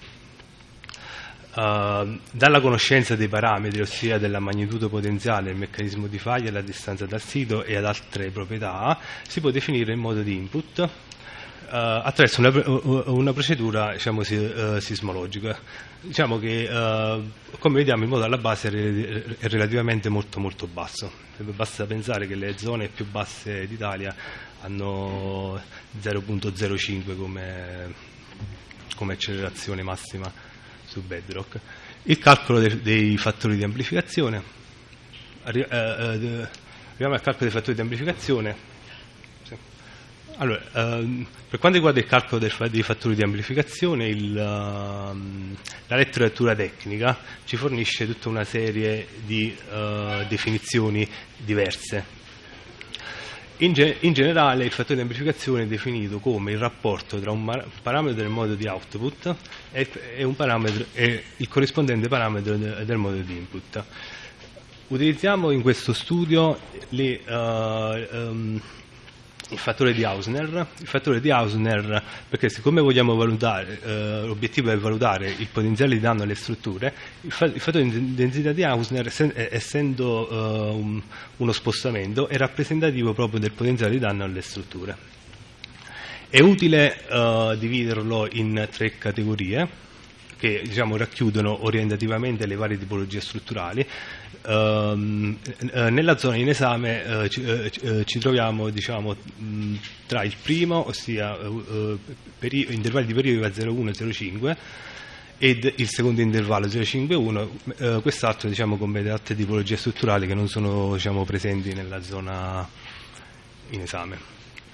Uh, dalla conoscenza dei parametri, ossia della magnitudo potenziale, il meccanismo di faglia, la distanza dal sito e ad altre proprietà, si può definire il modo di input uh, attraverso una, una procedura, diciamo, uh, sismologica. Diciamo che, uh, come vediamo, il modo alla base è relativamente molto molto basso. Basta pensare che le zone più basse d'Italia hanno zero virgola zero cinque come, come accelerazione massima su Bedrock. Il calcolo dei, dei fattori di amplificazione. Arri- eh, eh, arriviamo al calcolo dei fattori di amplificazione. Sì. Allora, eh, per quanto riguarda il calcolo del, dei fattori di amplificazione, il, uh, la letteratura tecnica ci fornisce tutta una serie di uh, definizioni diverse. In, ge- in generale il fattore di amplificazione è definito come il rapporto tra un mar- parametro del modo di output e, e, un parametro, e il corrispondente parametro de- del modo di input. Utilizziamo in questo studio le, uh, um, il fattore di Hausner, il fattore di Hausner perché siccome vogliamo valutare, uh, l'obiettivo è valutare il potenziale di danno alle strutture, il, fa- il fattore di densità di Hausner, sen- essendo uh, un, uno spostamento, è rappresentativo proprio del potenziale di danno alle strutture. È utile uh, dividerlo in tre categorie che, diciamo, racchiudono orientativamente le varie tipologie strutturali. Uh, nella zona in esame uh, ci, uh, ci troviamo, diciamo, mh, tra il primo, ossia uh, peri- intervalli di periodo a zero virgola uno e zero virgola cinque, ed il secondo intervallo zero virgola cinque uno, uh, quest'altro, diciamo, come altre tipologie strutturali che non sono, diciamo, presenti nella zona in esame.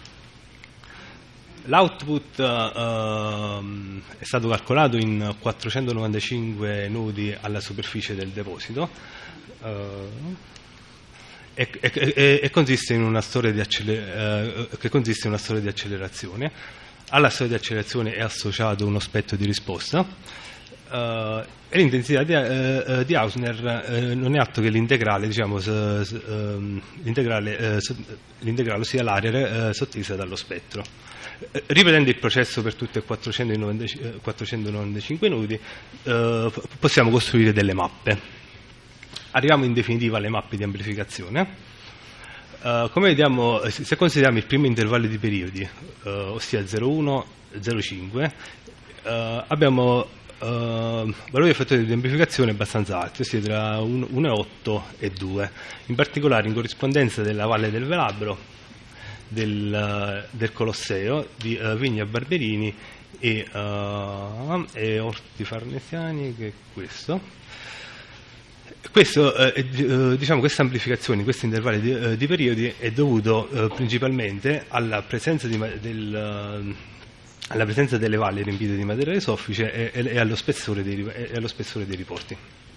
L'output uh, è stato calcolato in quattrocentonovantacinque nodi alla superficie del deposito uh, e, e, e consiste in una storia di acceler- uh, che consiste in una storia di accelerazione. Alla storia di accelerazione è associato uno spettro di risposta uh, e l'intensità di, uh, di Hausner uh, non è altro che l'integrale, diciamo, s- s- uh, l'integrale, uh, s- l'integrale ossia l'area uh, sottesa dallo spettro. Ripetendo il processo per tutti e quattrocentonovantacinque nodi, eh, possiamo costruire delle mappe. Arriviamo in definitiva alle mappe di amplificazione. Eh, come vediamo, se consideriamo il primo intervallo di periodi, eh, ossia zero virgola uno zero virgola cinque, eh, abbiamo eh, valori di fattori di amplificazione abbastanza alti, ossia tra uno virgola otto e due, in particolare in corrispondenza della Valle del Velabro, Del, del Colosseo, di uh, Vigna Barberini e, uh, e Orti Farnesiani, che è questo. Questo, uh, diciamo, questa amplificazione, questi intervalli di, uh, di periodi è dovuto uh, principalmente alla presenza, di, del, uh, alla presenza delle valli riempite di materiale soffice e, e, e, allo spessore dei, e allo spessore dei riporti.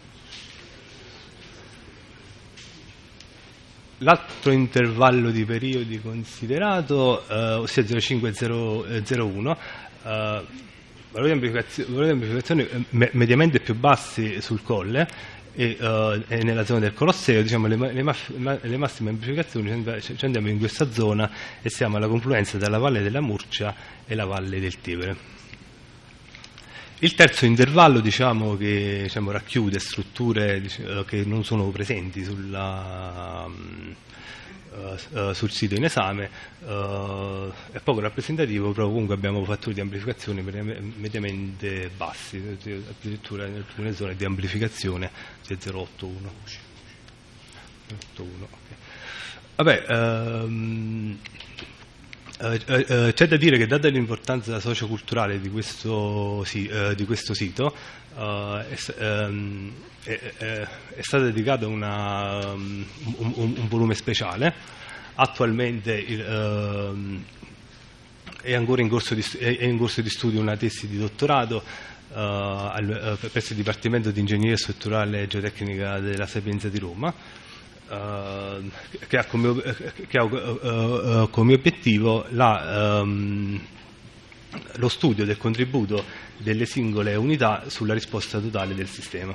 L'altro intervallo di periodi considerato, eh, ossia zero virgola cinque e zero virgola uno, eh, valori di amplificazione, valori di amplificazione me- mediamente più bassi sul colle e, eh, e nella zona del Colosseo, diciamo, le, le, ma- le massime amplificazioni ci andiamo in questa zona e siamo alla confluenza della Valle della Murcia e la Valle del Tevere. Il terzo intervallo, diciamo, che, diciamo, racchiude strutture, diciamo, che non sono presenti sulla, uh, uh, sul sito in esame, uh, è poco rappresentativo, però comunque abbiamo fattori di amplificazione mediamente bassi, addirittura in alcune zone di amplificazione di zero virgola otto uno. Okay. Vabbè, um, Uh, uh, c'è da dire che, data l'importanza socioculturale di questo, sì, uh, di questo sito, uh, è, um, è, è, è stato dedicato una, um, un, un, un volume speciale. Attualmente il, uh, è ancora in corso, di, è in corso di studio una tesi di dottorato uh, al, uh, presso il Dipartimento di Ingegneria Strutturale e Geotecnica della Sapienza di Roma. Uh, che ha come, che ha, uh, uh, come obiettivo la, um, lo studio del contributo delle singole unità sulla risposta totale del sistema.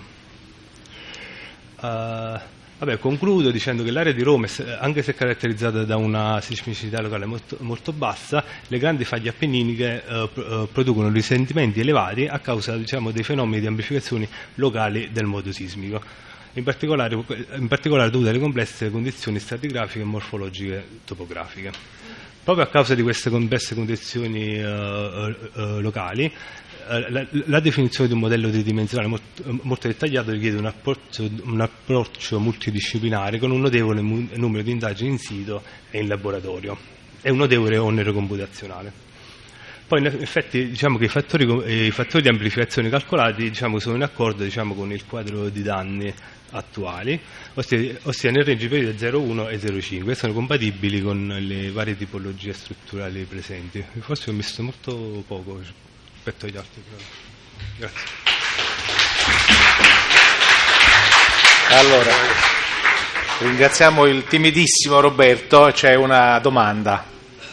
Uh, vabbè, concludo dicendo che l'area di Roma, anche se caratterizzata da una sismicità locale molto, molto bassa, le grandi faglie appenniniche uh, uh, producono risentimenti elevati a causa, diciamo, dei fenomeni di amplificazioni locali del modo sismico. In particolare, in particolare dovute alle complesse condizioni stratigrafiche e morfologiche topografiche. Proprio a causa di queste complesse condizioni uh, uh, locali, uh, la, la definizione di un modello tridimensionale molto, molto dettagliato richiede un approccio, un approccio multidisciplinare con un notevole numero di indagini in sito e in laboratorio e un notevole onere computazionale. Poi in effetti, diciamo che i fattori, i fattori di amplificazione calcolati, diciamo, sono in accordo, diciamo, con il quadro di danni attuali, ossia, ossia nel range periodo zero virgola uno e zero virgola cinque, e sono compatibili con le varie tipologie strutturali presenti. Forse ho messo molto poco rispetto agli altri. Grazie. Allora, ringraziamo il timidissimo Roberto. C'è una domanda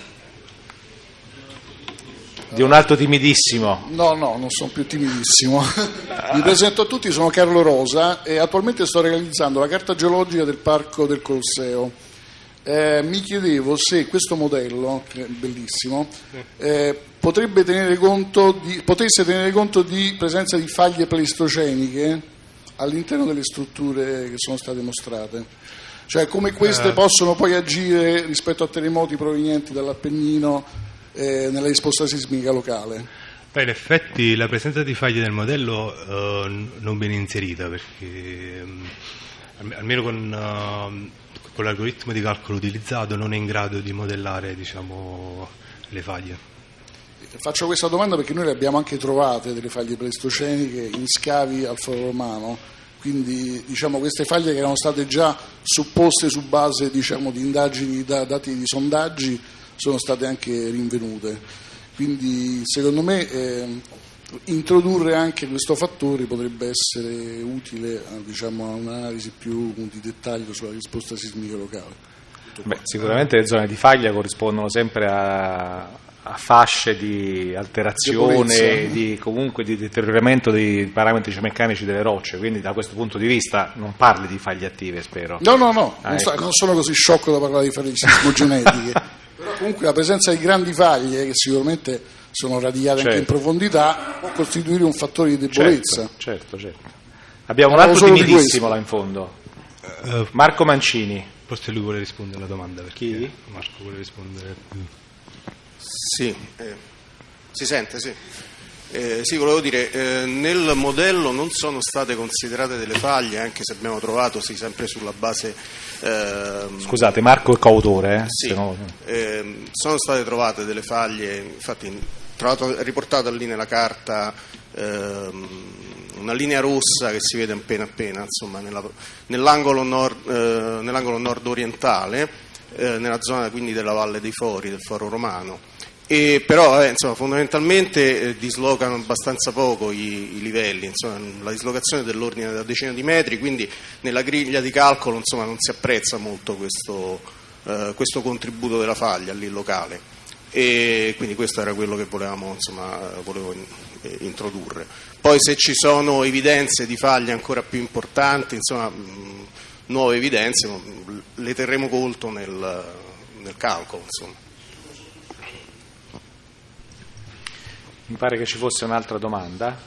di un altro timidissimo. No, no, non sono più timidissimo. Mi presento a tutti, sono Carlo Rosa e attualmente sto realizzando la carta geologica del Parco del Colosseo. Eh, mi chiedevo se questo modello, che è bellissimo, eh, potrebbe tenere conto di, potesse tenere conto di presenza di faglie pleistoceniche all'interno delle strutture che sono state mostrate. Cioè come queste eh. possono poi agire rispetto a terremoti provenienti dall'Appennino Eh, nella risposta sismica locale. Beh, in effetti la presenza di faglie nel modello eh, non viene inserita perché eh, almeno con, eh, con l'algoritmo di calcolo utilizzato non è in grado di modellare, diciamo, le faglie. Faccio questa domanda perché noi le abbiamo anche trovate delle faglie pleistoceniche in scavi al Foro Romano, quindi, diciamo, queste faglie che erano state già supposte su base, diciamo, di indagini, da, dati di sondaggi, sono state anche rinvenute, quindi secondo me eh, introdurre anche questo fattore potrebbe essere utile a, diciamo, a un'analisi più di dettaglio sulla risposta sismica locale. Beh, sicuramente le zone di faglia corrispondono sempre a, a fasce di alterazione, di, comunque di deterioramento dei parametri meccanici delle rocce, quindi da questo punto di vista non parli di faglie attive, spero. No, no, no, ah, non, ecco. sta, non sono così sciocco da parlare di faglie sismogenetiche. Però comunque la presenza di grandi faglie, che sicuramente sono radicate certo. anche in profondità, può costituire un fattore di debolezza. Certo, certo, certo. Abbiamo un altro timidissimo là in fondo, uh, Marco Mancini. Forse lui vuole rispondere alla domanda. Chi? Marco vuole rispondere. Sì, eh, si sente, sì. Eh, sì, volevo dire, eh, nel modello non sono state considerate delle faglie, anche se abbiamo trovato, sì, sempre sulla base... Ehm, Scusate, Marco è coautore, eh? Sì, Se no... ehm, sono state trovate delle faglie, infatti trovato, riportata lì nella carta ehm, una linea rossa che si vede appena appena, insomma, nella, nell'angolo, nord, eh, nell'angolo nord-orientale, eh, nella zona quindi della Valle dei Fori, del Foro Romano. E però eh, insomma, fondamentalmente eh, dislocano abbastanza poco i, i livelli, insomma, la dislocazione è dell'ordine della decina di metri, quindi nella griglia di calcolo, insomma, non si apprezza molto questo, eh, questo contributo della faglia lì locale, e quindi questo era quello che volevamo, insomma, volevo in, eh, introdurre. Poi se ci sono evidenze di faglie ancora più importanti, insomma, mh, nuove evidenze, mh, le terremo conto nel, nel calcolo, insomma. Mi pare che ci fosse un'altra domanda.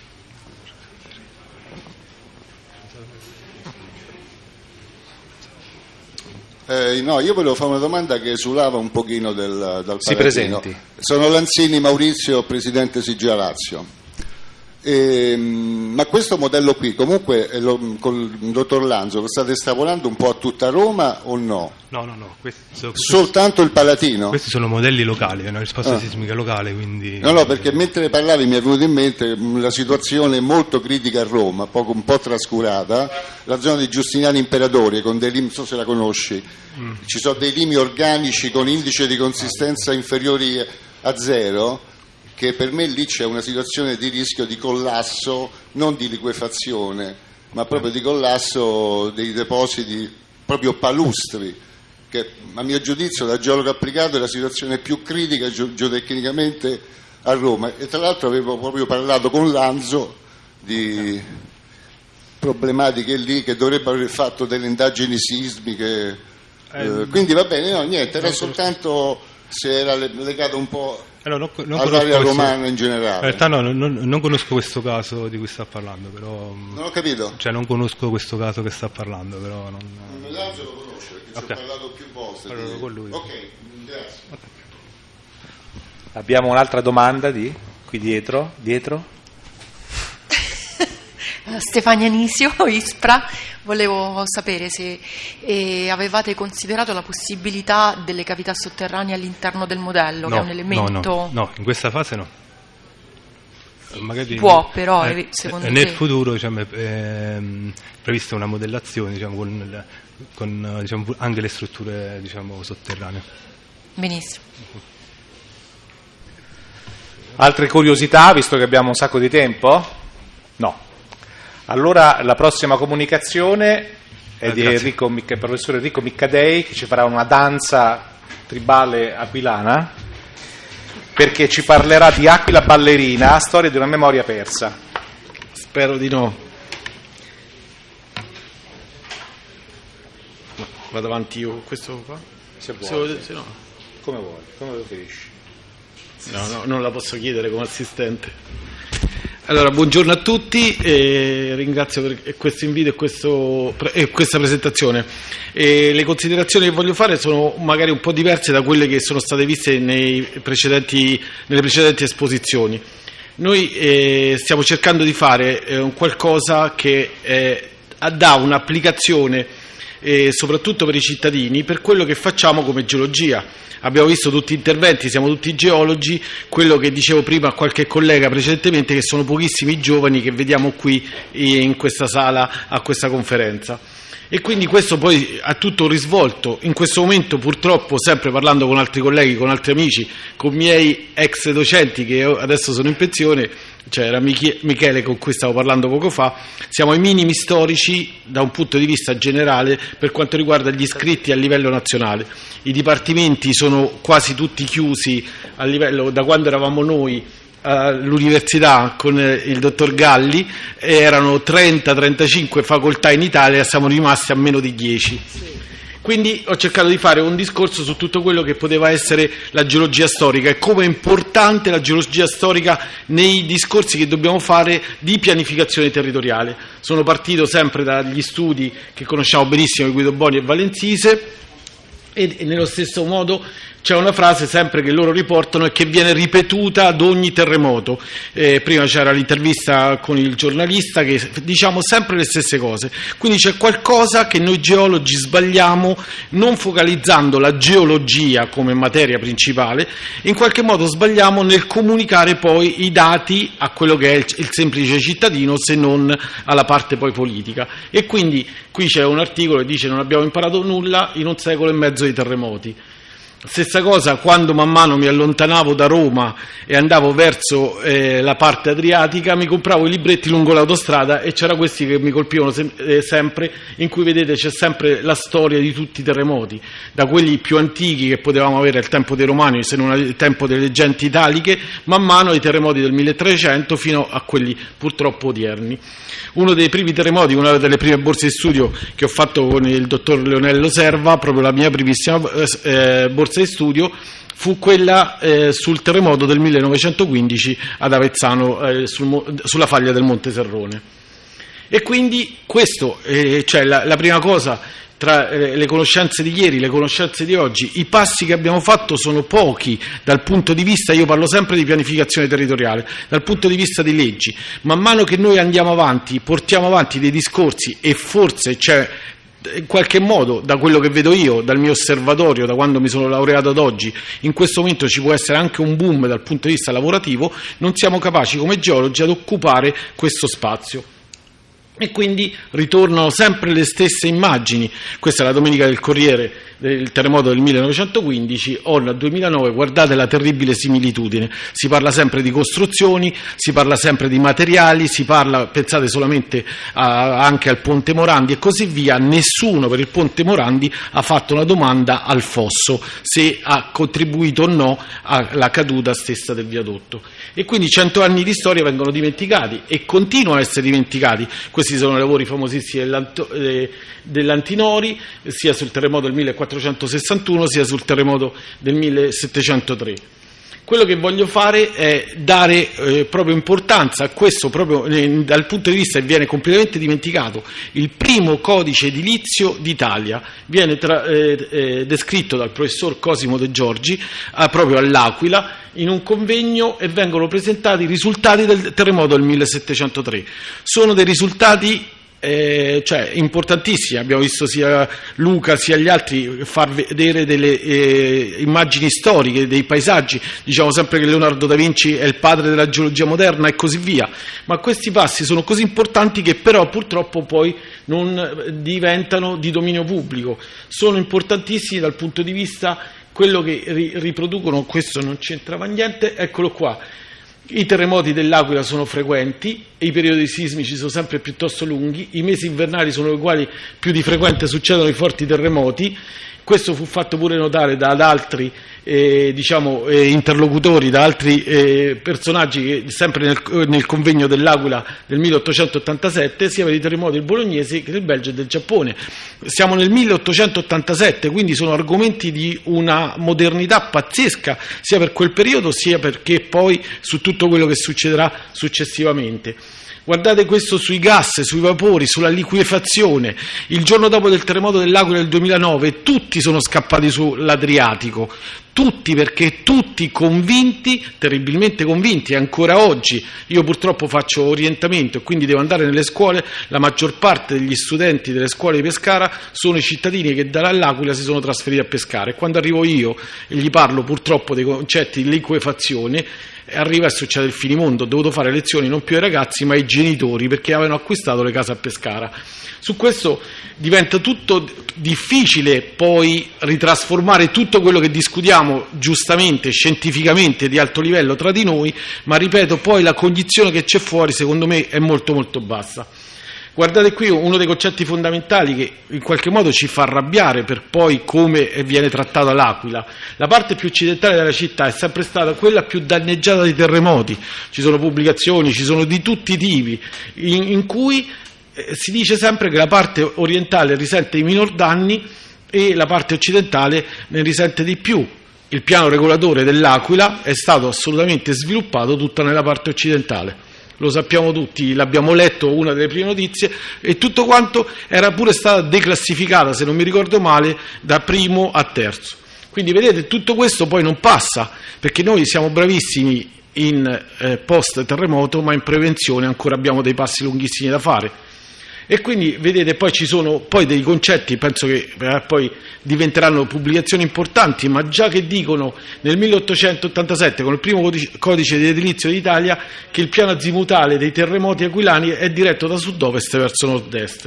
Eh, no, io volevo fare una domanda che esulava un pochino del, dal Si Palatino. presenti. Sono Lanzini Maurizio, presidente Siggia Lazio. E, ma questo modello qui comunque eh, lo, col dottor Lanzo lo state estrapolando un po' a tutta Roma o no? No, no, no. Questo, soltanto il Palatino? Questi sono modelli locali, è una risposta ah. sismica locale, quindi... No, no, perché mentre parlavi mi è venuto in mente la situazione molto critica a Roma, poco, un po' trascurata, la zona di Giustiniani Imperatori, con dei lim, non so se la conosci, mm. ci sono dei limi organici con indice di consistenza inferiori a zero, che per me lì c'è una situazione di rischio di collasso, non di liquefazione, ma proprio di collasso dei depositi proprio palustri, che a mio giudizio da geologo applicato è la situazione più critica ge- geotecnicamente a Roma. E tra l'altro avevo proprio parlato con Lanzo di problematiche lì, che dovrebbero aver fatto delle indagini sismiche, eh, eh, quindi va bene, no, niente, era soltanto se era legato un po' allora, non, non all'area questo, romana in generale. In realtà no, non, non conosco questo caso di cui sta parlando, però... Non ho capito? Cioè non conosco questo caso che sta parlando, però non... Lanzo lo conosce, perché okay. ci ho parlato più volte. Allora, con lui. Ok, grazie. Okay. Abbiamo un'altra domanda di qui dietro, dietro. Stefania Nisio, ISPRA, volevo sapere se eh, avevate considerato la possibilità delle cavità sotterranee all'interno del modello, no, che è un elemento... No, no, no, in questa fase no. Magari può però, eh, secondo nel te... Nel futuro diciamo, è eh, prevista una modellazione diciamo, con, con diciamo, anche le strutture diciamo, sotterranee. Benissimo. Altre curiosità, visto che abbiamo un sacco di tempo? No. Allora la prossima comunicazione è di Enrico, professore Enrico Miccadei, che ci farà una danza tribale aquilana, perché ci parlerà di Aquila ballerina, storia di una memoria persa. Spero di no. Vado avanti io con questo qua? Se vuoi. Se, se no. Come vuoi, come lo preferisci. No, no, non la posso chiedere come assistente. Allora, buongiorno a tutti, eh, ringrazio per questo invito e, questo, e questa presentazione. E le considerazioni che voglio fare sono magari un po' diverse da quelle che sono state viste nei precedenti, nelle precedenti esposizioni. Noi eh, stiamo cercando di fare eh, un qualcosa che eh, dà un'applicazione eh, soprattutto per i cittadini, per quello che facciamo come geologia. Abbiamo visto tutti gli interventi, siamo tutti geologi, quello che dicevo prima a qualche collega precedentemente, che sono pochissimi giovani che vediamo qui in questa sala a questa conferenza. E quindi questo poi ha tutto un risvolto. In questo momento purtroppo, sempre parlando con altri colleghi, con altri amici, con miei ex docenti che adesso sono in pensione, cioè era Michele con cui stavo parlando poco fa, siamo ai minimi storici da un punto di vista generale per quanto riguarda gli iscritti a livello nazionale. I dipartimenti sono quasi tutti chiusi a livello, da quando eravamo noi all'università con il dottor Galli erano trenta trentacinque facoltà in Italia, siamo rimasti a meno di dieci. Quindi ho cercato di fare un discorso su tutto quello che poteva essere la geologia storica e come è importante la geologia storica nei discorsi che dobbiamo fare di pianificazione territoriale. Sono partito sempre dagli studi che conosciamo benissimo di Guido Boni e Valenzise e nello stesso modo c'è una frase sempre che loro riportano e che viene ripetuta ad ogni terremoto. Eh, prima c'era l'intervista con il giornalista che diciamo sempre le stesse cose. Quindi c'è qualcosa che noi geologi sbagliamo non focalizzando la geologia come materia principale, in qualche modo sbagliamo nel comunicare poi i dati a quello che è il, il semplice cittadino, se non alla parte poi politica. E quindi qui c'è un articolo che dice non abbiamo imparato nulla in un secolo e mezzo di terremoti. Stessa cosa quando man mano mi allontanavo da Roma e andavo verso eh, la parte adriatica, mi compravo i libretti lungo l'autostrada e c'era questi che mi colpivano sem- eh, sempre, in cui vedete c'è sempre la storia di tutti i terremoti, da quelli più antichi che potevamo avere al tempo dei Romani, se non al tempo delle genti italiche, man mano ai terremoti del milletrecento fino a quelli purtroppo odierni. Uno dei primi terremoti, una delle prime borse di studio che ho fatto con il dottor Leonello Serva, proprio la mia primissima eh, borsa di studio, fu quella eh, sul terremoto del millenovecentoquindici ad Avezzano, eh, sul, sulla faglia del Monte Serrone. E quindi questo, eh, cioè la, la prima cosa, tra eh, le conoscenze di ieri, le conoscenze di oggi. I passi che abbiamo fatto sono pochi dal punto di vista, io parlo sempre di pianificazione territoriale, dal punto di vista di leggi. Man mano che noi andiamo avanti, portiamo avanti dei discorsi e forse c'è in qualche modo, da quello che vedo io, dal mio osservatorio, da quando mi sono laureato ad oggi, in questo momento ci può essere anche un boom dal punto di vista lavorativo, non siamo capaci come geologi ad occupare questo spazio. E quindi ritornano sempre le stesse immagini. Questa è la domenica del Corriere del terremoto del millenovecentoquindici, o nel duemilanove, guardate la terribile similitudine, si parla sempre di costruzioni, si parla sempre di materiali, si parla, pensate solamente a, anche al Ponte Morandi e così via. Nessuno per il Ponte Morandi ha fatto una domanda al fosso, se ha contribuito o no alla caduta stessa del viadotto. E quindi cento anni di storia vengono dimenticati e continuano a essere dimenticati. Questi sono i lavori famosissimi dell'Antinori, sia sul terremoto del millequattrocentosessantuno sia sul terremoto del millesettecentotre. Quello che voglio fare è dare eh, proprio importanza a questo, proprio eh, dal punto di vista che viene completamente dimenticato. Il primo codice edilizio d'Italia viene tra, eh, eh, descritto dal professor Cosimo De Giorgi eh, proprio all'Aquila in un convegno, e vengono presentati i risultati del terremoto del millesettecentotre. Sono dei risultati Eh, cioè importantissimi. Abbiamo visto sia Luca sia gli altri far vedere delle eh, immagini storiche, dei paesaggi. Diciamo sempre che Leonardo da Vinci è il padre della geologia moderna e così via, ma questi passi sono così importanti che però purtroppo poi non diventano di dominio pubblico. Sono importantissimi dal punto di vista quello che ri- riproducono. Questo non c'entrava niente, eccolo qua. I terremoti dell'Aquila sono frequenti, i periodi sismici sono sempre piuttosto lunghi, i mesi invernali sono i quali più di frequente succedono i forti terremoti. Questo fu fatto pure notare da altri eh, diciamo, eh, interlocutori, da altri eh, personaggi che sempre nel, nel convegno dell'Aquila del milleottocentottantasette, sia per i terremoti del bolognese che del Belgio e del Giappone. Siamo nel milleottocentottantasette, quindi sono argomenti di una modernità pazzesca, sia per quel periodo sia perché poi su tutto quello che succederà successivamente. Guardate questo sui gas, sui vapori, sulla liquefazione. Il giorno dopo del terremoto dell'Aquila del duemilanove tutti sono scappati sull'Adriatico, tutti, perché tutti convinti, terribilmente convinti, ancora oggi. Io purtroppo faccio orientamento e quindi devo andare nelle scuole. La maggior parte degli studenti delle scuole di Pescara sono i cittadini che dall'Aquila si sono trasferiti a Pescara, e quando arrivo io e gli parlo purtroppo dei concetti di liquefazione, arriva e succede il finimondo. Ho dovuto fare lezioni non più ai ragazzi ma ai genitori, perché avevano acquistato le case a Pescara. Su questo diventa tutto difficile poi ritrasformare tutto quello che discutiamo giustamente, scientificamente, di alto livello tra di noi, ma ripeto, poi la cognizione che c'è fuori secondo me è molto molto bassa. Guardate qui uno dei concetti fondamentali che in qualche modo ci fa arrabbiare per poi come viene trattata l'Aquila. La parte più occidentale della città è sempre stata quella più danneggiata dai terremoti. Ci sono pubblicazioni, ci sono di tutti i tipi, in, in cui eh, si dice sempre che la parte orientale risente di minor danni e la parte occidentale ne risente di più. Il piano regolatore dell'Aquila è stato assolutamente sviluppato tutto nella parte occidentale. Lo sappiamo tutti, l'abbiamo letto, una delle prime notizie, e tutto quanto era pure stata declassificata, se non mi ricordo male, da primo a terzo. Quindi vedete, tutto questo poi non passa, perché noi siamo bravissimi in eh, post terremoto, ma in prevenzione ancora abbiamo dei passi lunghissimi da fare. E quindi vedete, poi ci sono poi dei concetti, penso che eh, poi diventeranno pubblicazioni importanti, ma già che dicono nel milleottocentottantasette con il primo codice, codice di edilizio d'Italia che il piano azimutale dei terremoti aquilani è diretto da sud-ovest verso nord-est.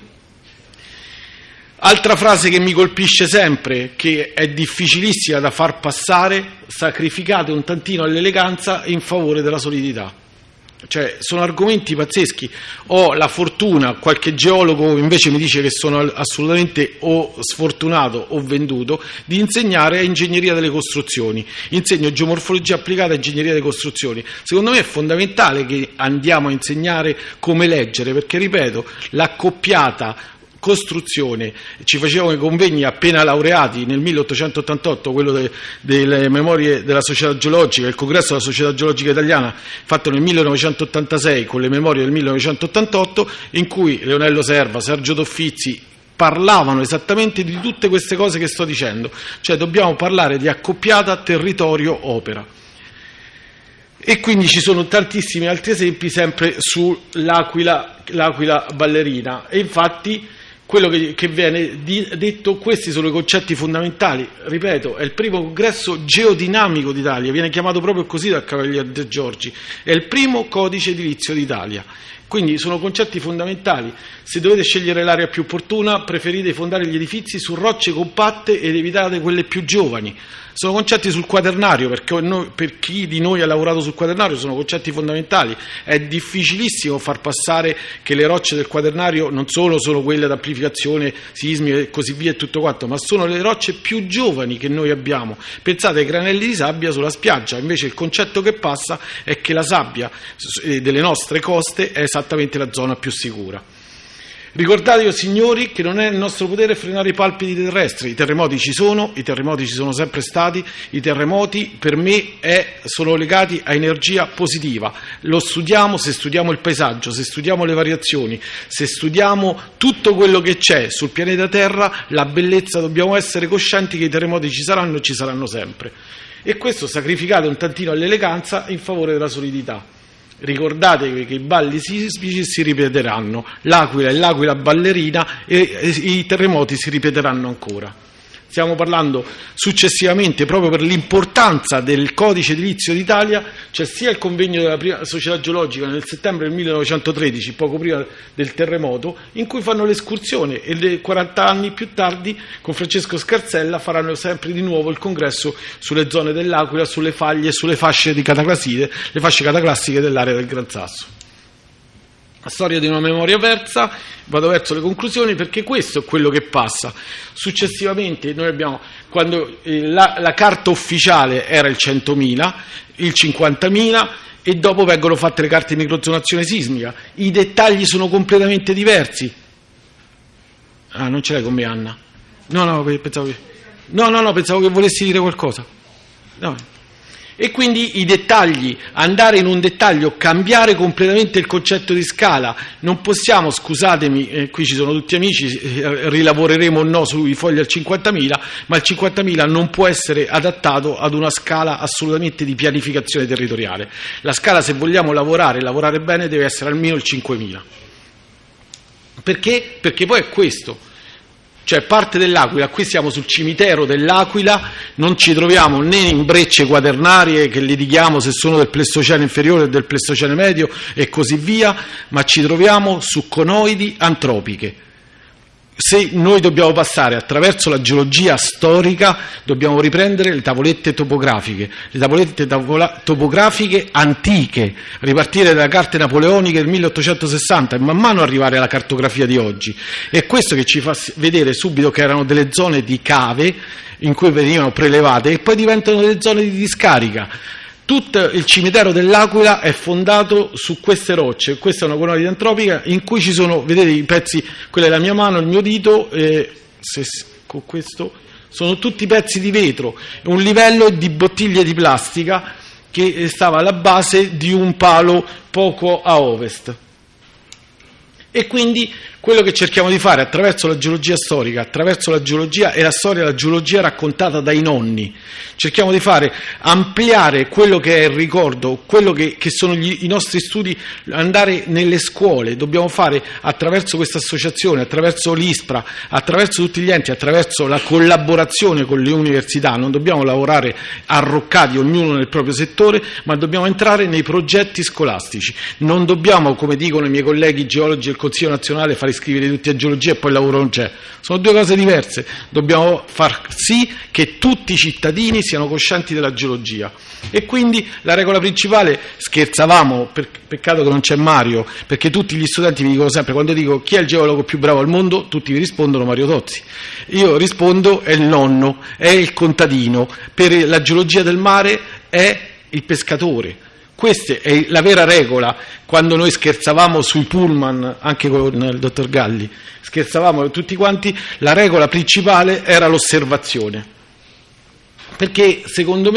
Altra frase che mi colpisce sempre, che è difficilissima da far passare: sacrificate un tantino all'eleganza in favore della solidità. Cioè, sono argomenti pazzeschi. Ho la fortuna, qualche geologo invece mi dice che sono assolutamente o sfortunato o venduto, di insegnare a ingegneria delle costruzioni. Insegno geomorfologia applicata a ingegneria delle costruzioni. Secondo me è fondamentale che andiamo a insegnare come leggere, perché ripeto, l'accoppiata costruzione, ci facevano i convegni appena laureati nel milleottocentottantotto, quello de, delle memorie della società geologica, il congresso della società geologica italiana fatto nel millenovecentottantasei con le memorie del millenovecentottantotto, in cui Leonello Serva, Sergio Doffizi, parlavano esattamente di tutte queste cose che sto dicendo, cioè dobbiamo parlare di accoppiata territorio-opera. E quindi ci sono tantissimi altri esempi sempre sull'aquila l'aquila ballerina, e infatti quello che, che viene di, detto, questi sono i concetti fondamentali. Ripeto, è il primo congresso geodinamico d'Italia, viene chiamato proprio così dal Cavaliere De Giorgi, è il primo codice edilizio d'Italia. Quindi sono concetti fondamentali. Se dovete scegliere l'area più opportuna, preferite fondare gli edifici su rocce compatte ed evitate quelle più giovani. Sono concetti sul quaternario, perché noi, per chi di noi ha lavorato sul quaternario, sono concetti fondamentali. È difficilissimo far passare che le rocce del quaternario non solo sono quelle ad amplificazione sismica e così via e tutto quanto, ma sono le rocce più giovani che noi abbiamo. Pensate ai granelli di sabbia sulla spiaggia, invece il concetto che passa è che la sabbia delle nostre coste è esattamente la zona più sicura. Ricordatevi, signori, che non è nel nostro potere frenare i palpiti terrestri. I terremoti ci sono, i terremoti ci sono sempre stati, i terremoti per me è, sono legati a energia positiva. Lo studiamo se studiamo il paesaggio, se studiamo le variazioni, se studiamo tutto quello che c'è sul pianeta Terra, la bellezza, dobbiamo essere coscienti che i terremoti ci saranno e ci saranno sempre. E questo sacrificate un tantino all'eleganza in favore della solidità. Ricordatevi che i balli sismici si ripeteranno, l'Aquila e l'Aquila ballerina, e, e i terremoti si ripeteranno ancora. Stiamo parlando successivamente, proprio per l'importanza del codice edilizio d'Italia, c'è sia il convegno della prima società geologica nel settembre del millenovecentotredici, poco prima del terremoto, in cui fanno l'escursione, e le quaranta anni più tardi con Francesco Scarsella faranno sempre di nuovo il congresso sulle zone dell'Aquila, sulle faglie e sulle fasce di cataclassite, le fasce cataclassiche dell'area del Gran Sasso. La storia di una memoria persa, vado verso le conclusioni, perché questo è quello che passa. Successivamente noi abbiamo, quando eh, la, la carta ufficiale era il centomila, il cinquantamila, e dopo vengono fatte le carte di microzonazione sismica. I dettagli sono completamente diversi. Ah, non ce l'hai con me, Anna? No, no, pensavo che, no, no, no, pensavo che volessi dire qualcosa. No. E quindi i dettagli, andare in un dettaglio, cambiare completamente il concetto di scala. Non possiamo, scusatemi, eh, qui ci sono tutti amici, eh, rilavoreremo o no sui fogli al cinquantamila, ma il cinquantamila non può essere adattato ad una scala assolutamente di pianificazione territoriale. La scala, se vogliamo lavorare, lavorare bene, deve essere almeno il cinquemila. Perché? Perché poi è questo. Cioè parte dell'Aquila, qui siamo sul cimitero dell'Aquila, non ci troviamo né in brecce quaternarie che litighiamo se sono del Pleistocene inferiore o del Pleistocene medio e così via, ma ci troviamo su conoidi antropiche. Se noi dobbiamo passare attraverso la geologia storica, dobbiamo riprendere le tavolette topografiche, le tavolette topografiche antiche, ripartire dalle carte napoleoniche del milleottocentosessanta e man mano arrivare alla cartografia di oggi. È questo che ci fa vedere subito che erano delle zone di cave in cui venivano prelevate e poi diventano delle zone di discarica. Tutto il cimitero dell'Aquila è fondato su queste rocce. Questa è una conoide antropica in cui ci sono, vedete i pezzi, quella è la mia mano, il mio dito, eh, se, con questo, sono tutti pezzi di vetro, un livello di bottiglie di plastica che stava alla base di un palo poco a ovest. E quindi quello che cerchiamo di fare attraverso la geologia storica, attraverso la geologia e la storia della geologia raccontata dai nonni, cerchiamo di fare ampliare quello che è il ricordo, quello che, che sono gli, i nostri studi, andare nelle scuole. Dobbiamo fare attraverso questa associazione, attraverso l'ISPRA, attraverso tutti gli enti, attraverso la collaborazione con le università. Non dobbiamo lavorare arroccati ognuno nel proprio settore, ma dobbiamo entrare nei progetti scolastici. Non dobbiamo, come dicono i miei colleghi geologi del Consiglio nazionale, fare iscrivere tutti a geologia e poi il lavoro non c'è. Sono due cose diverse. Dobbiamo far sì che tutti i cittadini siano coscienti della geologia. E quindi la regola principale, scherzavamo, per, peccato che non c'è Mario, perché tutti gli studenti mi dicono sempre, quando dico chi è il geologo più bravo al mondo, tutti mi rispondono Mario Tozzi. Io rispondo è il nonno, è il contadino, per la geologia del mare è il pescatore. Questa è la vera regola. Quando noi scherzavamo sui pullman, anche con il dottor Galli, scherzavamo tutti quanti, la regola principale era l'osservazione. Perché secondo me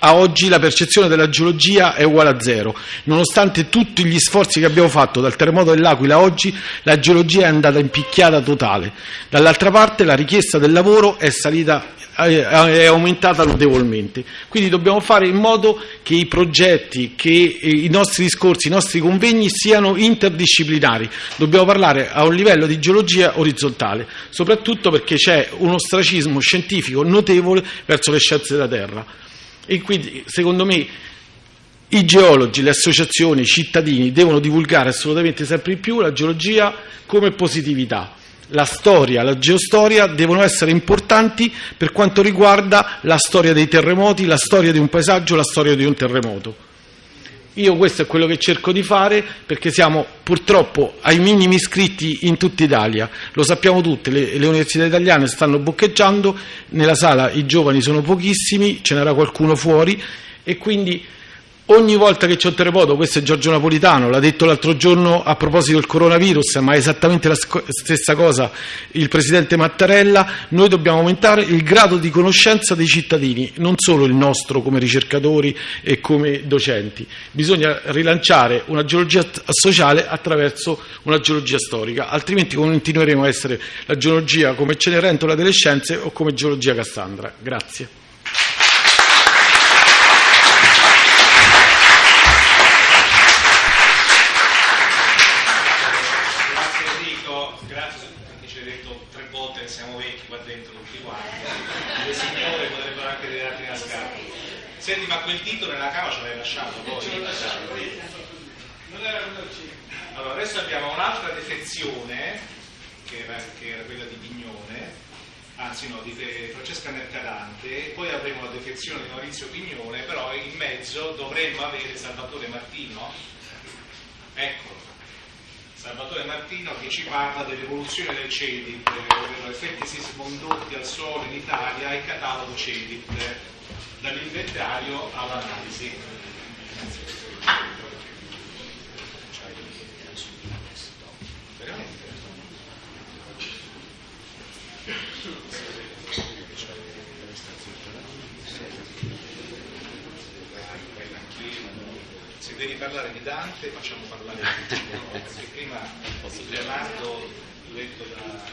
a oggi la percezione della geologia è uguale a zero. Nonostante tutti gli sforzi che abbiamo fatto dal terremoto dell'Aquila a oggi, la geologia è andata in picchiata totale. Dall'altra parte la richiesta del lavoro è salita, è aumentata notevolmente, quindi dobbiamo fare in modo che i progetti, che i nostri discorsi, i nostri convegni siano interdisciplinari. Dobbiamo parlare a un livello di geologia orizzontale, soprattutto perché c'è un ostracismo scientifico notevole verso le scienze della terra, e quindi secondo me i geologi, le associazioni, i cittadini devono divulgare assolutamente sempre di più la geologia come positività. La storia, la geostoria devono essere importanti per quanto riguarda la storia dei terremoti, la storia di un paesaggio, la storia di un terremoto. Io questo è quello che cerco di fare, perché siamo purtroppo ai minimi iscritti in tutta Italia, lo sappiamo tutte, le, le università italiane stanno boccheggiando, nella sala i giovani sono pochissimi, ce n'era qualcuno fuori, e quindi ogni volta che c'è un terremoto, questo è Giorgio Napolitano, l'ha detto l'altro giorno a proposito del coronavirus, ma è esattamente la stessa cosa il Presidente Mattarella, noi dobbiamo aumentare il grado di conoscenza dei cittadini, non solo il nostro come ricercatori e come docenti. Bisogna rilanciare una geologia sociale attraverso una geologia storica, altrimenti continueremo a essere la geologia come Cenerentola delle scienze o come geologia Cassandra. Grazie. Senti, ma quel dito nella cava ce l'hai lasciato poi? Allora, adesso abbiamo un'altra defezione, che era, che era quella di Pignone, anzi no, di Francesca Mercadante, e poi avremo la defezione di Maurizio Pignone, però in mezzo dovremmo avere Salvatore Martino. Eccolo. Salvatore Martino che ci parla dell'evoluzione del CEDIT, ovvero effetti sismoindotti al suolo in Italia e catalogo CEDIT, dall'inventario all'analisi. Veramente? Se devi parlare di Dante, facciamo parlare di Gino, perché prima Leonardo letto da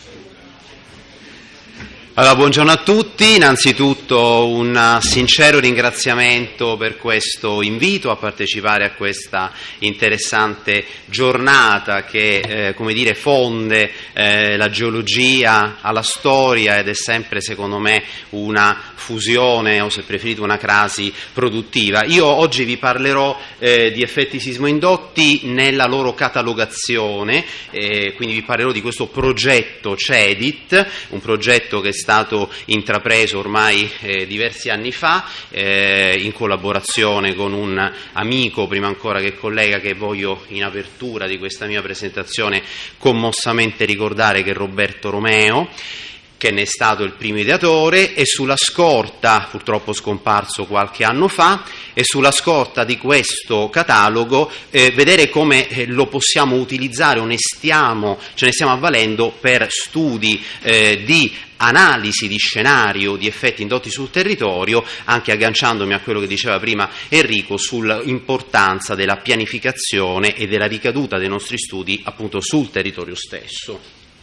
Allora, buongiorno a tutti, innanzitutto un sincero ringraziamento per questo invito a partecipare a questa interessante giornata che, eh, come dire, fonde eh, la geologia alla storia ed è sempre, secondo me, una fusione o, se preferite, una crasi produttiva. Io oggi vi parlerò eh, di effetti sismoindotti nella loro catalogazione, eh, quindi vi parlerò di questo progetto CEDIT, un progetto che è stato intrapreso ormai eh, diversi anni fa eh, in collaborazione con un amico, prima ancora che collega, che voglio in apertura di questa mia presentazione commossamente ricordare, che è Roberto Romeo, che ne è stato il primo ideatore, e sulla scorta, purtroppo scomparso qualche anno fa, e sulla scorta di questo catalogo eh, vedere come eh, lo possiamo utilizzare o ne stiamo, ce ne stiamo avvalendo per studi eh, di analisi di scenario di effetti indotti sul territorio, anche agganciandomi a quello che diceva prima Enrico sull'importanza della pianificazione e della ricaduta dei nostri studi appunto sul territorio stesso.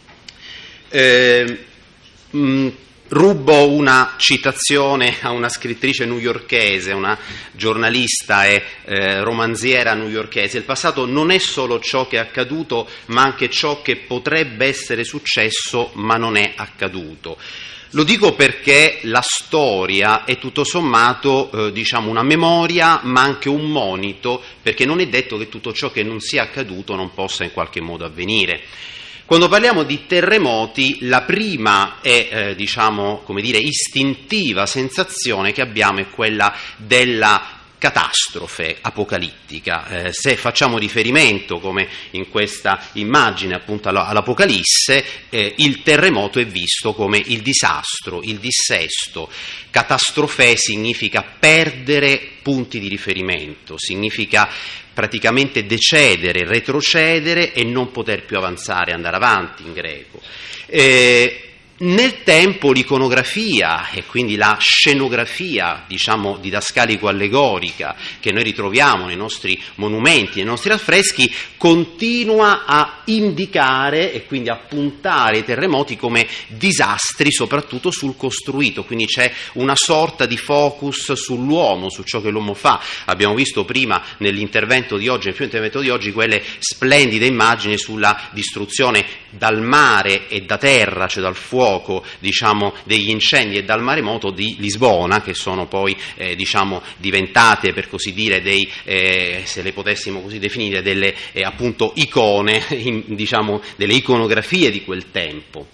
Eh, mh, rubo una citazione a una scrittrice newyorkese, una giornalista e eh, romanziera newyorkese: il passato non è solo ciò che è accaduto, ma anche ciò che potrebbe essere successo ma non è accaduto. Lo dico perché la storia è tutto sommato eh, diciamo una memoria, ma anche un monito, perché non è detto che tutto ciò che non sia accaduto non possa in qualche modo avvenire. Quando parliamo di terremoti, la prima e eh, diciamo, come dire, istintiva sensazione che abbiamo è quella della catastrofe apocalittica. Eh, se facciamo riferimento, come in questa immagine, appunto all'Apocalisse, eh, il terremoto è visto come il disastro, il dissesto. Catastrofe significa perdere punti di riferimento, significa praticamente decedere, retrocedere e non poter più avanzare, andare avanti in greco. Eh, Nel tempo l'iconografia e quindi la scenografia, diciamo, didascalico-allegorica che noi ritroviamo nei nostri monumenti, nei nostri affreschi, continua a indicare e quindi a puntare i terremoti come disastri soprattutto sul costruito, quindi c'è una sorta di focus sull'uomo, su ciò che l'uomo fa. Abbiamo visto prima nell'intervento di oggi, nel primo intervento di oggi, quelle splendide immagini sulla distruzione dal mare e da terra, cioè dal fuoco, diciamo, degli incendi e dal maremoto di Lisbona, che sono poi eh, diciamo, diventate, per così dire, dei, eh, se le potessimo così definire, delle eh, appunto icone, in, diciamo, delle iconografie di quel tempo.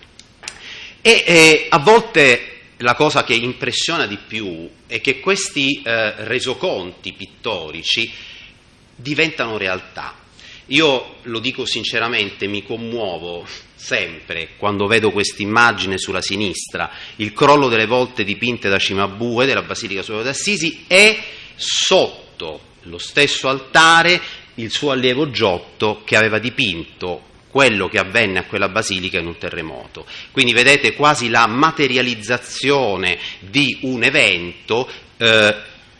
E eh, a volte la cosa che impressiona di più è che questi eh, resoconti pittorici diventano realtà. Io lo dico sinceramente, mi commuovo sempre quando vedo quest'immagine sulla sinistra, il crollo delle volte dipinte da Cimabue della Basilica Santa d'Assisi, e sotto lo stesso altare il suo allievo Giotto che aveva dipinto quello che avvenne a quella basilica in un terremoto. Quindi vedete quasi la materializzazione di un evento eh,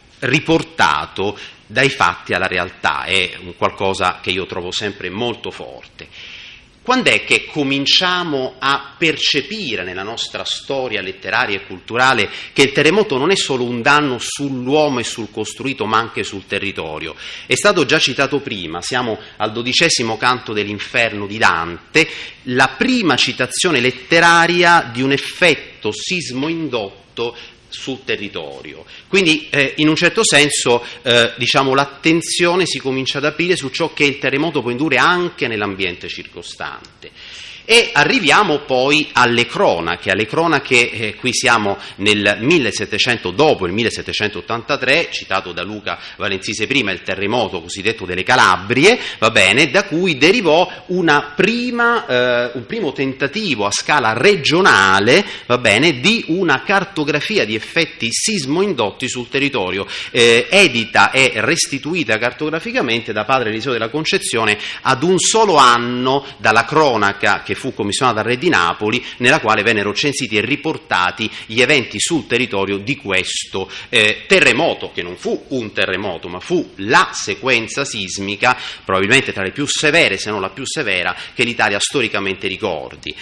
riportato dai fatti alla realtà, è un qualcosa che io trovo sempre molto forte. Quando è che cominciamo a percepire nella nostra storia letteraria e culturale che il terremoto non è solo un danno sull'uomo e sul costruito, ma anche sul territorio? È stato già citato prima, siamo al dodicesimo canto dell'Inferno di Dante, la prima citazione letteraria di un effetto sismo indotto sul territorio. Quindi eh, in un certo senso eh, diciamo, l'attenzione si comincia ad aprire su ciò che il terremoto può indurre anche nell'ambiente circostante. E arriviamo poi alle cronache, alle cronache eh, qui siamo nel millesettecento, dopo il millesettecentottantatré, citato da Luca Valenzise prima, il terremoto cosiddetto delle Calabrie, va bene, da cui derivò una prima, eh, un primo tentativo a scala regionale, va bene, di una cartografia di effetti sismo-indotti sul territorio, eh, edita e restituita cartograficamente da padre Eliseo della Concezione ad un solo anno dalla cronaca che che fu commissionata al re di Napoli, nella quale vennero censiti e riportati gli eventi sul territorio di questo eh, terremoto, che non fu un terremoto, ma fu la sequenza sismica, probabilmente tra le più severe, se non la più severa, che l'Italia storicamente ricordi.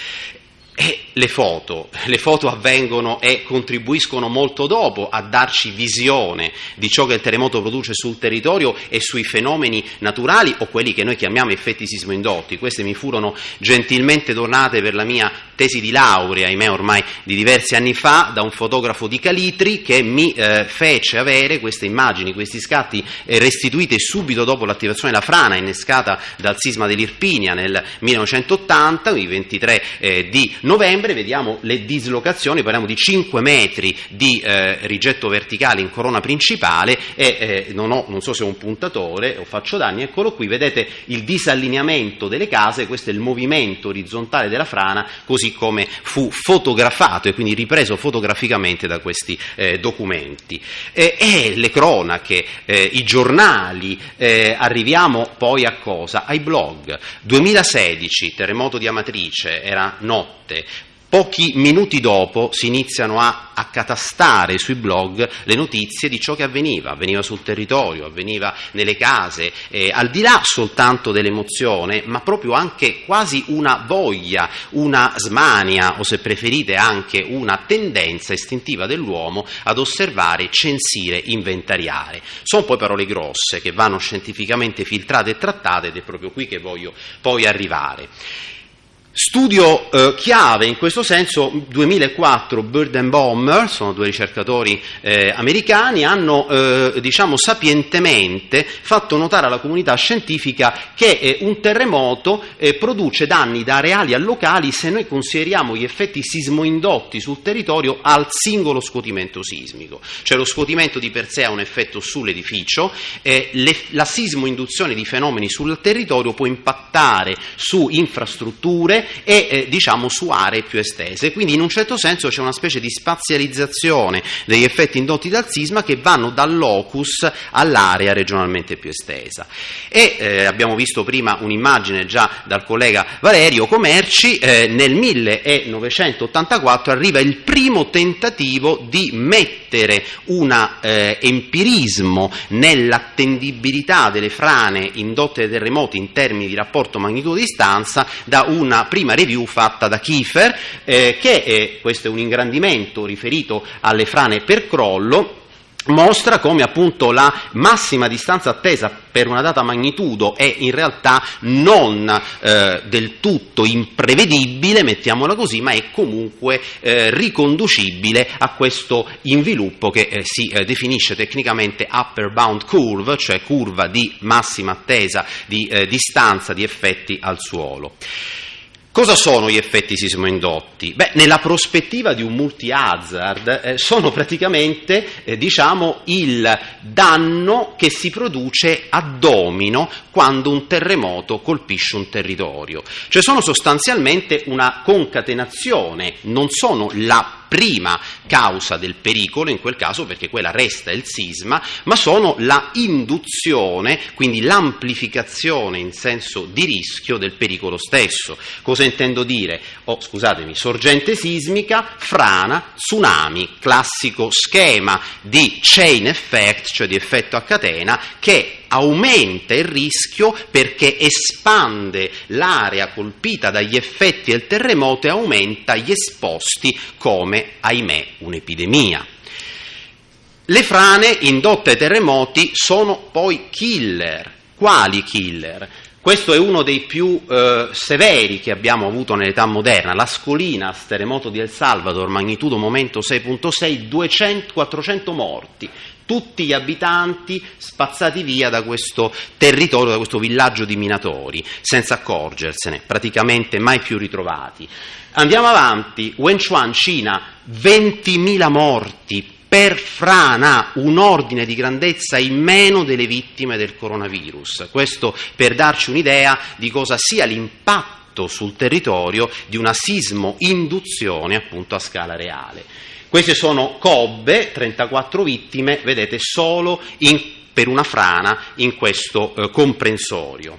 E le foto, le foto avvengono e contribuiscono molto dopo a darci visione di ciò che il terremoto produce sul territorio e sui fenomeni naturali o quelli che noi chiamiamo effetti sismoindotti. Queste mi furono gentilmente donate per la mia tesi di laurea, ahimè ormai di diversi anni fa, da un fotografo di Calitri che mi eh, fece avere queste immagini, questi scatti eh, restituiti subito dopo l'attivazione della frana innescata dal sisma dell'Irpinia nel millenovecentottanta, il ventitré eh, di novembre. Vediamo le dislocazioni, parliamo di cinque metri di eh, rigetto verticale in corona principale e eh, non, ho, non so se ho un puntatore o faccio danni, eccolo qui, vedete il disallineamento delle case, questo è il movimento orizzontale della frana così come fu fotografato e quindi ripreso fotograficamente da questi eh, documenti. E, e le cronache, eh, i giornali, eh, arriviamo poi a cosa? Ai blog. duemilasedici, terremoto di Amatrice, era notte. Pochi minuti dopo si iniziano a accatastare sui blog le notizie di ciò che avveniva, avveniva sul territorio, avveniva nelle case, eh, al di là soltanto dell'emozione, ma proprio anche quasi una voglia, una smania o se preferite anche una tendenza istintiva dell'uomo ad osservare, censire, inventariare. Sono poi parole grosse che vanno scientificamente filtrate e trattate ed è proprio qui che voglio poi arrivare. Studio eh, chiave in questo senso, duemilaquattro, Bird and Bomber, sono due ricercatori eh, americani, hanno eh, diciamo sapientemente fatto notare alla comunità scientifica che eh, un terremoto eh, produce danni da reali a locali se noi consideriamo gli effetti sismoindotti sul territorio al singolo scuotimento sismico. Cioè lo scuotimento di per sé ha un effetto sull'edificio, eh, le, la sismoinduzione di fenomeni sul territorio può impattare su infrastrutture, e eh, diciamo su aree più estese. Quindi in un certo senso c'è una specie di spazializzazione degli effetti indotti dal sisma che vanno dal locus all'area regionalmente più estesa. E eh, abbiamo visto prima un'immagine già dal collega Valerio Comerci, eh, nel millenovecentottantaquattro arriva il primo tentativo di mettere un eh, empirismo nell'attendibilità delle frane indotte dai terremoti in termini di rapporto magnitudo-distanza da una prima review fatta da Kiefer, eh, che eh, questo è un ingrandimento riferito alle frane per crollo, mostra come appunto la massima distanza attesa per una data magnitudo è in realtà non eh, del tutto imprevedibile, mettiamola così, ma è comunque eh, riconducibile a questo inviluppo che eh, si eh, definisce tecnicamente upper bound curve, cioè curva di massima attesa di eh, distanza di effetti al suolo. Cosa sono gli effetti sismoindotti? Beh, nella prospettiva di un multi-hazard eh, sono praticamente eh, diciamo, il danno che si produce a domino quando un terremoto colpisce un territorio. Cioè sono sostanzialmente una concatenazione, non sono la prima causa del pericolo, in quel caso perché quella resta il sisma, ma sono la induzione, quindi l'amplificazione in senso di rischio del pericolo stesso. Cosa intendo dire? Oh, scusatemi, sorgente sismica, frana, tsunami, classico schema di chain effect, cioè di effetto a catena, che aumenta il rischio perché espande l'area colpita dagli effetti del terremoto e aumenta gli esposti come, ahimè, un'epidemia. Le frane indotte ai terremoti sono poi killer. Quali killer? Questo è uno dei più eh, severi che abbiamo avuto nell'età moderna, Las Colinas, terremoto di El Salvador, magnitudo momento sei virgola sei, duecento quattrocento morti. Tutti gli abitanti spazzati via da questo territorio, da questo villaggio di minatori, senza accorgersene, praticamente mai più ritrovati. Andiamo avanti, Wenchuan, Cina, ventimila morti per frana, un ordine di grandezza in meno delle vittime del coronavirus. Questo per darci un'idea di cosa sia l'impatto sul territorio di una sismo-induzione appunto a scala reale. Queste sono Cobbe, trentaquattro vittime, vedete, solo in, per una frana in questo eh, comprensorio.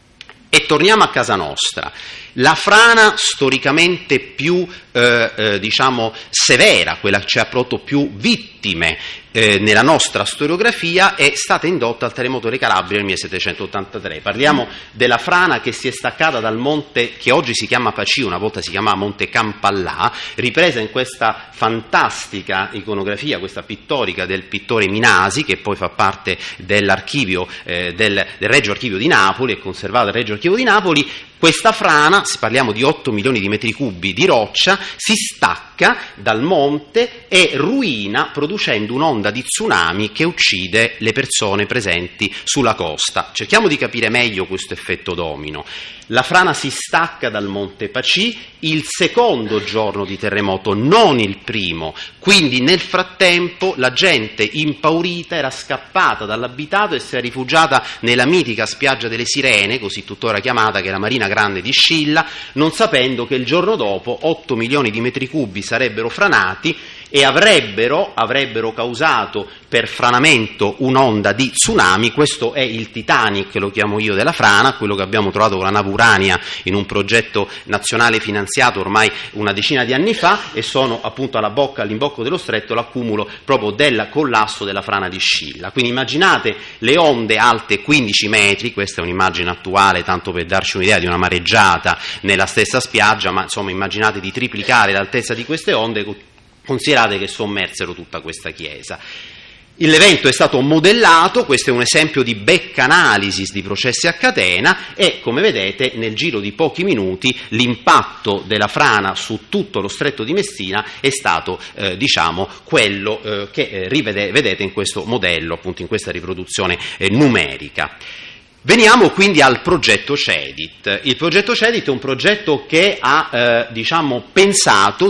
E torniamo a casa nostra. La frana storicamente più eh, eh, diciamo severa, quella che ci ha prodotto più vittime eh, nella nostra storiografia, è stata indotta al terremoto delle Calabrie nel millesettecentottantatré. Parliamo della frana che si è staccata dal monte che oggi si chiama Pacì, una volta si chiamava Monte Campallà, ripresa in questa fantastica iconografia, questa pittorica del pittore Minasi, che poi fa parte dell'archivio eh, del, del Regio Archivio di Napoli, è conservata dal Regio Archivio di Napoli. Questa frana, parliamo di otto milioni di metri cubi di roccia, si stacca dal monte e ruina producendo un'onda di tsunami che uccide le persone presenti sulla costa. Cerchiamo di capire meglio questo effetto domino. La frana si stacca dal monte Pacì il secondo giorno di terremoto, non il primo, quindi nel frattempo la gente impaurita era scappata dall'abitato e si è rifugiata nella mitica spiaggia delle Sirene, così tuttora chiamata, che è la Marina Grande di Scilla, non sapendo che il giorno dopo otto milioni di metri cubi sarebbero franati e avrebbero, avrebbero causato per franamento un'onda di tsunami. Questo è il Titanic, lo chiamo io, della frana, quello che abbiamo trovato con la nave Urania in un progetto nazionale finanziato ormai una decina di anni fa, e sono appunto alla bocca, all'imbocco dello stretto, l'accumulo proprio del collasso della frana di Scilla. Quindi immaginate le onde alte quindici metri, questa è un'immagine attuale tanto per darci un'idea di una mareggiata nella stessa spiaggia, ma insomma immaginate di triplicare l'altezza di queste onde. Considerate che sommersero tutta questa chiesa. L'evento è stato modellato, questo è un esempio di back-analysis di processi a catena, e come vedete nel giro di pochi minuti l'impatto della frana su tutto lo stretto di Messina è stato eh, diciamo quello eh, che eh, rivede, vedete in questo modello, appunto in questa riproduzione eh, numerica. Veniamo quindi al progetto CEDIT. Il progetto CEDIT è un progetto che ha eh, diciamo, pensato di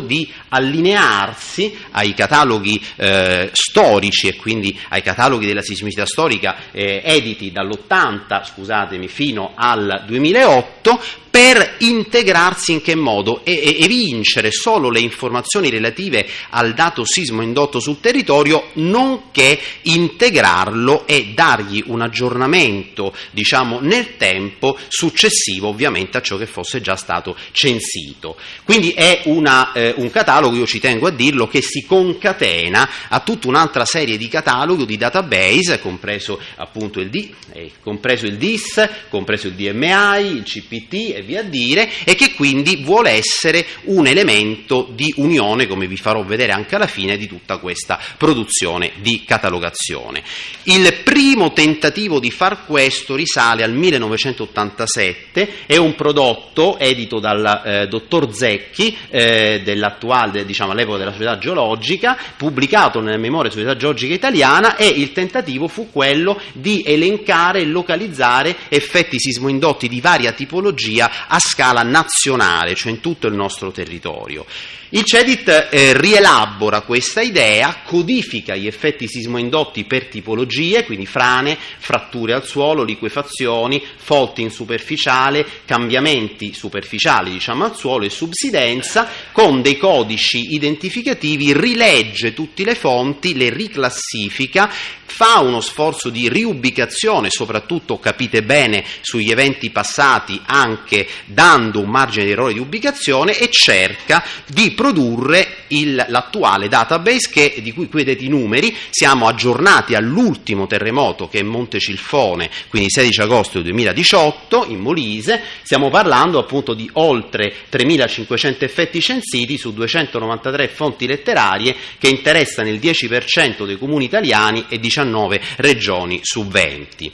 allinearsi ai cataloghi eh, storici e quindi ai cataloghi della sismicità storica eh, editi dall'ottanta, scusatemi, fino al duemilaotto, per integrarsi in che modo? E, e, e vincere solo le informazioni relative al dato sismo indotto sul territorio, nonché integrarlo e dargli un aggiornamento, diciamo, nel tempo successivo ovviamente a ciò che fosse già stato censito. Quindi è una, eh, un catalogo, io ci tengo a dirlo, che si concatena a tutta un'altra serie di cataloghi, di database, compreso appunto il, D, eh, compreso il D I S, compreso il D M I, il C P T e via a dire, e che quindi vuole essere un elemento di unione, come vi farò vedere anche alla fine, di tutta questa produzione di catalogazione. Il primo tentativo di far questo risale al millenovecentottantasette, è un prodotto edito dal eh, dottor Zecchi, eh, dell'attuale, diciamo all'epoca della Società Geologica, pubblicato nelle memorie della Società Geologica Italiana, e il tentativo fu quello di elencare e localizzare effetti sismoindotti di varia tipologia a scala nazionale, cioè in tutto il nostro territorio. Il CEDIT eh, rielabora questa idea, codifica gli effetti sismoindotti per tipologie, quindi frane, fratture al suolo, liquefazioni, faulting superficiale, cambiamenti superficiali, diciamo, al suolo e subsidenza, con dei codici identificativi, rilegge tutte le fonti, le riclassifica, fa uno sforzo di riubicazione, soprattutto, capite bene, sugli eventi passati, anche dando un margine di errore di ubicazione, e cerca di produrre il, l'attuale database, che, di cui qui vedete i numeri. Siamo aggiornati all'ultimo terremoto, che è Montecilfone, quindi sedici agosto duemiladiciotto in Molise. Stiamo parlando appunto di oltre tremilacinquecento effetti censiti su duecentonovantatré fonti letterarie, che interessano il dieci per cento dei comuni italiani e diciannove regioni su venti.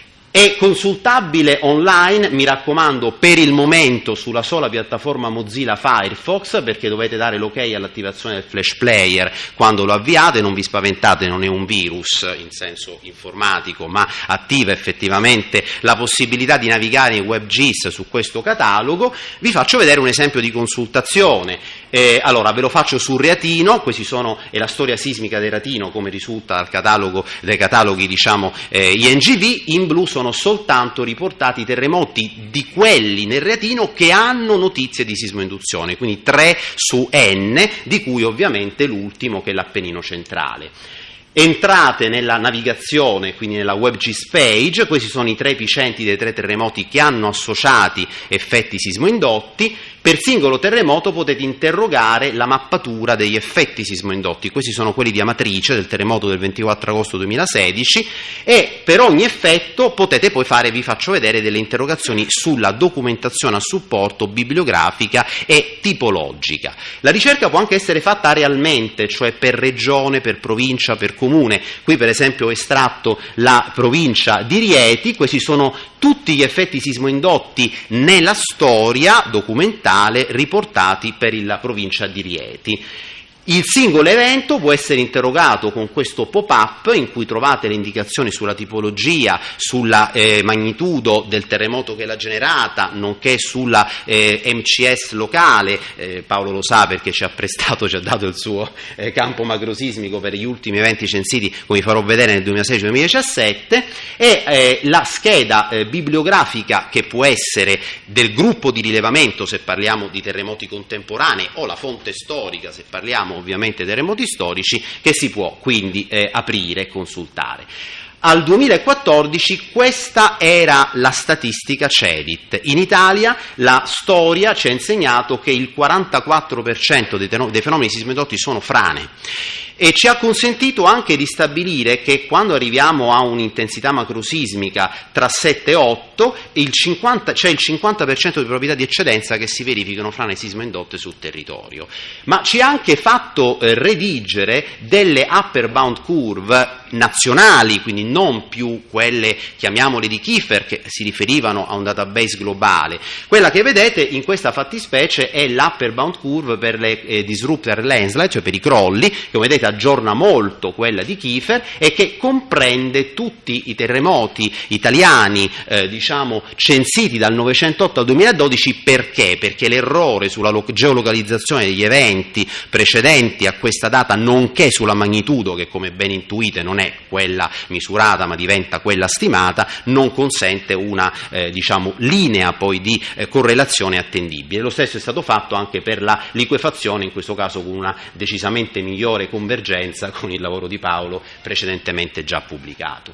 È consultabile online, mi raccomando, per il momento sulla sola piattaforma Mozilla Firefox, perché dovete dare l'ok all'attivazione del Flash Player quando lo avviate. Non vi spaventate, non è un virus in senso informatico, ma attiva effettivamente la possibilità di navigare in WebGIS su questo catalogo. Vi faccio vedere un esempio di consultazione. Eh, allora, ve lo faccio sul Reatino. Questi sono, è la storia sismica del Reatino, come risulta dal catalogo, dai cataloghi, diciamo, eh, I N G V. In blu sono soltanto riportati i terremoti di quelli nel Reatino che hanno notizie di sismoinduzione, quindi tre su N, di cui ovviamente l'ultimo, che è l'Appennino centrale. Entrate nella navigazione, quindi nella WebGIS page, questi sono i tre epicentri dei tre terremoti che hanno associati effetti sismoindotti. Per singolo terremoto potete interrogare la mappatura degli effetti sismoindotti. Questi sono quelli di Amatrice, del terremoto del ventiquattro agosto duemilasedici, e per ogni effetto potete poi fare, vi faccio vedere, delle interrogazioni sulla documentazione a supporto bibliografica e tipologica. La ricerca può anche essere fatta realmente, cioè per regione, per provincia, per comune. Qui per esempio ho estratto la provincia di Rieti. Questi sono tutti gli effetti sismoindotti nella storia documentale riportati per la provincia di Rieti. Il singolo evento può essere interrogato con questo pop-up, in cui trovate le indicazioni sulla tipologia, sulla eh, magnitudo del terremoto che l'ha generata, nonché sulla eh, M C S locale. eh, Paolo lo sa perché ci ha prestato, ci ha dato il suo eh, campo macrosismico per gli ultimi eventi censiti, come vi farò vedere, nel duemilasedici duemiladiciassette, e eh, la scheda eh, bibliografica, che può essere del gruppo di rilevamento se parliamo di terremoti contemporanei, o la fonte storica se parliamo ovviamente terremoti storici, che si può quindi eh, aprire e consultare. Al duemilaquattordici questa era la statistica CEDIT. In Italia la storia ci ha insegnato che il quarantaquattro per cento dei, dei fenomeni sismoindotti sono frane, e ci ha consentito anche di stabilire che quando arriviamo a un'intensità macrosismica tra sette e otto, il cinquanta, c'è il cinquanta per cento di probabilità di eccedenza che si verificano frane sismoindotte sul territorio. Ma ci ha anche fatto eh, redigere delle upper bound curve nazionali, quindi non più quelle, chiamiamole di Kiefer, che si riferivano a un database globale. Quella che vedete in questa fattispecie è l'upper bound curve per le eh, disruptor landslide, cioè per i crolli, che come vedete aggiorna molto quella di Kiefer e che comprende tutti i terremoti italiani eh, diciamo censiti dal novecentotto al duemiladodici. Perché? Perché l'errore sulla lo- geolocalizzazione degli eventi precedenti a questa data, nonché sulla magnitudo, che come ben intuite non è quella misurata ma diventa quella stimata, non consente una eh, diciamo linea poi di eh, correlazione attendibile. Lo stesso è stato fatto anche per la liquefazione, in questo caso con una decisamente migliore convergenza con il lavoro di Paolo precedentemente già pubblicato.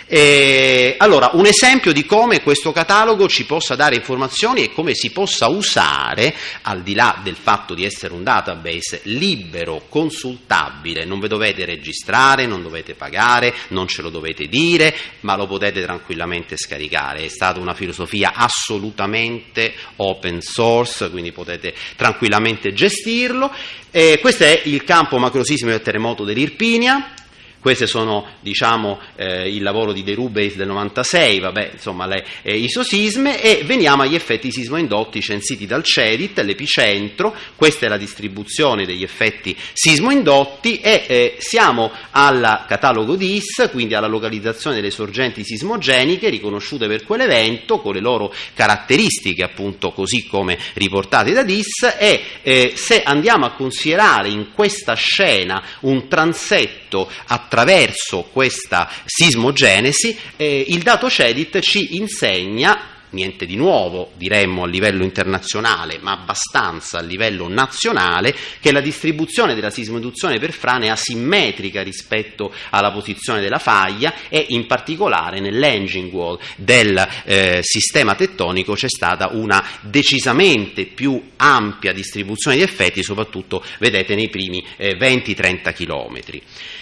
E, allora, un esempio di come questo catalogo ci possa dare informazioni e come si possa usare, al di là del fatto di essere un database libero, consultabile, non ve dovete registrare, non dovete pagare, non ce lo dovete dire, ma lo potete tranquillamente scaricare. È stata una filosofia assolutamente open source, quindi potete tranquillamente gestirlo. E questo è il campo macrosismico del terremoto dell'Irpinia. Queste sono, diciamo, eh, il lavoro di De Rubens del novantasei, vabbè, insomma, le eh, isosisme, e veniamo agli effetti sismoindotti censiti dal CEDIT, l'epicentro. Questa è la distribuzione degli effetti sismoindotti e eh, siamo al catalogo D I S, quindi alla localizzazione delle sorgenti sismogeniche riconosciute per quell'evento, con le loro caratteristiche, appunto, così come riportate da D I S, e eh, se andiamo a considerare in questa scena un transetto a attraverso questa sismogenesi, eh, il dato CEDIT ci insegna, niente di nuovo diremmo a livello internazionale, ma abbastanza a livello nazionale, che la distribuzione della sismoinduzione per frane è asimmetrica rispetto alla posizione della faglia, e in particolare nell'engine wall del eh, sistema tettonico c'è stata una decisamente più ampia distribuzione di effetti, soprattutto vedete nei primi eh, venti trenta chilometri.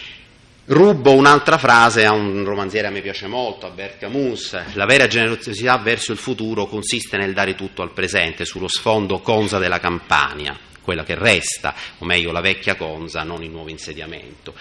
Rubo un'altra frase a un romanziere a me piace molto, Albert Camus: la vera generosità verso il futuro consiste nel dare tutto al presente, sullo sfondo Conza della Campania, quella che resta, o meglio la vecchia Conza, non il nuovo insediamento.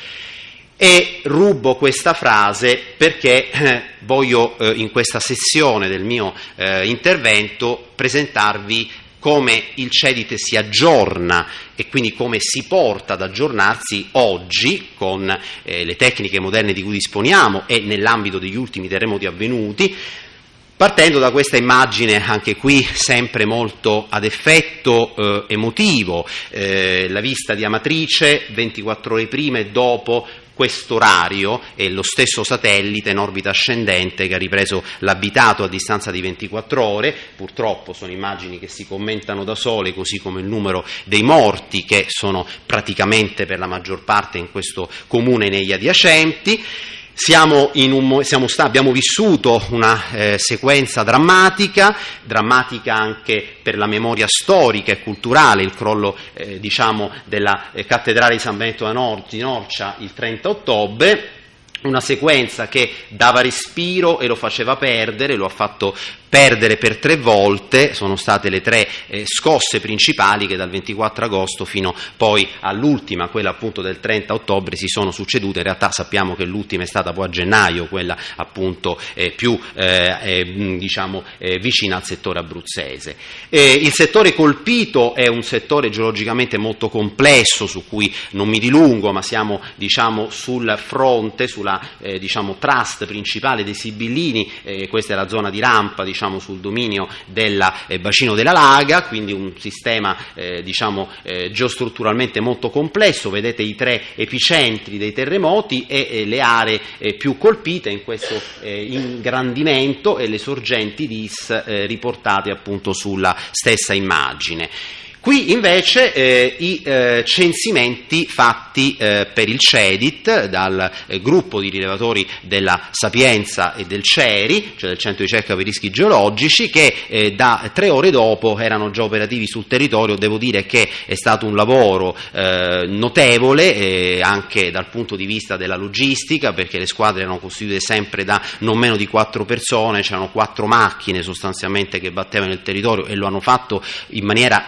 E rubo questa frase perché eh, voglio eh, in questa sessione del mio eh, intervento presentarvi come il CEDIT si aggiorna e quindi come si porta ad aggiornarsi oggi con eh, le tecniche moderne di cui disponiamo e nell'ambito degli ultimi terremoti avvenuti, partendo da questa immagine, anche qui sempre molto ad effetto eh, emotivo, eh, la vista di Amatrice ventiquattro ore prima e dopo quest'orario, e lo stesso satellite in orbita ascendente che ha ripreso l'abitato a distanza di ventiquattro ore. Purtroppo sono immagini che si commentano da sole, così come il numero dei morti, che sono praticamente per la maggior parte in questo comune e negli adiacenti. Siamo in un, siamo sta, abbiamo vissuto una eh, sequenza drammatica, drammatica anche per la memoria storica e culturale, il crollo eh, diciamo della eh, cattedrale di San Benedetto da Nor- di Norcia il trenta ottobre, una sequenza che dava respiro e lo faceva perdere, lo ha fatto perdere per tre volte. Sono state le tre eh, scosse principali che dal ventiquattro agosto fino poi all'ultima, quella appunto del trenta ottobre, si sono succedute. In realtà sappiamo che l'ultima è stata poi a gennaio, quella appunto eh, più eh, eh, diciamo eh, vicina al settore abruzzese. Eh, il settore colpito è un settore geologicamente molto complesso, su cui non mi dilungo, ma siamo diciamo sul fronte, sulla eh, diciamo trust principale dei Sibillini. Eh, questa è la zona di rampa, diciamo sul dominio del eh, bacino della Laga, quindi un sistema eh, diciamo eh, geostrutturalmente molto complesso. Vedete i tre epicentri dei terremoti e eh, le aree eh, più colpite in questo eh, ingrandimento, e le sorgenti D I S eh, riportate appunto sulla stessa immagine. Qui invece eh, i eh, censimenti fatti eh, per il CEDIT dal eh, gruppo di rilevatori della Sapienza e del CERI, cioè del Centro di Ricerca per i Rischi Geologici, che eh, da tre ore dopo erano già operativi sul territorio. Devo dire che è stato un lavoro eh, notevole eh, anche dal punto di vista della logistica, perché le squadre erano costituite sempre da non meno di quattro persone, c'erano quattro macchine sostanzialmente che battevano il territorio e lo hanno fatto in maniera relativamente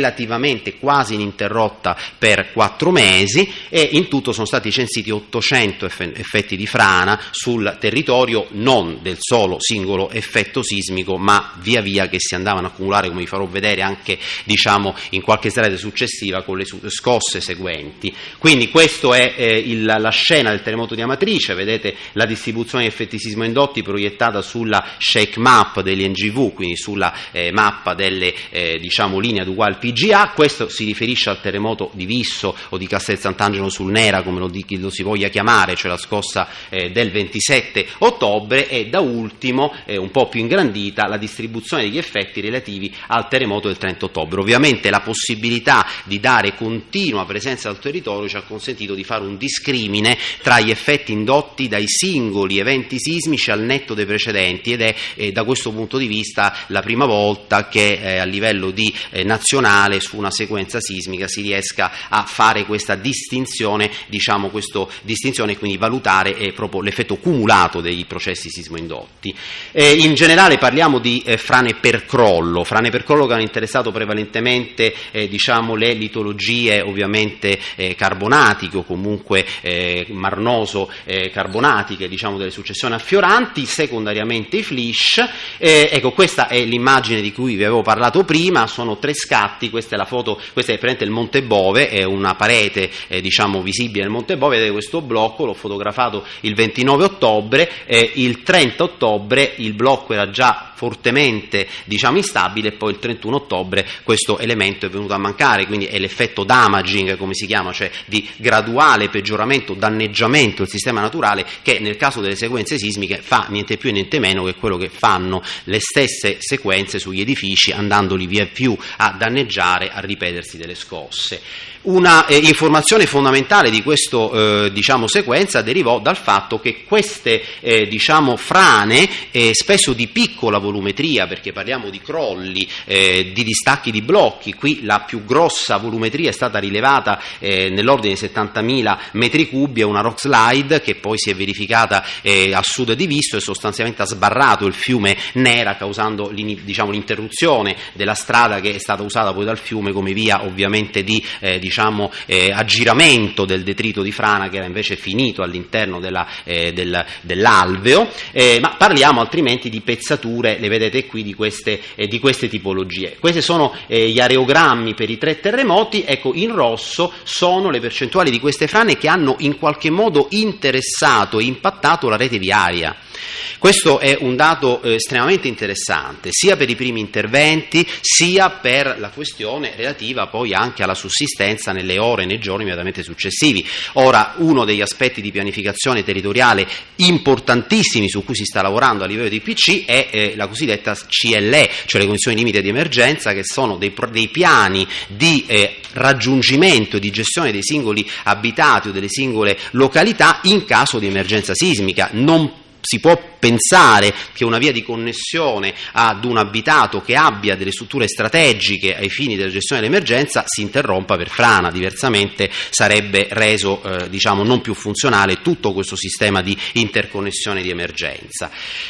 relativamente quasi ininterrotta per quattro mesi e in tutto sono stati censiti ottocento effetti di frana sul territorio, non del solo singolo effetto sismico, ma via via che si andavano a accumulare, come vi farò vedere anche diciamo in qualche slide successiva con le scosse seguenti. Quindi questa è eh, il, la scena del terremoto di Amatrice, vedete la distribuzione di effetti sismoindotti proiettata sulla shake map degli N G V, quindi sulla eh, mappa delle eh, diciamo linee ad uguale P G A. Questo si riferisce al terremoto di Visso o di Castel Sant'Angelo sul Nera, come lo, lo si voglia chiamare, cioè la scossa eh, del ventisette ottobre, e da ultimo eh, un po' più ingrandita la distribuzione degli effetti relativi al terremoto del trenta ottobre. Ovviamente la possibilità di dare continua presenza al territorio ci ha consentito di fare un discrimine tra gli effetti indotti dai singoli eventi sismici al netto dei precedenti, ed è eh, da questo punto di vista la prima volta che eh, a livello di eh, nazionale su una sequenza sismica si riesca a fare questa distinzione, diciamo questa distinzione e quindi valutare eh, proprio l'effetto cumulato dei processi sismoindotti. Eh, in generale parliamo di eh, frane per crollo, frane per crollo che hanno interessato prevalentemente eh, diciamo le litologie ovviamente eh, carbonatiche o comunque eh, marnoso eh, carbonatiche, diciamo delle successioni affioranti, secondariamente i flash. Eh, ecco, questa è l'immagine di cui vi avevo parlato prima, sono tre scatti, questa è la foto, questa è praticamente il Monte Bove, è una parete eh, diciamo visibile nel Monte Bove, vedete questo blocco, l'ho fotografato il ventinove ottobre, eh, il trenta ottobre il blocco era già fortemente diciamo instabile e poi il trentuno ottobre questo elemento è venuto a mancare, quindi è l'effetto damaging, come si chiama, cioè di graduale peggioramento, danneggiamento del sistema naturale, che nel caso delle sequenze sismiche fa niente più e niente meno che quello che fanno le stesse sequenze sugli edifici, andandoli via più a danneggiare, a ripetersi delle scosse. Una eh, informazione fondamentale di questa eh, diciamo, sequenza derivò dal fatto che queste eh, diciamo, frane, eh, spesso di piccola volumetria, perché parliamo di crolli, eh, di distacchi di blocchi, qui la più grossa volumetria è stata rilevata eh, nell'ordine di settantamila metri cubi, è una rock slide che poi si è verificata eh, a sud di Visto e sostanzialmente ha sbarrato il fiume Nera, causando diciamo, l'interruzione della strada che è stata usata poi dal fiume come via ovviamente di eh, diciamo eh, aggiramento del detrito di frana, che era invece finito all'interno della, eh, del, dell'alveo, eh, ma parliamo altrimenti di pezzature, le vedete qui, di queste, eh, di queste tipologie. Questi sono eh, gli areogrammi per i tre terremoti. Ecco, in rosso sono le percentuali di queste frane che hanno in qualche modo interessato e impattato la rete viaria. Questo è un dato eh, estremamente interessante, sia per i primi interventi, sia per la questione relativa poi anche alla sussistenza nelle ore e nei giorni immediatamente successivi. Ora, uno degli aspetti di pianificazione territoriale importantissimi su cui si sta lavorando a livello di P C è eh, la cosiddetta C L E, cioè le condizioni limite di emergenza, che sono dei, dei piani di eh, raggiungimento e di gestione dei singoli abitati o delle singole località in caso di emergenza sismica. Non si può pensare che una via di connessione ad un abitato che abbia delle strutture strategiche ai fini della gestione dell'emergenza si interrompa per frana, diversamente sarebbe reso eh, diciamo non più funzionale tutto questo sistema di interconnessione di emergenza.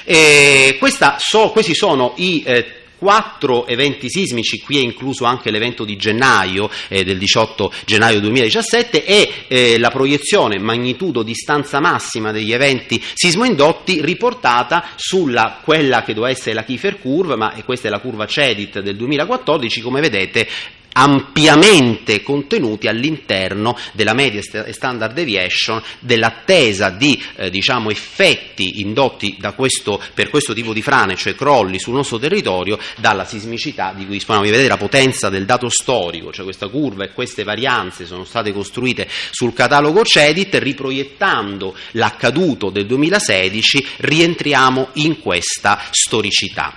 E questa so, questi sono i eh, quattro eventi sismici, qui è incluso anche l'evento di gennaio, eh, del diciotto gennaio duemiladiciassette, e eh, la proiezione magnitudo distanza massima degli eventi sismoindotti riportata sulla quella che doveva essere la Kiefer Curve, ma questa è la curva CEDIT del duemilaquattordici, come vedete ampiamente contenuti all'interno della media standard deviation, dell'attesa di eh, diciamo effetti indotti da questo, per questo tipo di frane, cioè crolli sul nostro territorio, dalla sismicità di cui disponiamo. Vedete la potenza del dato storico, cioè questa curva e queste varianze sono state costruite sul catalogo CEDIT. Riproiettando l'accaduto del duemilasedici rientriamo in questa storicità.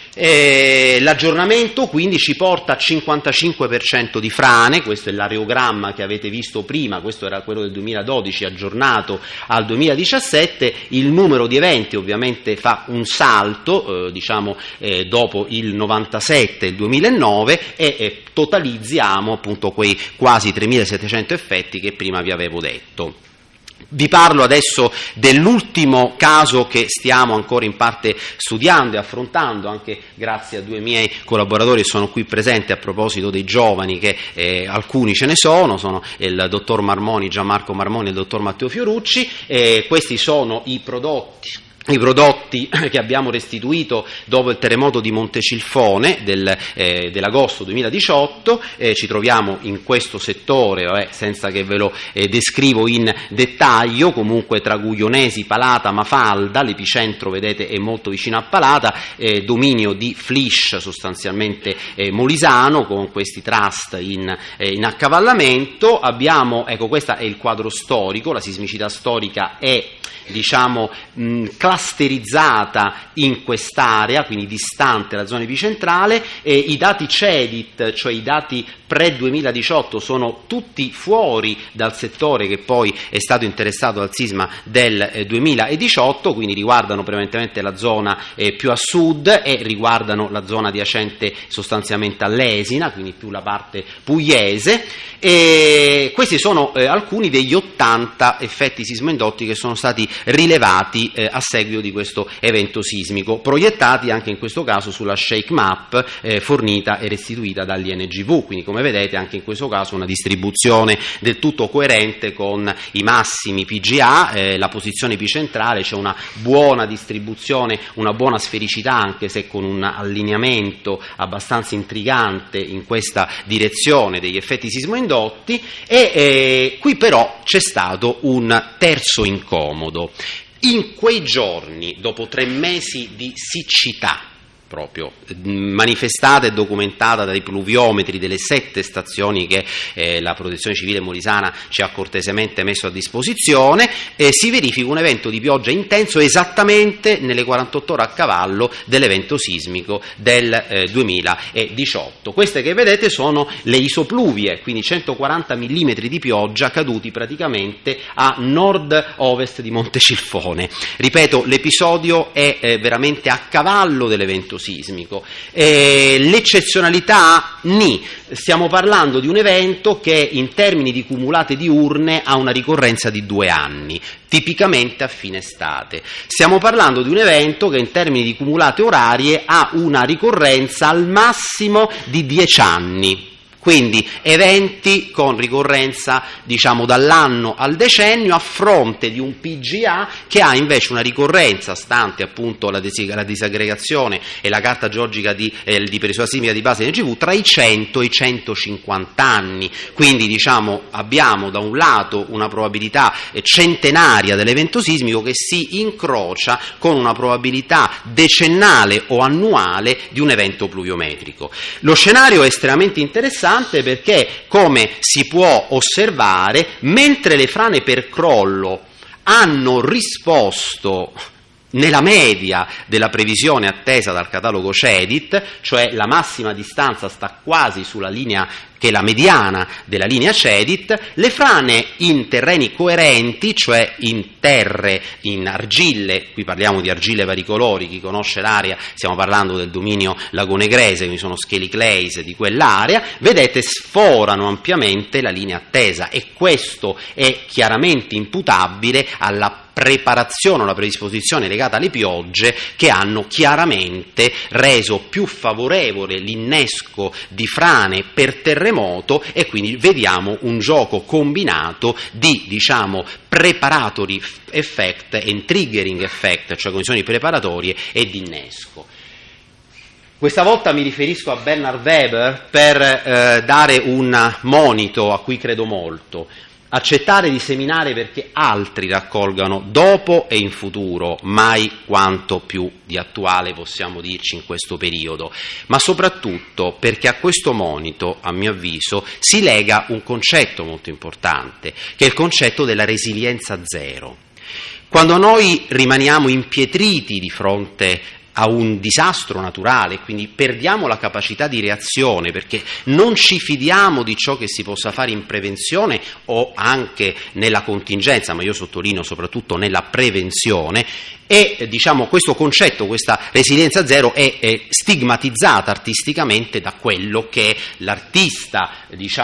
Eh, l'aggiornamento quindi ci porta a cinquantacinque per cento di frane, questo è l'areogramma che avete visto prima, questo era quello del duemiladodici aggiornato al duemiladiciassette, il numero di eventi ovviamente fa un salto, eh, diciamo eh, dopo il novantasette e il duemilanove, e eh, totalizziamo appunto quei quasi tremilasettecento effetti che prima vi avevo detto. Vi parlo adesso dell'ultimo caso che stiamo ancora in parte studiando e affrontando, anche grazie a due miei collaboratori che sono qui presenti a proposito dei giovani, che eh, alcuni ce ne sono, sono il dottor Marmoni, Gianmarco Marmoni e il dottor Matteo Fiorucci. Eh, questi sono i prodotti I prodotti che abbiamo restituito dopo il terremoto di Montecilfone del, eh, dell'agosto duemiladiciotto. Eh, ci troviamo in questo settore, vabbè, senza che ve lo eh, descrivo in dettaglio, comunque tra Guglionesi, Palata, Mafalda. L'epicentro, vedete, è molto vicino a Palata, eh, dominio di Flish, sostanzialmente eh, molisano, con questi trust in, eh, in accavallamento. Abbiamo, ecco, questo è il quadro storico. La sismicità storica è, diciamo, mh, clusterizzata in quest'area, quindi distante dalla zona epicentrale. E i dati CEDIT, cioè i dati pre-duemiladiciotto, sono tutti fuori dal settore che poi è stato interessato dal sisma del eh, duemiladiciotto, quindi riguardano prevalentemente la zona eh, più a sud e riguardano la zona adiacente sostanzialmente all'Esina, quindi più la parte pugliese. E questi sono eh, alcuni degli ottanta effetti sismoindotti che sono stati rilevati eh, a seguito di questo evento sismico, proiettati anche in questo caso sulla shake map eh, fornita e restituita dall'I N G V. Quindi, come vedete, anche in questo caso una distribuzione del tutto coerente con i massimi P G A, eh, la posizione epicentrale, c'è una buona distribuzione, una buona sfericità, anche se con un allineamento abbastanza intrigante in questa direzione degli effetti sismoindotti. E eh, qui però c'è stato un terzo incomodo. In quei giorni, dopo tre mesi di siccità, proprio manifestata e documentata dai pluviometri delle sette stazioni che eh, la Protezione Civile molisana ci ha cortesemente messo a disposizione, eh, si verifica un evento di pioggia intenso esattamente nelle quarantotto ore a cavallo dell'evento sismico del eh, duemiladiciotto. Queste che vedete sono le isopluvie, quindi centoquaranta millimetri di pioggia caduti praticamente a nord-ovest di Montecilfone. Ripeto, l'episodio è eh, veramente a cavallo dell'evento sismico. Eh, l'eccezionalità, ni, stiamo parlando di un evento che in termini di cumulate diurne ha una ricorrenza di due anni, tipicamente a fine estate. Stiamo parlando di un evento che in termini di cumulate orarie ha una ricorrenza al massimo di dieci anni. Quindi eventi con ricorrenza, diciamo, dall'anno al decennio, a fronte di un P G A che ha invece una ricorrenza, stante appunto la, dis- la disaggregazione e la carta geologica di, eh, di periodo sismica di base N G V, tra i cento e i centocinquanta anni. Quindi, diciamo, abbiamo da un lato una probabilità eh, centenaria dell'evento sismico che si incrocia con una probabilità decennale o annuale di un evento pluviometrico. Lo scenario è estremamente interessante, perché, come si può osservare, mentre le frane per crollo hanno risposto nella media della previsione attesa dal catalogo CEDIT, cioè la massima distanza sta quasi sulla linea che è la mediana della linea CEDIT, le frane in terreni coerenti, cioè in terre, in argille, qui parliamo di argille varicolori, chi conosce l'area, stiamo parlando del dominio lagonegrese, quindi sono scaly clays di quell'area, vedete, sforano ampiamente la linea attesa, e questo è chiaramente imputabile alla preparazione o la predisposizione legata alle piogge, che hanno chiaramente reso più favorevole l'innesco di frane per terremoto, e quindi vediamo un gioco combinato di, diciamo, preparatory effect e triggering effect, cioè condizioni preparatorie e di innesco. Questa volta mi riferisco a Bernard Weber per eh, dare un monito a cui credo molto. Accettare di seminare perché altri raccolgano dopo e in futuro, mai quanto più di attuale possiamo dirci in questo periodo, ma soprattutto perché a questo monito, a mio avviso, si lega un concetto molto importante, che è il concetto della resilienza zero. Quando noi rimaniamo impietriti di fronte a un disastro naturale, quindi perdiamo la capacità di reazione perché non ci fidiamo di ciò che si possa fare in prevenzione o anche nella contingenza, ma io sottolineo soprattutto nella prevenzione, e diciamo questo concetto, questa resilienza zero è, è stigmatizzata artisticamente da quello che l'artista, diciamo,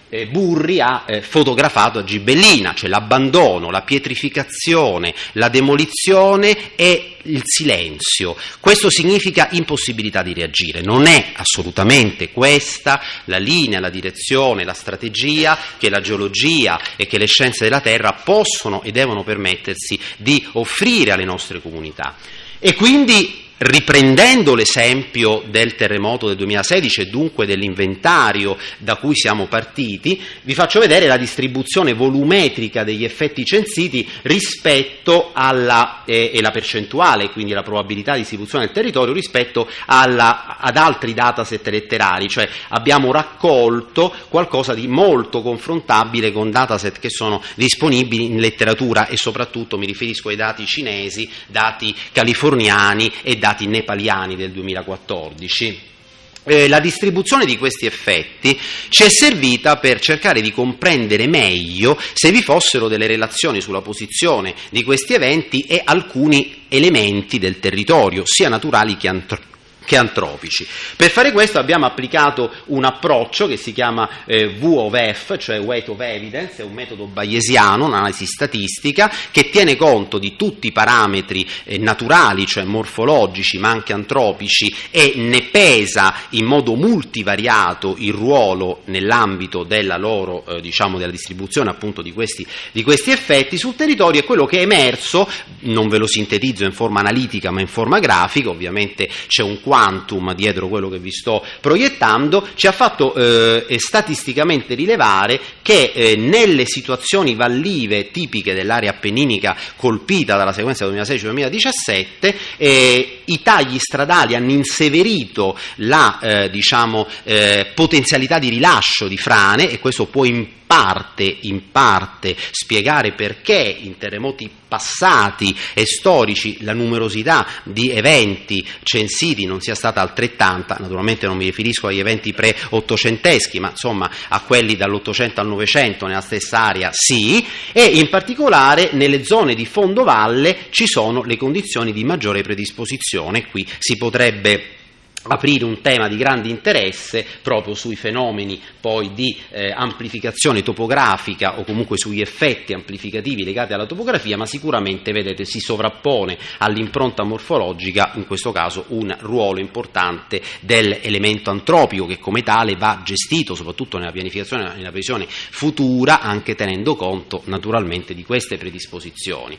eh, Burri ha eh, fotografato a Gibellina, cioè l'abbandono, la pietrificazione, la demolizione e il silenzio. Questo significa impossibilità di reagire. Non è assolutamente questa la linea, la direzione, la strategia che la geologia e che le scienze della Terra possono e devono permettersi di offrire alle nostre comunità. E quindi, riprendendo l'esempio del terremoto del duemilasedici e dunque dell'inventario da cui siamo partiti, vi faccio vedere la distribuzione volumetrica degli effetti censiti rispetto alla, eh, e la percentuale, quindi la probabilità di distribuzione del territorio rispetto alla, ad altri dataset letterari, cioè abbiamo raccolto qualcosa di molto confrontabile con dataset che sono disponibili in letteratura e soprattutto mi riferisco ai dati cinesi, dati californiani e dati nepaliani del duemilaquattordici. Eh, la distribuzione di questi effetti ci è servita per cercare di comprendere meglio se vi fossero delle relazioni sulla posizione di questi eventi e alcuni elementi del territorio, sia naturali che antropici. che antropici. Per fare questo abbiamo applicato un approccio che si chiama eh, V of F, cioè Weight of Evidence, è un metodo bayesiano, un'analisi statistica che tiene conto di tutti i parametri eh, naturali, cioè morfologici ma anche antropici, e ne pesa in modo multivariato il ruolo nell'ambito della loro, eh, diciamo, della distribuzione appunto di questi, di questi effetti sul territorio. E quello che è emerso, non ve lo sintetizzo in forma analitica ma in forma grafica, ovviamente c'è un quantum dietro quello che vi sto proiettando, ci ha fatto eh, statisticamente rilevare che eh, nelle situazioni vallive tipiche dell'area appenninica colpita dalla sequenza duemilasedici duemiladiciassette eh, i tagli stradali hanno inseverito la eh, diciamo, eh, potenzialità di rilascio di frane, e questo può in parte, in parte spiegare perché in terremoti passati e storici la numerosità di eventi censiti non sia stata altrettanta. Naturalmente non mi riferisco agli eventi pre-ottocenteschi, ma insomma a quelli dall'Ottocento al Novecento nella stessa area sì, e in particolare nelle zone di fondovalle ci sono le condizioni di maggiore predisposizione. Qui si potrebbe aprire un tema di grande interesse proprio sui fenomeni poi di eh, amplificazione topografica o comunque sugli effetti amplificativi legati alla topografia, ma sicuramente vedete si sovrappone all'impronta morfologica in questo caso un ruolo importante dell'elemento antropico che come tale va gestito soprattutto nella pianificazione e nella previsione futura, anche tenendo conto naturalmente di queste predisposizioni.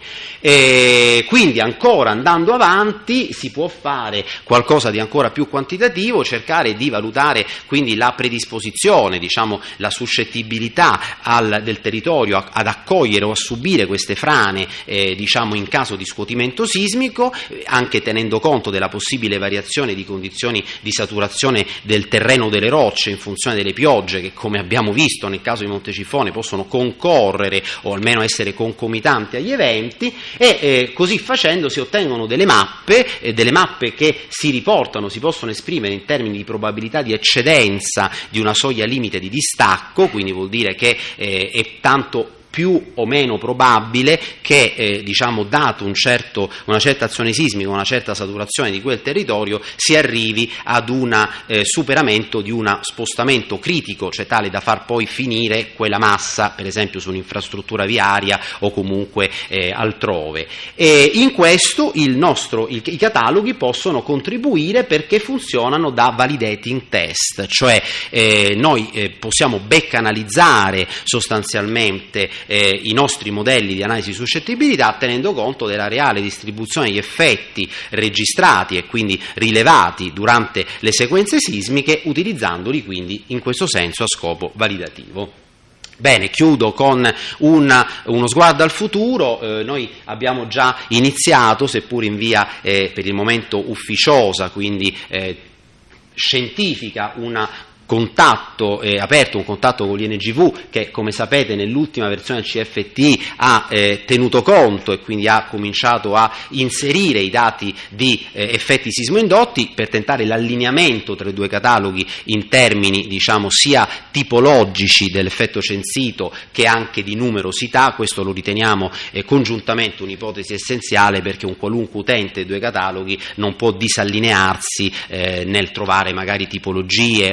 E quindi ancora andando avanti si può fare qualcosa di ancora più quantitativo, cercare di valutare quindi la predisposizione, diciamo la suscettibilità al, del territorio a, ad accogliere o a subire queste frane eh, diciamo in caso di scuotimento sismico, eh, anche tenendo conto della possibile variazione di condizioni di saturazione del terreno delle rocce in funzione delle piogge che, come abbiamo visto nel caso di Montecifone, possono concorrere o almeno essere concomitanti agli eventi, e eh, così facendo si ottengono delle mappe, eh, delle mappe che si riportano, si possono esprimere in termini di probabilità di eccedenza di una soglia limite di distacco, quindi vuol dire che eh, è tanto più o meno probabile che, eh, diciamo, dato un certo, una certa azione sismica, una certa saturazione di quel territorio, si arrivi ad un eh, superamento di un spostamento critico, cioè tale da far poi finire quella massa, per esempio, su un'infrastruttura viaria o comunque eh, altrove. E in questo il nostro, il, i cataloghi possono contribuire perché funzionano da validating test, cioè eh, noi eh, possiamo backanalizzare sostanzialmente Eh, i nostri modelli di analisi di suscettibilità tenendo conto della reale distribuzione degli effetti registrati e quindi rilevati durante le sequenze sismiche, utilizzandoli quindi in questo senso a scopo validativo. Bene, chiudo con un, uno sguardo al futuro. Eh, noi abbiamo già iniziato, seppur in via eh, per il momento ufficiosa, quindi eh, scientifica, una contatto, eh, aperto un contatto con l'I N G V che, come sapete, nell'ultima versione del C F T I ha eh, tenuto conto e quindi ha cominciato a inserire i dati di eh, effetti sismoindotti per tentare l'allineamento tra i due cataloghi in termini, diciamo, sia tipologici dell'effetto censito che anche di numerosità. Questo lo riteniamo eh, congiuntamente un'ipotesi essenziale, perché un qualunque utente dei due cataloghi non può disallinearsi eh, nel trovare magari tipologie o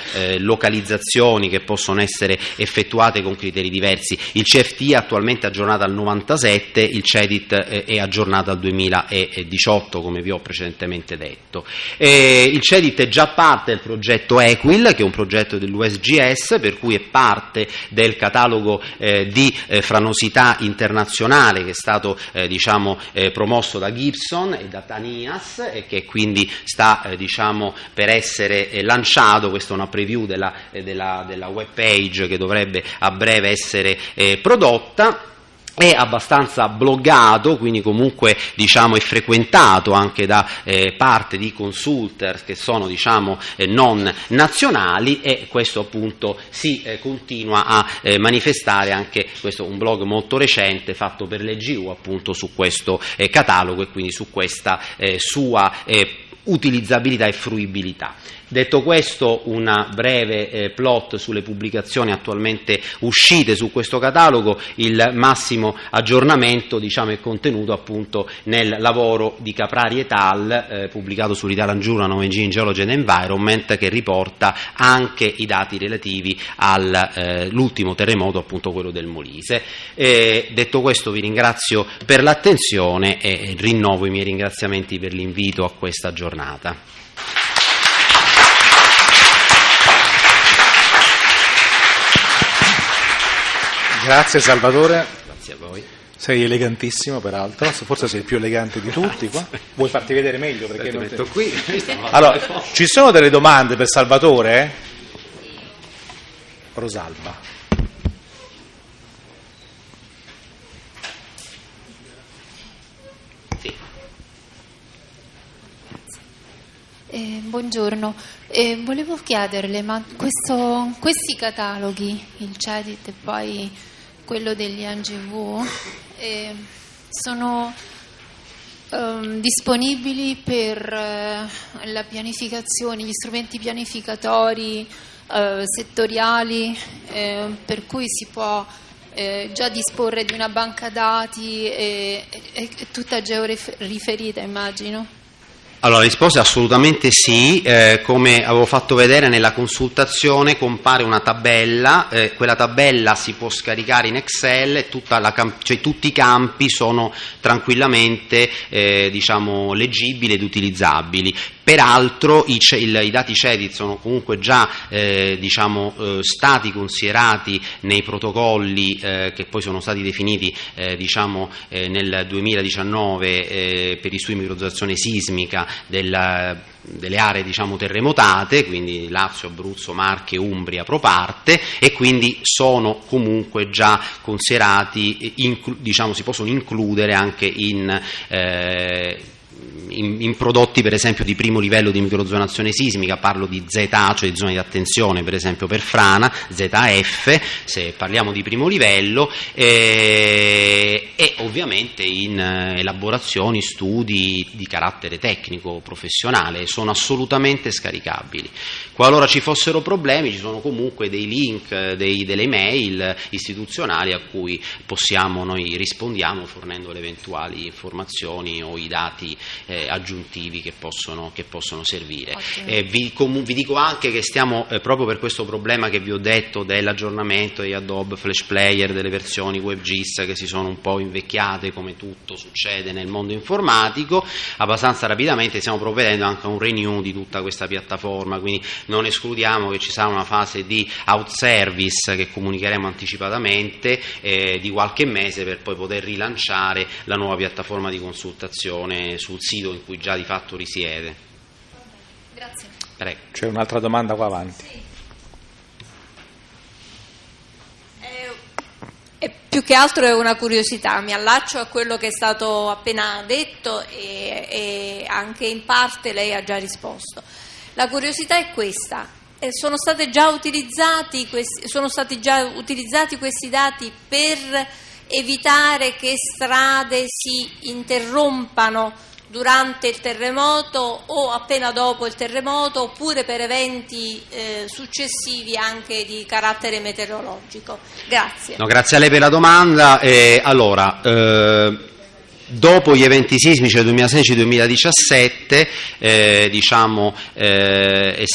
eh, localizzazioni che possono essere effettuate con criteri diversi. Il C F T è attualmente aggiornato al novantasette, il CEDIT eh, è aggiornato al duemiladiciotto, come vi ho precedentemente detto. Eh, il CEDIT è già parte del progetto EQUIL, che è un progetto dell'U S G S, per cui è parte del catalogo eh, di eh, franosità internazionale che è stato eh, diciamo, eh, promosso da Gibson e da Tanias e che quindi sta eh, diciamo, per essere eh, lanciato. Questa è una preview della, eh, della, della web page che dovrebbe a breve essere eh, prodotta. È abbastanza bloggato, quindi comunque diciamo è frequentato anche da eh, parte di consulters che sono diciamo eh, non nazionali, e questo appunto si eh, continua a eh, manifestare anche questo un blog molto recente fatto per l'E G U appunto su questo eh, catalogo e quindi su questa eh, sua eh, utilizzabilità e fruibilità. Detto questo, una breve eh, plot sulle pubblicazioni attualmente uscite su questo catalogo. Il massimo aggiornamento diciamo, è contenuto appunto nel lavoro di Caprari et al. Eh, pubblicato sull'Italian Journal of Engineering, Geology and Environment, che riporta anche i dati relativi all'ultimo eh, terremoto, appunto quello del Molise. Eh, detto questo, vi ringrazio per l'attenzione e rinnovo i miei ringraziamenti per l'invito a questa giornata. Grazie Salvatore. Grazie a voi. Sei elegantissimo peraltro, forse sei il più elegante di tutti qua. Vuoi farti vedere meglio? Perché non metto qui. Allora, ci sono delle domande per Salvatore? Rosalba. Sì. Eh, buongiorno, eh, volevo chiederle, ma questo, questi cataloghi, il CEDIT e poi quello degli N G V, eh, sono eh, disponibili per eh, la pianificazione, gli strumenti pianificatori eh, settoriali, eh, per cui si può eh, già disporre di una banca dati e, e, e tutta georiferita, immagino? Allora, la risposta è assolutamente sì. Eh, come avevo fatto vedere nella consultazione compare una tabella, eh, quella tabella si può scaricare in Excel e tutta la cam- cioè, tutti i campi sono tranquillamente eh, diciamo, leggibili ed utilizzabili. Peraltro i, il, i dati CEDIT sono comunque già eh, diciamo, eh, stati considerati nei protocolli eh, che poi sono stati definiti eh, diciamo, eh, nel duemiladiciannove eh, per i studi di microzonazione sismica della, delle aree diciamo, terremotate, quindi Lazio, Abruzzo, Marche, Umbria pro parte, e quindi sono comunque già considerati, inclu- diciamo, si possono includere anche in eh, In, in prodotti per esempio di primo livello di microzonazione sismica. Parlo di Z A, cioè di zone di attenzione per esempio per frana, Z F se parliamo di primo livello, eh, e ovviamente in eh, elaborazioni, studi di carattere tecnico, professionale, sono assolutamente scaricabili. Qualora ci fossero problemi ci sono comunque dei link, dei, delle mail istituzionali a cui possiamo, noi rispondiamo fornendo le eventuali informazioni o i dati eh, aggiuntivi che possono, che possono servire. Eh, vi, com- vi dico anche che stiamo eh, proprio per questo problema che vi ho detto dell'aggiornamento di Adobe Flash Player, delle versioni WebGIS che si sono un po' invecchiate, come tutto succede nel mondo informatico, abbastanza rapidamente stiamo provvedendo anche a un renew di tutta questa piattaforma, quindi non escludiamo che ci sarà una fase di out service che comunicheremo anticipatamente eh, di qualche mese per poi poter rilanciare la nuova piattaforma di consultazione sul sito in cui già di fatto risiede. Grazie. Prego. C'è un'altra domanda qua avanti. Sì. Eh, e più che altro è una curiosità, mi allaccio a quello che è stato appena detto e, e anche in parte lei ha già risposto. La curiosità è questa: eh, sono state già utilizzati questi, sono stati già utilizzati questi dati per evitare che strade si interrompano durante il terremoto o appena dopo il terremoto, oppure per eventi eh, successivi anche di carattere meteorologico? Grazie. No, grazie a lei per la domanda. Eh, allora, eh, dopo gli eventi sismici del duemilasedici duemiladiciassette eh, diciamo, eh, è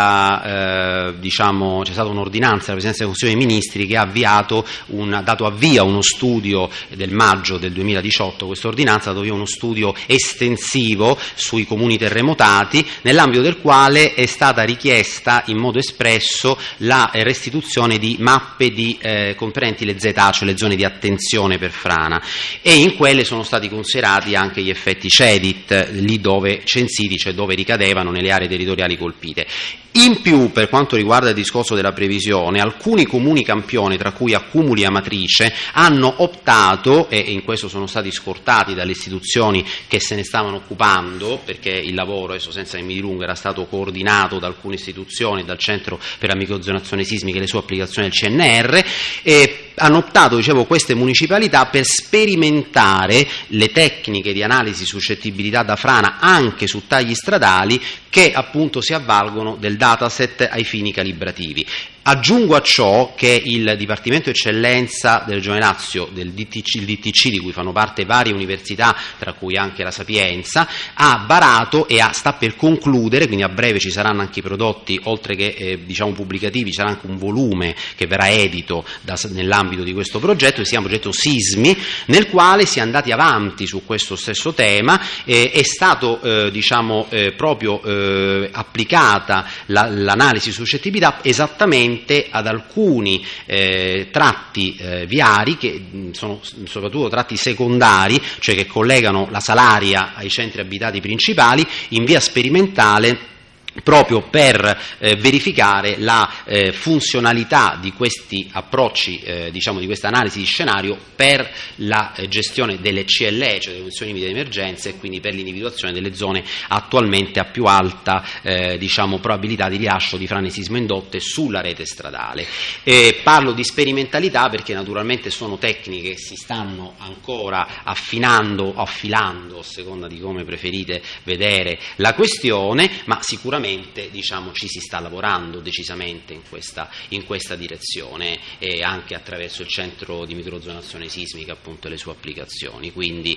stata, eh, diciamo, c'è stata un'ordinanza della Presidenza del Consiglio dei Ministri che ha avviato un, dato avvio a uno studio del maggio del duemiladiciotto. Questa ordinanza ha dato avvio a uno studio estensivo sui comuni terremotati, nell'ambito del quale è stata richiesta in modo espresso la restituzione di mappe di, eh, comprendenti le Z A, cioè le zone di attenzione per frana, e in quelle sono stati considerati anche gli effetti C E D I T, lì dove censiti, cioè dove ricadevano nelle aree territoriali colpite. In più, per quanto riguarda il discorso della previsione, alcuni comuni campioni, tra cui Accumuli e Amatrice, hanno optato, e in questo sono stati scortati dalle istituzioni che se ne stavano occupando, perché il lavoro, adesso senza che mi dilungo, era stato coordinato da alcune istituzioni, dal Centro per la Microzonazione Sismica e le sue applicazioni del C N R, e hanno optato, dicevo, queste municipalità per sperimentare le tecniche di analisi suscettibilità da frana anche su tagli stradali che appunto si avvalgono del dataset ai fini calibrativi. Aggiungo a ciò che il Dipartimento Eccellenza del Regione Lazio, del D T C, il D T C di cui fanno parte varie università, tra cui anche la Sapienza, ha varato e ha, sta per concludere, quindi a breve ci saranno anche i prodotti, oltre che eh, diciamo pubblicativi, ci sarà anche un volume che verrà edito da, nell'ambito di questo progetto, che si chiama progetto Sismi, nel quale si è andati avanti su questo stesso tema. Eh, è stato eh, diciamo eh, proprio eh, applicata la, l'analisi suscettibilità esattamente ad alcuni eh, tratti eh, viari che mh, sono soprattutto tratti secondari, cioè che collegano la Salaria ai centri abitati principali, in via sperimentale, proprio per eh, verificare la eh, funzionalità di questi approcci, eh, diciamo di questa analisi di scenario per la eh, gestione delle C L E, cioè delle condizioni limite di emergenza, e quindi per l'individuazione delle zone attualmente a più alta eh, diciamo, probabilità di rilascio di frane sismo indotte sulla rete stradale. Eh, parlo di sperimentalità perché naturalmente sono tecniche che si stanno ancora affinando, affilando, a seconda di come preferite vedere la questione, ma sicuramente diciamo, ci si sta lavorando decisamente in questa, in questa direzione, e anche attraverso il centro di microzonazione sismica, appunto, e le sue applicazioni. Quindi,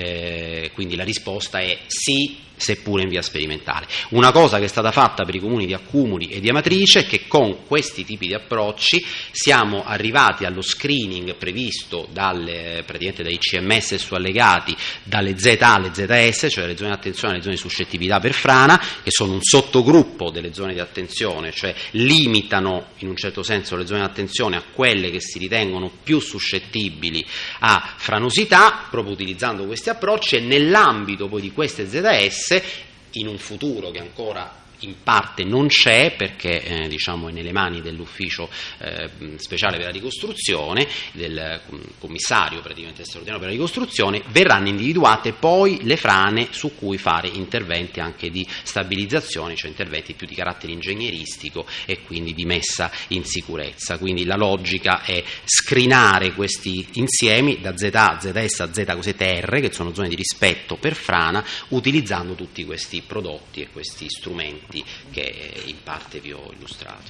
eh, quindi la risposta è sì, seppure in via sperimentale. Una cosa che è stata fatta per i comuni di Accumuli e di Amatrice è che con questi tipi di approcci siamo arrivati allo screening previsto dalle, praticamente dai C M S su allegati, dalle Z A alle Z S, cioè le zone di attenzione e le zone di suscettibilità per frana, che sono un sottogruppo delle zone di attenzione, cioè limitano in un certo senso le zone di attenzione a quelle che si ritengono più suscettibili a franosità, proprio utilizzando questi approcci, e nell'ambito poi di queste Z S, in un futuro che ancora in parte non c'è, perché eh, diciamo è nelle mani dell'ufficio eh, speciale per la ricostruzione, del commissario praticamente straordinario per la ricostruzione, verranno individuate poi le frane su cui fare interventi anche di stabilizzazione, cioè interventi più di carattere ingegneristico e quindi di messa in sicurezza. Quindi la logica è screenare questi insiemi da Z A, Z S a Z cosiddette R, che sono zone di rispetto per frana, utilizzando tutti questi prodotti e questi strumenti che in parte vi ho illustrato.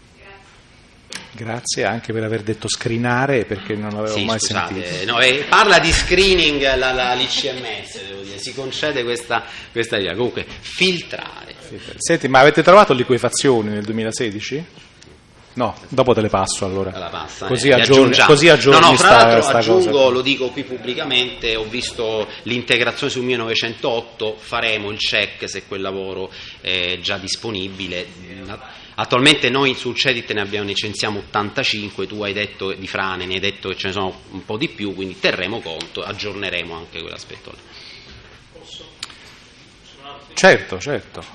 Grazie anche per aver detto screenare, perché non l'avevo sì, mai scusate, sentito. No, eh, parla di screening la, la, l'I C M S, devo dire, si concede questa, questa idea. Comunque, filtrare. Senti, ma avete trovato liquefazioni nel duemilasedici? No, dopo te le passo allora. La passa, così, eh, aggiorni, così aggiorni no, no, fra sta, l'altro sta aggiungo, cosa. Lo dico qui pubblicamente, ho visto l'integrazione sul millenovecentootto, faremo il check se quel lavoro è già disponibile. Attualmente noi sul C E D I T ne abbiamo, ne licenziamo ottantacinque, tu hai detto di frane, ne hai detto che ce ne sono un po' di più, quindi terremo conto, aggiorneremo anche quell'aspetto là. Posso? Certo, certo.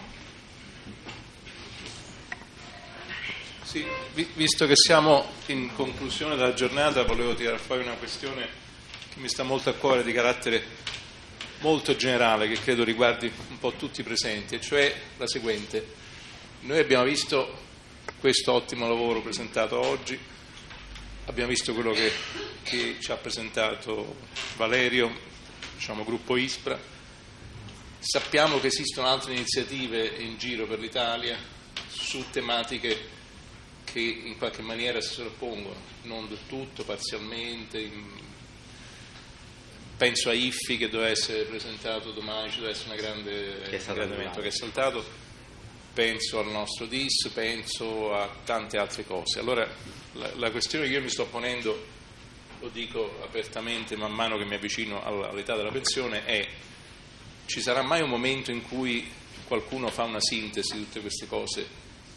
Sì, visto che siamo in conclusione della giornata, volevo tirare fuori una questione che mi sta molto a cuore, di carattere molto generale, che credo riguardi un po' tutti i presenti, e cioè la seguente. Noi abbiamo visto questo ottimo lavoro presentato oggi, abbiamo visto quello che, che ci ha presentato Valerio, diciamo gruppo ISPRA, sappiamo che esistono altre iniziative in giro per l'Italia su tematiche che in qualche maniera si sovrappongono, non del tutto, parzialmente, in... penso a Iffi che doveva essere presentato domani, ci deve essere una grande, che un grande evento che è saltato, penso al nostro D I S, penso a tante altre cose. Allora la, la questione che io mi sto ponendo, lo dico apertamente man mano che mi avvicino all'età della pensione, è: ci sarà mai un momento in cui qualcuno fa una sintesi di tutte queste cose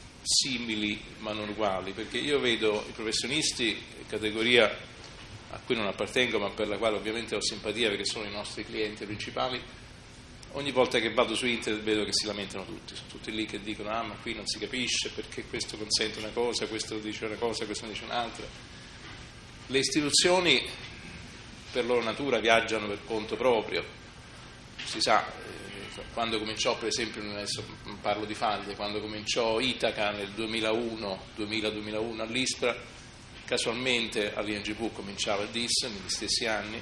simili ma non uguali? Perché io vedo i professionisti, categoria a cui non appartengo ma per la quale ovviamente ho simpatia perché sono i nostri clienti principali, ogni volta che vado su internet vedo che si lamentano tutti, sono tutti lì che dicono ah ma qui non si capisce perché questo consente una cosa, questo dice una cosa, questo dice un'altra. Le istituzioni per loro natura viaggiano per conto proprio, si sa, eh, quando cominciò per esempio, adesso parlo di Faglie, quando cominciò Itaca nel duemilauno duemila duemilauno all'Ispra, casualmente all'I N G V cominciava il D I S negli stessi anni,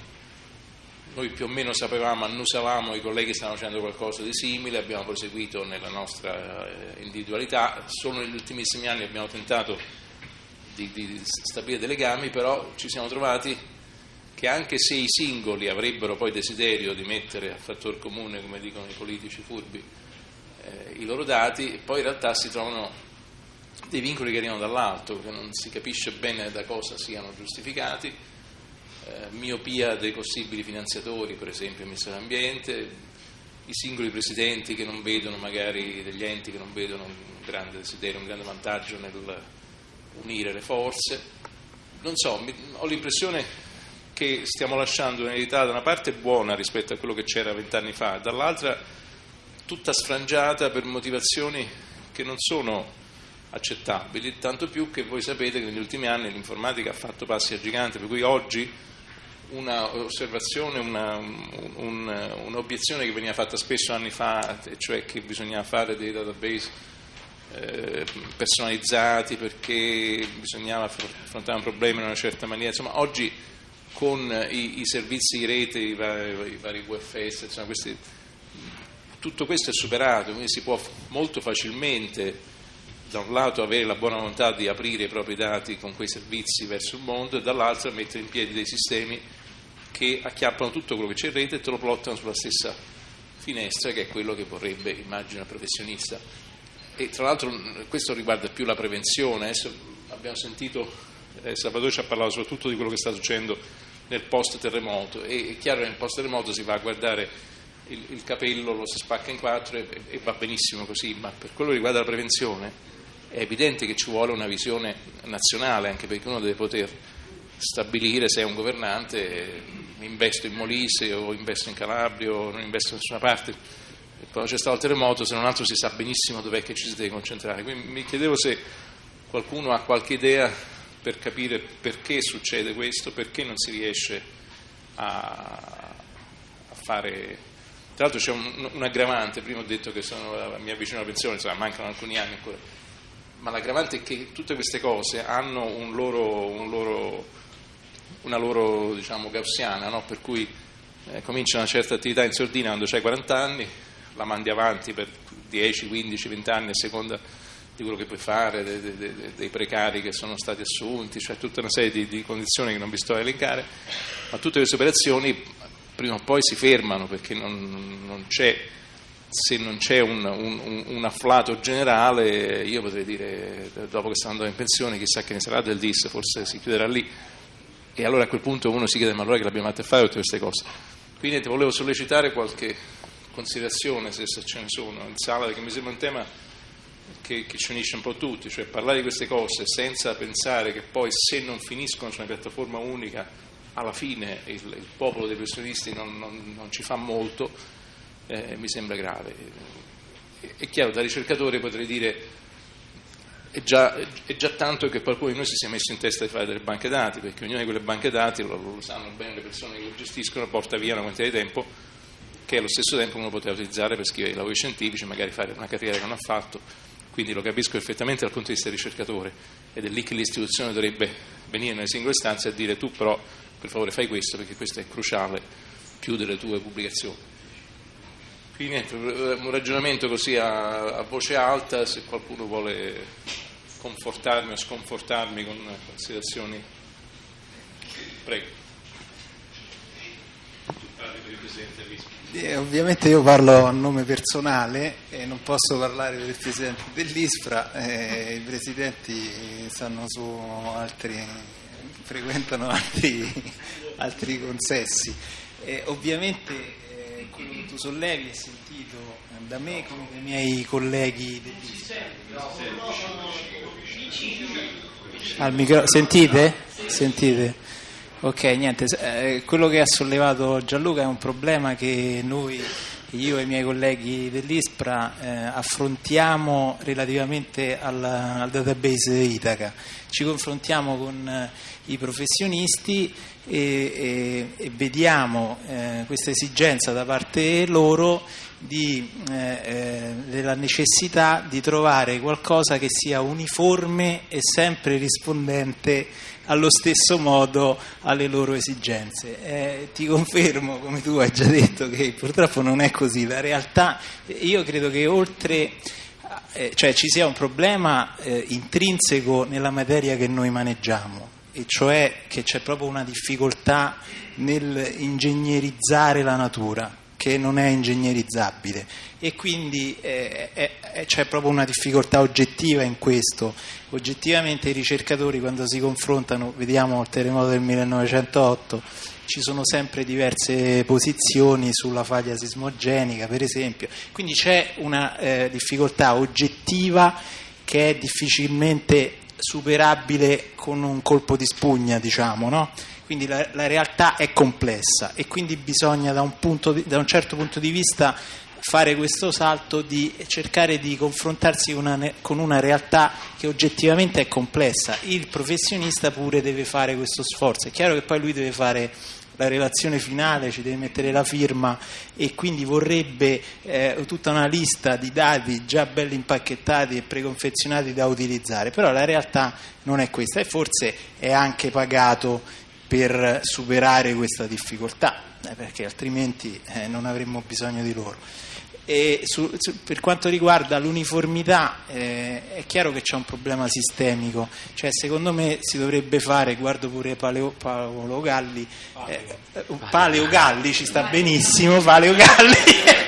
noi più o meno sapevamo, annusavamo i colleghi che stavano facendo qualcosa di simile, abbiamo proseguito nella nostra eh, individualità, solo negli ultimissimi anni abbiamo tentato di, di stabilire dei legami, però ci siamo trovati che anche se i singoli avrebbero poi desiderio di mettere a fattor comune, come dicono i politici furbi, eh, i loro dati, poi in realtà si trovano dei vincoli che arrivano dall'alto, che non si capisce bene da cosa siano giustificati, eh, miopia dei possibili finanziatori, per esempio il Ministero dell'Ambiente, i singoli presidenti che non vedono, magari degli enti che non vedono un grande desiderio, un grande vantaggio nel unire le forze. Non so, mi, ho l'impressione che stiamo lasciando un'eredità da una parte buona rispetto a quello che c'era vent'anni fa, dall'altra tutta sfrangiata per motivazioni che non sono accettabili, tanto più che voi sapete che negli ultimi anni l'informatica ha fatto passi a gigante, per cui oggi una osservazione, una, un, un'obiezione che veniva fatta spesso anni fa, cioè che bisognava fare dei database eh, personalizzati perché bisognava affrontare un problema in una certa maniera, insomma oggi con i, i servizi di rete, i vari, i vari U F S, insomma, questi, tutto questo è superato, quindi si può molto facilmente da un lato avere la buona volontà di aprire i propri dati con quei servizi verso il mondo e dall'altro mettere in piedi dei sistemi che acchiappano tutto quello che c'è in rete e te lo plottano sulla stessa finestra, che è quello che vorrebbe, immagino, il professionista. E tra l'altro questo riguarda più la prevenzione. Adesso abbiamo sentito, eh, Salvatore ci ha parlato soprattutto di quello che sta succedendo nel post terremoto, e è chiaro che nel post terremoto si va a guardare il, il capello, lo si spacca in quattro e, e va benissimo così, ma per quello che riguarda la prevenzione è evidente che ci vuole una visione nazionale, anche perché uno deve poter stabilire se è un governante, investo in Molise o investo in Calabria o non investo da nessuna parte. E quando c'è stato il terremoto, se non altro, si sa benissimo dov'è che ci si deve concentrare. Quindi mi chiedevo se qualcuno ha qualche idea per capire perché succede questo, perché non si riesce a, a fare. Tra l'altro c'è un, un aggravante, prima ho detto che sono, mi avvicino alla pensione, insomma, mancano alcuni anni ancora, ma l'aggravante è che tutte queste cose hanno un loro, un loro, una loro, diciamo, gaussiana, no? Per cui eh, comincia una certa attività in sordina quando c'hai quaranta anni, la mandi avanti per dieci, quindici, venti anni a seconda di quello che puoi fare, dei, dei, dei precari che sono stati assunti, cioè tutta una serie di, di condizioni che non vi sto a elencare, ma tutte queste operazioni prima o poi si fermano, perché non, non c'è, se non c'è un, un, un afflato generale, io potrei dire, dopo che stanno andando in pensione, chissà che ne sarà del D I S, forse si chiuderà lì, e allora a quel punto uno si chiede, ma allora che l'abbiamo fatta a fare tutte queste cose? Quindi niente, volevo sollecitare qualche considerazione, se ce ne sono in sala, perché mi sembra un tema che, che ci unisce un po' tutti, cioè parlare di queste cose senza pensare che poi, se non finiscono su una piattaforma unica, alla fine il, il popolo dei professionisti non, non, non ci fa molto, eh, mi sembra grave. È, è chiaro, da ricercatore potrei dire è già, è già tanto che qualcuno di noi si sia messo in testa di fare delle banche dati, perché ognuna di quelle banche dati, lo, lo sanno bene le persone che lo gestiscono, porta via una quantità di tempo che allo stesso tempo uno poteva utilizzare per scrivere i lavori scientifici, magari fare una carriera che non ha fatto. Quindi lo capisco perfettamente dal punto di vista del ricercatore, ed è lì che l'istituzione dovrebbe venire nelle singole istanze a dire: tu però per favore fai questo, perché questo è cruciale più delle tue pubblicazioni. Quindi niente, un ragionamento così a, a voce alta, se qualcuno vuole confortarmi o sconfortarmi con considerazioni, prego. Eh, ovviamente io parlo a nome personale e non posso parlare per il Presidente dell'ISPRA, eh, i Presidenti stanno su altri, frequentano altri, altri consessi. Eh, ovviamente eh, quello che tu sollevi è sentito da me come dai miei colleghi dell'ISPRA. Al micro... Sentite? Sentite? Ok, niente, eh, quello che ha sollevato Gianluca è un problema che noi, io e i miei colleghi dell'ISPRA, eh, affrontiamo relativamente al, al database Itaca. Ci confrontiamo con eh, i professionisti e, e, e vediamo eh, questa esigenza da parte loro di, eh, eh, della necessità di trovare qualcosa che sia uniforme e sempre rispondente allo stesso modo alle loro esigenze. Eh, ti confermo, come tu hai già detto, che purtroppo non è così. La realtà, io credo che oltre, eh, cioè ci sia un problema eh, intrinseco nella materia che noi maneggiamo, e cioè che c'è proprio una difficoltà nel ingegnerizzare la natura, che non è ingegnerizzabile, e quindi eh, eh, c'è proprio una difficoltà oggettiva in questo. Oggettivamente i ricercatori, quando si confrontano, vediamo il terremoto del millenovecentootto, ci sono sempre diverse posizioni sulla faglia sismogenica, per esempio, quindi c'è una eh, difficoltà oggettiva che è difficilmente superabile con un colpo di spugna, diciamo, no? Quindi la, la realtà è complessa e quindi bisogna da un, punto di, da un certo punto di vista fare questo salto di cercare di confrontarsi una, con una realtà che oggettivamente è complessa. Il professionista pure deve fare questo sforzo. È chiaro che poi lui deve fare la relazione finale, ci deve mettere la firma e quindi vorrebbe eh, tutta una lista di dati già belli impacchettati e preconfezionati da utilizzare, però la realtà non è questa e forse è anche pagato per superare questa difficoltà, eh, perché altrimenti eh, non avremmo bisogno di loro. E su, su, per quanto riguarda l'uniformità, eh, è chiaro che c'è un problema sistemico, cioè secondo me si dovrebbe fare, guardo pure Paleo, Paolo Galli, eh, Paleo Galli ci sta benissimo, Paleo Galli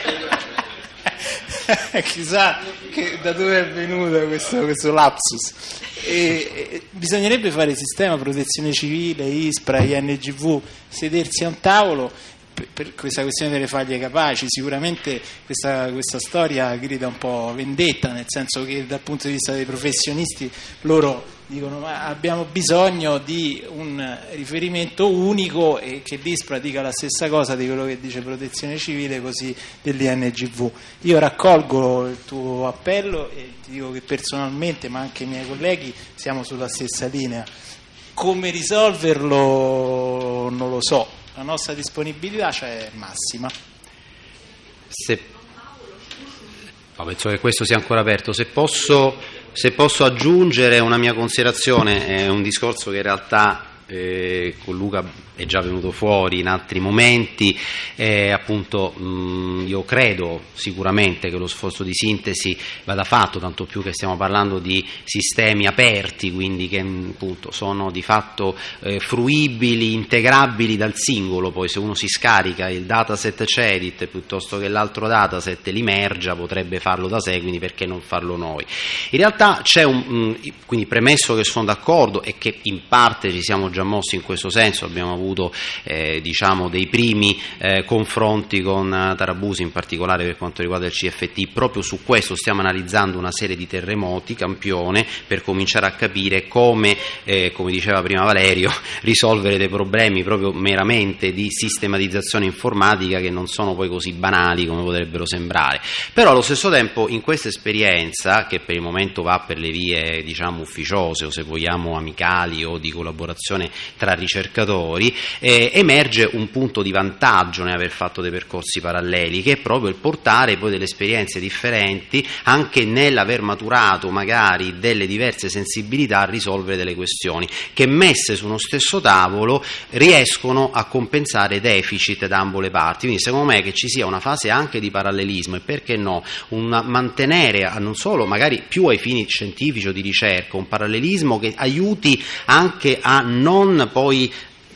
chissà che, da dove è venuto questo, questo lapsus. E, e, bisognerebbe fare sistema, protezione civile, ISPRA, I N G V, sedersi a un tavolo per, per questa questione delle faglie capaci. Sicuramente questa, questa storia grida un po' vendetta, nel senso che dal punto di vista dei professionisti loro dicono ma abbiamo bisogno di un riferimento unico e che l'ISPRA dica la stessa cosa di quello che dice protezione civile, così dell'I N G V. Io raccolgo il tuo appello e ti dico che personalmente, ma anche i miei colleghi, siamo sulla stessa linea. Come risolverlo non lo so, la nostra disponibilità c'è massima. Se... No, penso che questo sia ancora aperto. Se posso... Se posso aggiungere una mia considerazione, è un discorso che in realtà eh, con Luca è già venuto fuori in altri momenti, eh, appunto mh, io credo sicuramente che lo sforzo di sintesi vada fatto, tanto più che stiamo parlando di sistemi aperti, quindi che appunto sono di fatto eh, fruibili, integrabili dal singolo. Poi se uno si scarica il dataset CEDIT piuttosto che l'altro dataset, l'Imergia, potrebbe farlo da sé, quindi perché non farlo noi? In realtà c'è un, mh, quindi premesso che sono d'accordo e che in parte ci siamo già mossi in questo senso, abbiamo avuto Eh, diciamo dei primi eh, confronti con uh, Tarabusi, in particolare per quanto riguarda il C F T. Proprio su questo stiamo analizzando una serie di terremoti campione per cominciare a capire come, eh, come diceva prima Valerio, risolvere dei problemi proprio meramente di sistematizzazione informatica che non sono poi così banali come potrebbero sembrare. Però allo stesso tempo in questa esperienza, che per il momento va per le vie diciamo ufficiose o se vogliamo amicali o di collaborazione tra ricercatori, Eh, emerge un punto di vantaggio nell'aver fatto dei percorsi paralleli, che è proprio il portare poi delle esperienze differenti, anche nell'aver maturato magari delle diverse sensibilità a risolvere delle questioni che messe su uno stesso tavolo riescono a compensare deficit da ambo le parti. Quindi secondo me che ci sia una fase anche di parallelismo e perché no una, mantenere non solo magari più ai fini scientifici o di ricerca un parallelismo che aiuti anche a non poi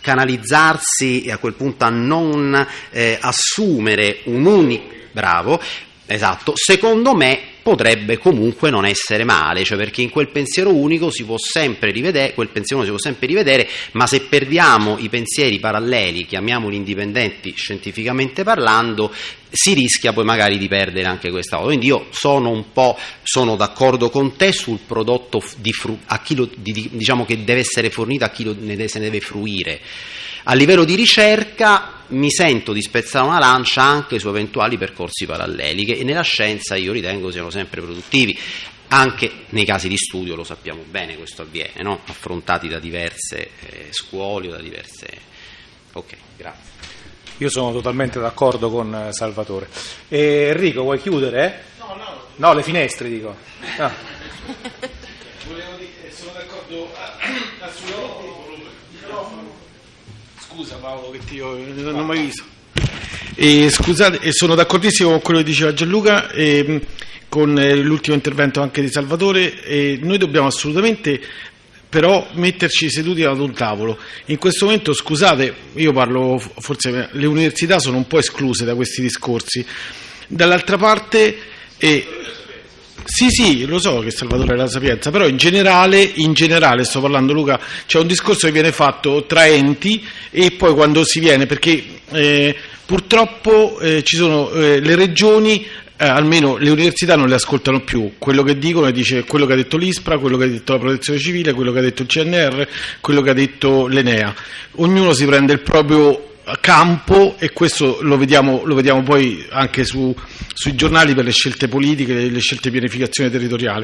canalizzarsi e a quel punto a non eh, assumere un unico, bravo, esatto, secondo me potrebbe comunque non essere male, cioè perché in quel pensiero unico si può sempre rivedere, quel pensiero si può sempre rivedere, ma se perdiamo i pensieri paralleli, chiamiamoli indipendenti scientificamente parlando, si rischia poi magari di perdere anche questa cosa. Quindi io sono un po' sono d'accordo con te sul prodotto di fru- a chi lo, di, diciamo che deve essere fornito a chi lo, ne deve, se ne deve fruire. A livello di ricerca mi sento di spezzare una lancia anche su eventuali percorsi paralleli che nella scienza io ritengo siano sempre produttivi, anche nei casi di studio, lo sappiamo bene, questo avviene, no? Affrontati da diverse eh, scuole o da diverse... Ok, grazie. Io sono totalmente d'accordo con Salvatore. E Enrico, vuoi chiudere? No, no. No, le finestre dico. No. Volevo dire, sono d'accordo assolutamente. Scusa Paolo che ti ho, non ho mai visto. E, scusate, sono d'accordissimo con quello che diceva Gianluca e con l'ultimo intervento anche di Salvatore. E noi dobbiamo assolutamente però metterci seduti ad un tavolo. In questo momento, scusate, io parlo, forse le università sono un po' escluse da questi discorsi. Dall'altra parte, eh, sì, sì, lo so che Salvatore è la Sapienza, però in generale, in generale, sto parlando Luca, c'è un discorso che viene fatto tra enti e poi quando si viene, perché eh, purtroppo eh, ci sono eh, le regioni, eh, almeno le università non le ascoltano più, quello che dicono e dice quello che ha detto l'ISPRA, quello che ha detto la Protezione Civile, quello che ha detto il C N R, quello che ha detto l'Enea, ognuno si prende il proprio campo e questo lo vediamo, lo vediamo poi anche su, sui giornali per le scelte politiche, le scelte di pianificazione territoriale.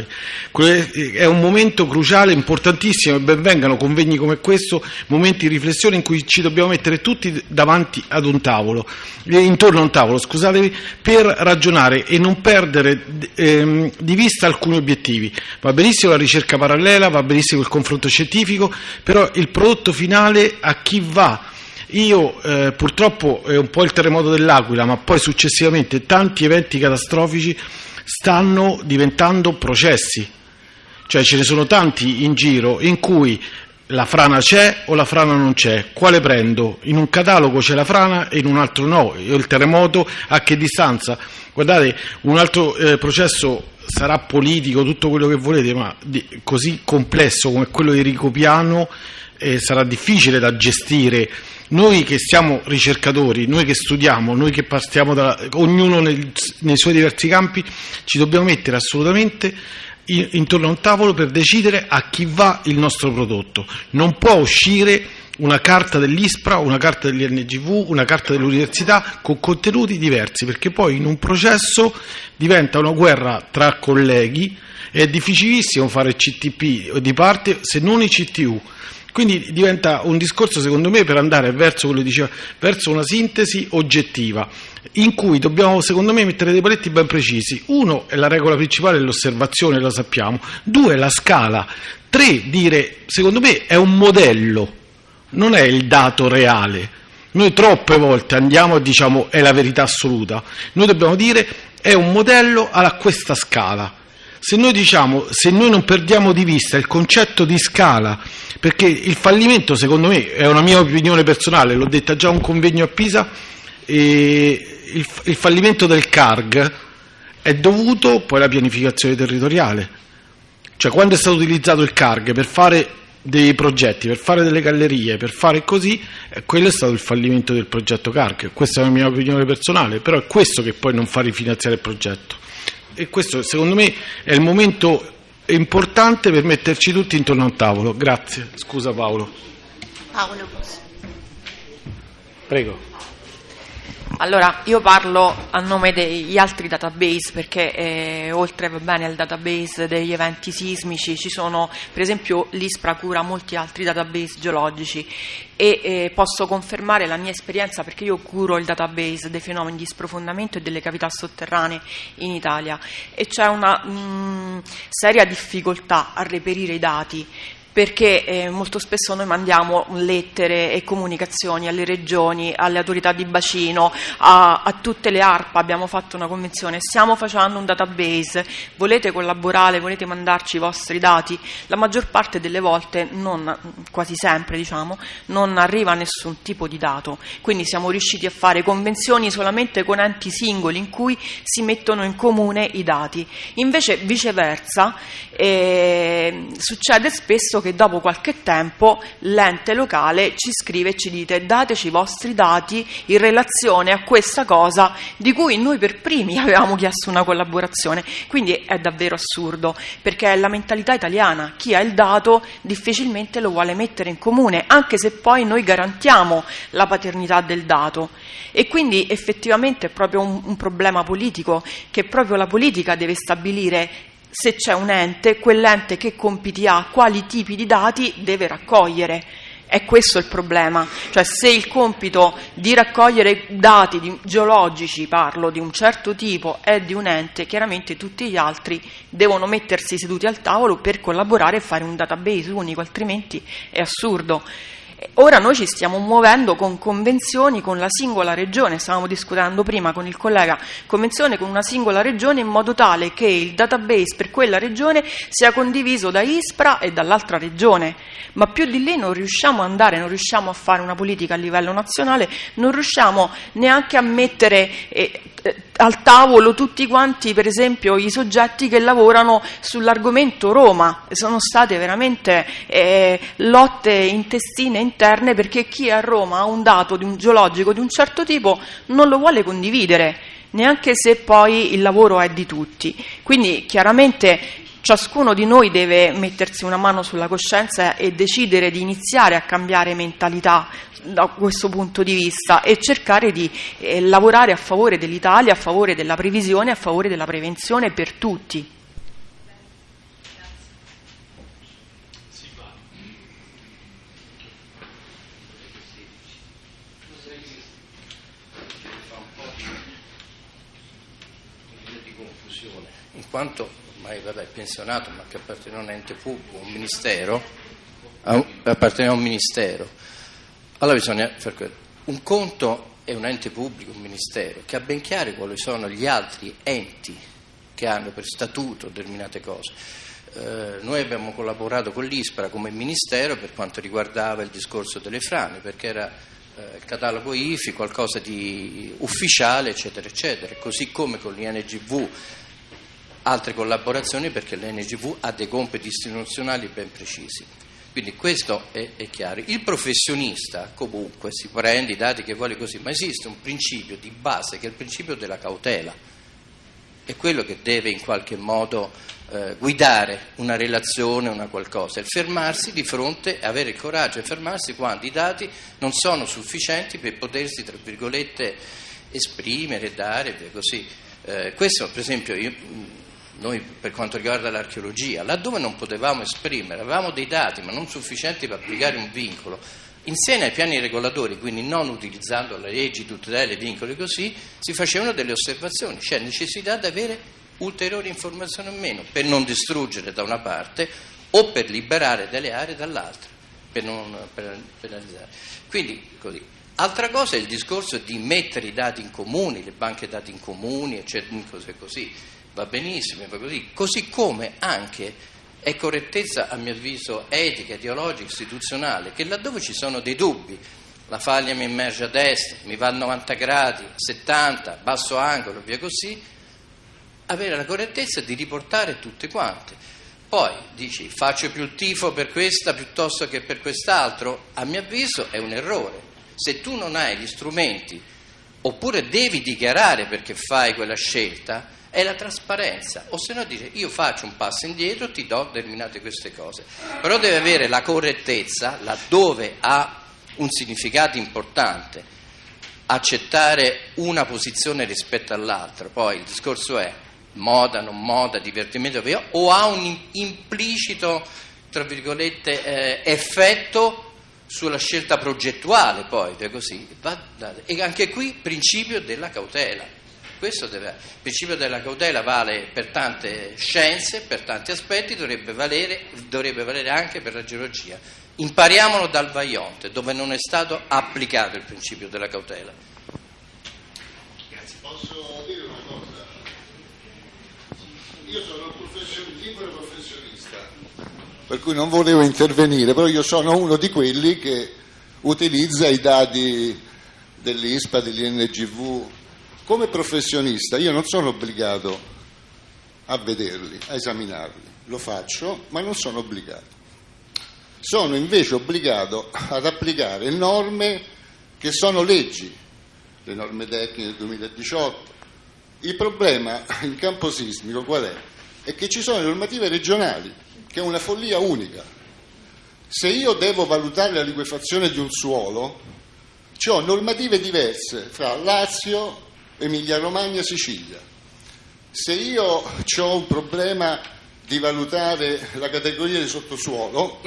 È un momento cruciale, importantissimo e ben vengano convegni come questo, momenti di riflessione in cui ci dobbiamo mettere tutti davanti ad un tavolo, intorno a un tavolo, scusatevi, per ragionare e non perdere ehm, di vista alcuni obiettivi. Va benissimo la ricerca parallela, va benissimo il confronto scientifico, però il prodotto finale a chi va? Io eh, purtroppo è un po' il terremoto dell'Aquila, ma poi successivamente tanti eventi catastrofici stanno diventando processi, cioè ce ne sono tanti in giro in cui la frana c'è o la frana non c'è, quale prendo? In un catalogo c'è la frana e in un altro no, il terremoto a che distanza? Guardate, un altro eh, processo sarà politico, tutto quello che volete, ma di, così complesso come quello di Ricopiano eh, sarà difficile da gestire. Noi che siamo ricercatori, noi che studiamo, noi che partiamo da ognuno nel, nei suoi diversi campi, ci dobbiamo mettere assolutamente in, intorno a un tavolo per decidere a chi va il nostro prodotto. Non può uscire una carta dell'ISPRA, una carta dell'I N G V, una carta dell'università con contenuti diversi, perché poi in un processo diventa una guerra tra colleghi e è difficilissimo fare C T P di parte se non i C T U. Quindi diventa un discorso, secondo me, per andare verso quello che diceva, verso una sintesi oggettiva, in cui dobbiamo, secondo me, mettere dei paletti ben precisi. Uno è la regola principale, l'osservazione, la sappiamo. Due è la scala. Tre, dire, secondo me, è un modello, non è il dato reale. Noi troppe volte andiamo e diciamo è la verità assoluta. Noi dobbiamo dire è un modello a questa scala. Se noi diciamo, se noi non perdiamo di vista il concetto di scala, perché il fallimento, secondo me, è una mia opinione personale, l'ho detta già a un convegno a Pisa, e il, il fallimento del C A R G è dovuto poi alla pianificazione territoriale. Cioè, quando è stato utilizzato il C A R G per fare dei progetti, per fare delle gallerie, per fare così, eh, quello è stato il fallimento del progetto C A R G. Questa è la mia opinione personale, però è questo che poi non fa rifinanziare il progetto. E questo, secondo me, è il momento importante per metterci tutti intorno a un tavolo. Grazie. Scusa Paolo. Paolo. Prego. Allora, io parlo a nome degli altri database perché eh, oltre va bene al database degli eventi sismici ci sono, per esempio, l'ISPRA cura molti altri database geologici e eh, posso confermare la mia esperienza perché io curo il database dei fenomeni di sprofondamento e delle cavità sotterranee in Italia e c'è una mh, seria difficoltà a reperire i dati perché eh, molto spesso noi mandiamo lettere e comunicazioni alle regioni, alle autorità di bacino, a, a tutte le A R P A, abbiamo fatto una convenzione, stiamo facendo un database, volete collaborare, volete mandarci i vostri dati? La maggior parte delle volte, non, quasi sempre diciamo, non arriva nessun tipo di dato, quindi siamo riusciti a fare convenzioni solamente con enti singoli in cui si mettono in comune i dati. Invece viceversa eh, succede spesso che dopo qualche tempo l'ente locale ci scrive e ci dite dateci i vostri dati in relazione a questa cosa di cui noi per primi avevamo chiesto una collaborazione. Quindi è davvero assurdo, perché è la mentalità italiana: chi ha il dato difficilmente lo vuole mettere in comune, anche se poi noi garantiamo la paternità del dato. E quindi effettivamente è proprio un, un problema politico, che proprio la politica deve stabilire se c'è un ente, quell'ente che compiti ha, quali tipi di dati deve raccogliere. È questo il problema, cioè se il compito di raccogliere dati di, geologici, parlo di un certo tipo, è di un ente, chiaramente tutti gli altri devono mettersi seduti al tavolo per collaborare e fare un database unico, altrimenti è assurdo. Ora noi ci stiamo muovendo con convenzioni con la singola regione, stavamo discutendo prima con il collega, convenzione con una singola regione in modo tale che il database per quella regione sia condiviso da ISPRA e dall'altra regione, ma più di lì non riusciamo ad andare, non riusciamo a fare una politica a livello nazionale, non riusciamo neanche a mettere eh, al tavolo tutti quanti, per esempio i soggetti che lavorano sull'argomento Roma. Sono state veramente eh, lotte intestine interne, perché chi a Roma ha un dato di un geologico di un certo tipo non lo vuole condividere, neanche se poi il lavoro è di tutti. Quindi chiaramente ciascuno di noi deve mettersi una mano sulla coscienza e decidere di iniziare a cambiare mentalità da questo punto di vista e cercare di eh, lavorare a favore dell'Italia, a favore della previsione, a favore della prevenzione per tutti. In quanto ormai vabbè, pensionato, ma che appartiene a un ente pubblico, un ministero, a un, appartiene a un ministero, allora bisogna fare quello. Un conto è un ente pubblico, un ministero, che ha ben chiaro quali sono gli altri enti che hanno per statuto determinate cose. Eh, noi abbiamo collaborato con l'ISPRA come ministero per quanto riguardava il discorso delle frane, perché era eh, il catalogo I F I, qualcosa di ufficiale, eccetera, eccetera, così come con l'I N G V. Altre collaborazioni, perché l'N G V ha dei compiti istituzionali ben precisi. Quindi questo è, è chiaro. Il professionista comunque si prende i dati che vuole così, ma esiste un principio di base che è il principio della cautela. È quello che deve in qualche modo eh, guidare una relazione, una qualcosa. Il fermarsi di fronte, avere il coraggio di fermarsi quando i dati non sono sufficienti per potersi, tra virgolette, esprimere, dare, via così. Eh, questo per esempio io... Noi per quanto riguarda l'archeologia, laddove non potevamo esprimere, avevamo dei dati ma non sufficienti per applicare un vincolo, insieme ai piani regolatori, quindi non utilizzando le leggi, tutele, vincoli così, si facevano delle osservazioni, c'è necessità di avere ulteriori informazioni o meno, per non distruggere da una parte o per liberare delle aree dall'altra, per non penalizzare. Quindi così. Altra cosa è il discorso di mettere i dati in comuni, le banche dati in comuni, eccetera, cose così. Va benissimo, va così. Così come anche è correttezza, a mio avviso, etica, ideologica, istituzionale, che laddove ci sono dei dubbi, la faglia mi immerge a destra, mi va a novanta gradi, settanta, basso angolo, via così, avere la correttezza di riportare tutte quante. Poi dici, faccio più il tifo per questa piuttosto che per quest'altro, a mio avviso è un errore. Se tu non hai gli strumenti, oppure devi dichiarare perché fai quella scelta, è la trasparenza, o se no dire io faccio un passo indietro, ti do determinate queste cose, però deve avere la correttezza laddove ha un significato importante, accettare una posizione rispetto all'altra, poi il discorso è moda, non moda, divertimento, o ha un implicito, tra virgolette, eh, effetto sulla scelta progettuale, poi, così, va, e anche qui principio della cautela. Questo deve, il principio della cautela vale per tante scienze, per tanti aspetti, dovrebbe valere, dovrebbe valere anche per la geologia. Impariamolo dal Vajont, dove non è stato applicato il principio della cautela. Grazie. Posso dire una cosa? Io sono un profession- libero professionista, per cui non volevo intervenire, però io sono uno di quelli che utilizza i dati dell'I S P A, degli N G V. Come professionista io non sono obbligato a vederli, a esaminarli, lo faccio, ma non sono obbligato. Sono invece obbligato ad applicare norme che sono leggi, le norme tecniche del duemiladiciotto. Il problema in campo sismico qual è? È che ci sono le normative regionali, che è una follia unica. Se io devo valutare la liquefazione di un suolo, ho normative diverse fra Lazio, Emilia Romagna, Sicilia. Se io ho un problema di valutare la categoria di sottosuolo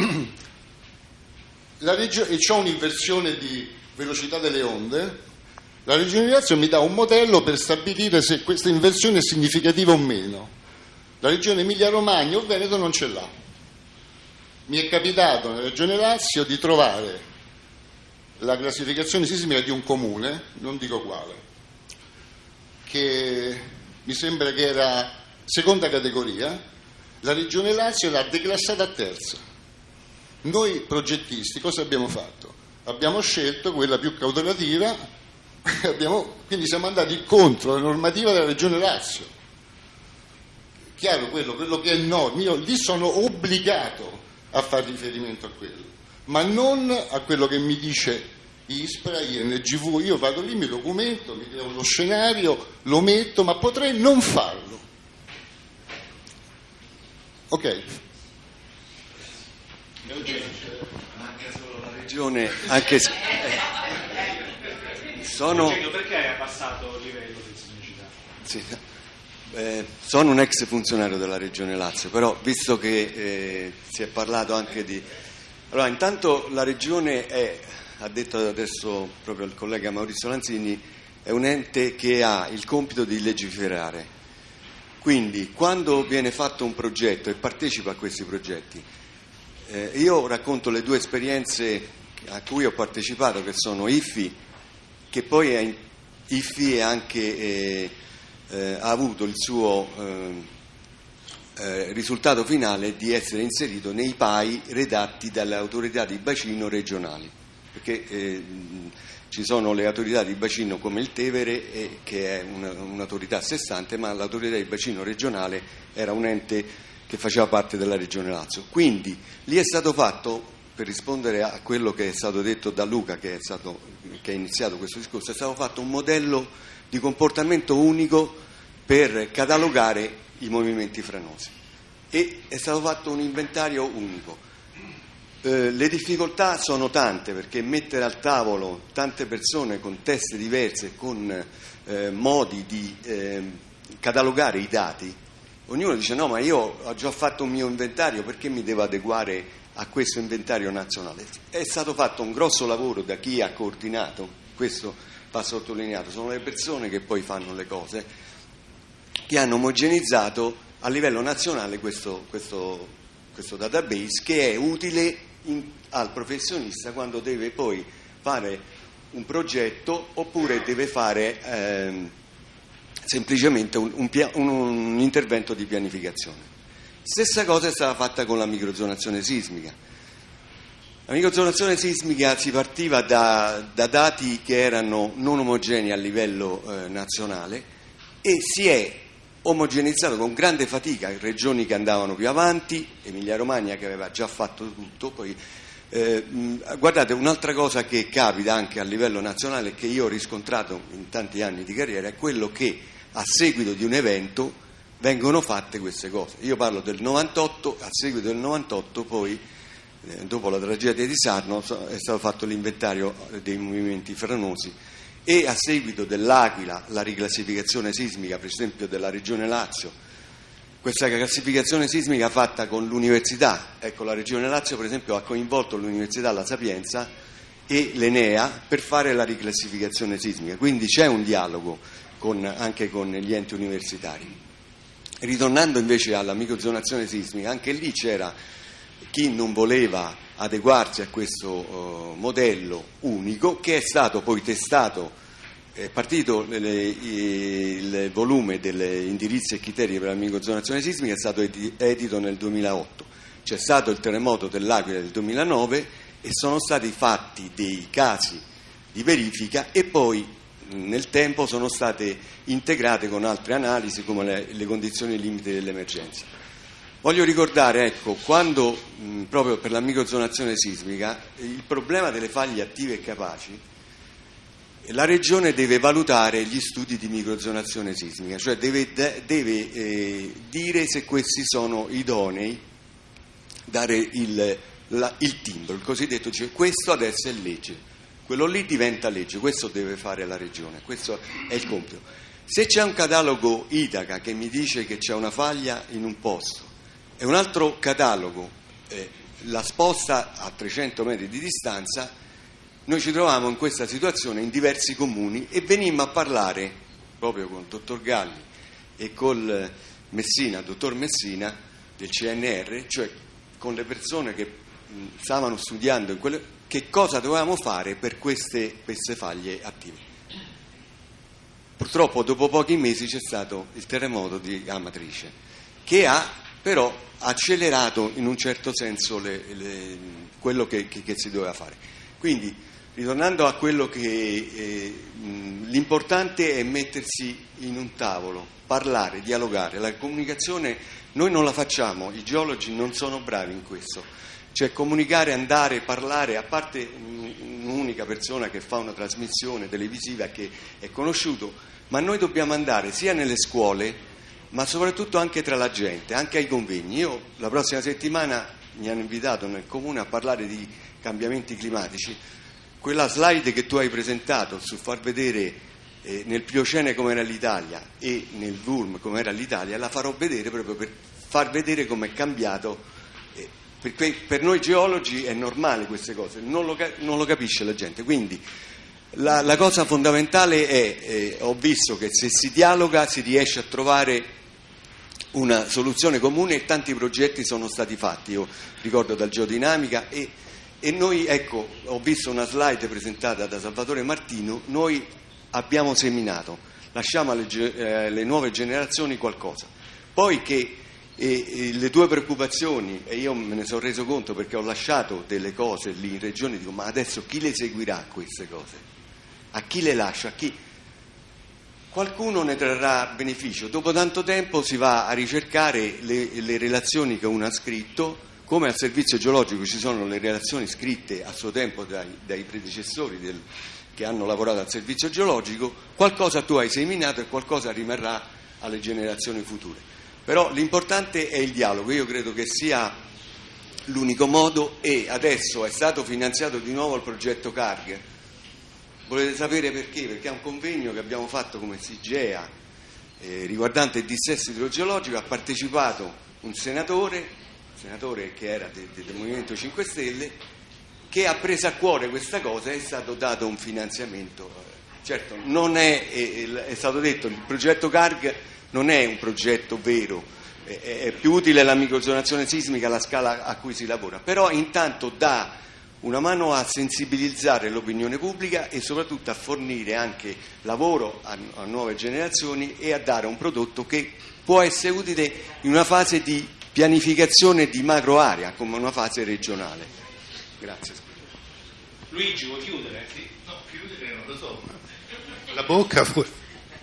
la regio- e ho un'inversione di velocità delle onde, la Regione Lazio mi dà un modello per stabilire se questa inversione è significativa o meno. La Regione Emilia Romagna o Veneto non ce l'ha. Mi è capitato nella Regione Lazio di trovare la classificazione sismica di un comune, non dico quale, che mi sembra che era seconda categoria, la Regione Lazio l'ha declassata a terza. Noi progettisti cosa abbiamo fatto? Abbiamo scelto quella più cautelativa, abbiamo, quindi siamo andati contro la normativa della Regione Lazio. Chiaro quello, quello che è norma, io lì sono obbligato a fare riferimento a quello, ma non a quello che mi dice I S P R A, I N G V. Io vado lì, mi documento, mi creo uno scenario, lo metto, ma potrei non farlo. Ok. Manca solo la regione, anche se sono perché hai abbassato il livello di sismicità? Sì. Eh, sono un ex funzionario della Regione Lazio, però visto che eh, si è parlato anche di... Allora, intanto la Regione è, ha detto adesso proprio il collega Maurizio Lanzini, è un ente che ha il compito di legiferare. Quindi, quando viene fatto un progetto e partecipa a questi progetti, eh, io racconto le due esperienze a cui ho partecipato, che sono I F I, che poi è, I F I è anche... Eh, Eh, ha avuto il suo eh, eh, risultato finale di essere inserito nei P A I redatti dalle autorità di bacino regionali, perché eh, ci sono le autorità di bacino come il Tevere, eh, che è una, un'autorità a sé stante, ma l'autorità di bacino regionale era un ente che faceva parte della Regione Lazio. Quindi lì è stato fatto, per rispondere a quello che è stato detto da Luca, che, è stato, che ha iniziato questo discorso, è stato fatto un modello di comportamento unico per catalogare i movimenti franosi e è stato fatto un inventario unico. Eh, le difficoltà sono tante, perché mettere al tavolo tante persone con teste diverse, con eh, modi di eh, catalogare i dati, ognuno dice no, ma io ho già fatto un mio inventario, perché mi devo adeguare a questo inventario nazionale? È stato fatto un grosso lavoro da chi ha coordinato, questo va sottolineato, sono le persone che poi fanno le cose, che hanno omogenizzato a livello nazionale questo, questo, questo database, che è utile in, al professionista quando deve poi fare un progetto oppure deve fare eh, semplicemente un, un, pia, un, un intervento di pianificazione. Stessa cosa è stata fatta con la microzonazione sismica. La microzonazione sismica si partiva da, da dati che erano non omogenei a livello eh, nazionale e si è omogenizzato con grande fatica, regioni che andavano più avanti, Emilia Romagna che aveva già fatto tutto. Poi eh, guardate, un'altra cosa che capita anche a livello nazionale, che io ho riscontrato in tanti anni di carriera, è quello che a seguito di un evento vengono fatte queste cose. Io parlo del novantotto, a seguito del novantotto poi, dopo la tragedia di Sarno, è stato fatto l'inventario dei movimenti franosi e a seguito dell'Aquila la riclassificazione sismica, per esempio della Regione Lazio. Questa classificazione sismica fatta con l'università, ecco, la Regione Lazio per esempio ha coinvolto l'Università La Sapienza e l'Enea per fare la riclassificazione sismica, quindi c'è un dialogo con, anche con gli enti universitari. Ritornando invece alla microzonazione sismica, anche lì c'era chi non voleva adeguarsi a questo uh, modello unico, che è stato poi testato, è partito le, il volume degli indirizzi e criteri per la microzonazione sismica, è stato edito nel duemilaotto. C'è stato il terremoto dell'Aquila del duemilanove e sono stati fatti dei casi di verifica e poi nel tempo sono state integrate con altre analisi come le, le condizioni limite dell'emergenza. Voglio ricordare, ecco, quando mh, proprio per la microzonazione sismica il problema delle faglie attive e capaci, la Regione deve valutare gli studi di microzonazione sismica, cioè deve, deve eh, dire se questi sono idonei, dare il, la, il timbro, il cosiddetto, cioè questo adesso è legge. Quello lì diventa legge, questo deve fare la Regione, questo è il compito. Se c'è un catalogo Itaca che mi dice che c'è una faglia in un posto e un altro catalogo eh, la sposta a trecento metri di distanza, noi ci troviamo in questa situazione in diversi comuni e venimmo a parlare proprio con il dottor Galli e col Messina, il dottor Messina del C N R, cioè con le persone che mh, stavano studiando in quelle, che cosa dovevamo fare per queste, queste faglie attive. Purtroppo dopo pochi mesi c'è stato il terremoto di Amatrice, che ha però accelerato in un certo senso le, le, quello che, che, che si doveva fare. Quindi, ritornando a quello che eh, l'importante è mettersi in un tavolo, parlare, dialogare. La comunicazione noi non la facciamo, i geologi non sono bravi in questo. Cioè comunicare, andare, parlare, a parte un'unica persona che fa una trasmissione televisiva che è conosciuto, ma noi dobbiamo andare sia nelle scuole, ma soprattutto anche tra la gente, anche ai convegni. Io la prossima settimana mi hanno invitato nel comune a parlare di cambiamenti climatici. Quella slide che tu hai presentato sul far vedere eh, nel Pliocene com'era l'Italia e nel Vulm com'era l'Italia, la farò vedere proprio per far vedere com'è cambiato. Perché per noi geologi è normale queste cose, non lo, non lo capisce la gente. Quindi la, la cosa fondamentale è, eh, ho visto che se si dialoga si riesce a trovare una soluzione comune e tanti progetti sono stati fatti, io ricordo dal Geodinamica e, e noi, ecco, ho visto una slide presentata da Salvatore Martino, noi abbiamo seminato, lasciamo alle, eh, alle nuove generazioni qualcosa. Poi che E, e le tue preoccupazioni, e io me ne sono reso conto perché ho lasciato delle cose lì in regione, dico ma adesso chi le seguirà queste cose? A chi le lascia? A chi? Qualcuno ne trarrà beneficio, dopo tanto tempo si va a ricercare le, le relazioni che uno ha scritto, come al servizio geologico ci sono le relazioni scritte a suo tempo dai, dai predecessori del, che hanno lavorato al servizio geologico, qualcosa tu hai seminato e qualcosa rimarrà alle generazioni future. Però l'importante è il dialogo, io credo che sia l'unico modo e adesso è stato finanziato di nuovo il progetto Carg. Volete sapere perché? Perché è un convegno che abbiamo fatto come SIGEA eh, riguardante il dissesto idrogeologico, ha partecipato un senatore, un senatore che era de, de, del Movimento cinque Stelle, che ha preso a cuore questa cosa e è stato dato un finanziamento. Certo, non è, è, è stato detto, il progetto Carg non è un progetto vero, è, è più utile la microzonazione sismica alla scala a cui si lavora, però intanto dà una mano a sensibilizzare l'opinione pubblica e soprattutto a fornire anche lavoro a, a nuove generazioni e a dare un prodotto che può essere utile in una fase di pianificazione di macro area come una fase regionale. Grazie. Luigi, vuoi chiudere? Sì. No, chiudere non lo so. La bocca fuori.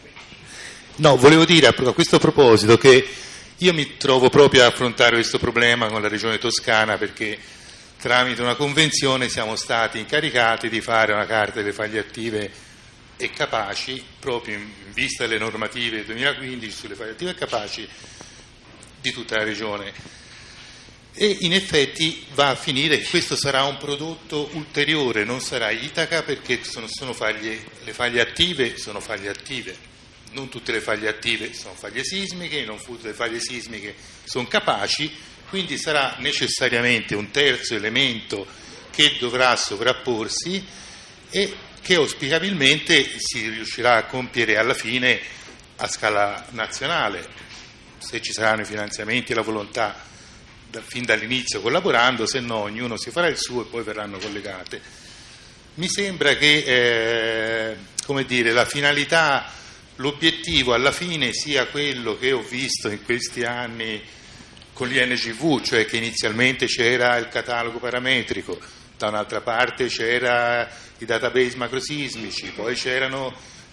No, volevo dire a questo proposito che io mi trovo proprio a affrontare questo problema con la Regione Toscana perché tramite una convenzione siamo stati incaricati di fare una carta delle faglie attive e capaci, proprio in vista delle normative duemilaquindici sulle faglie attive e capaci di tutta la Regione. E in effetti va a finire che questo sarà un prodotto ulteriore, non sarà Itaca perché sono, sono faglie, le faglie attive sono faglie attive. Non tutte le faglie attive sono faglie sismiche, non tutte le faglie sismiche sono capaci, quindi sarà necessariamente un terzo elemento che dovrà sovrapporsi e che auspicabilmente si riuscirà a compiere alla fine a scala nazionale, se ci saranno i finanziamenti e la volontà da, fin dall'inizio collaborando, se no ognuno si farà il suo e poi verranno collegate. Mi sembra che eh, come dire, la finalità, l'obiettivo alla fine sia quello che ho visto in questi anni con gli N G V, cioè che inizialmente c'era il catalogo parametrico, da un'altra parte c'era i database macrosismici, poi c'erano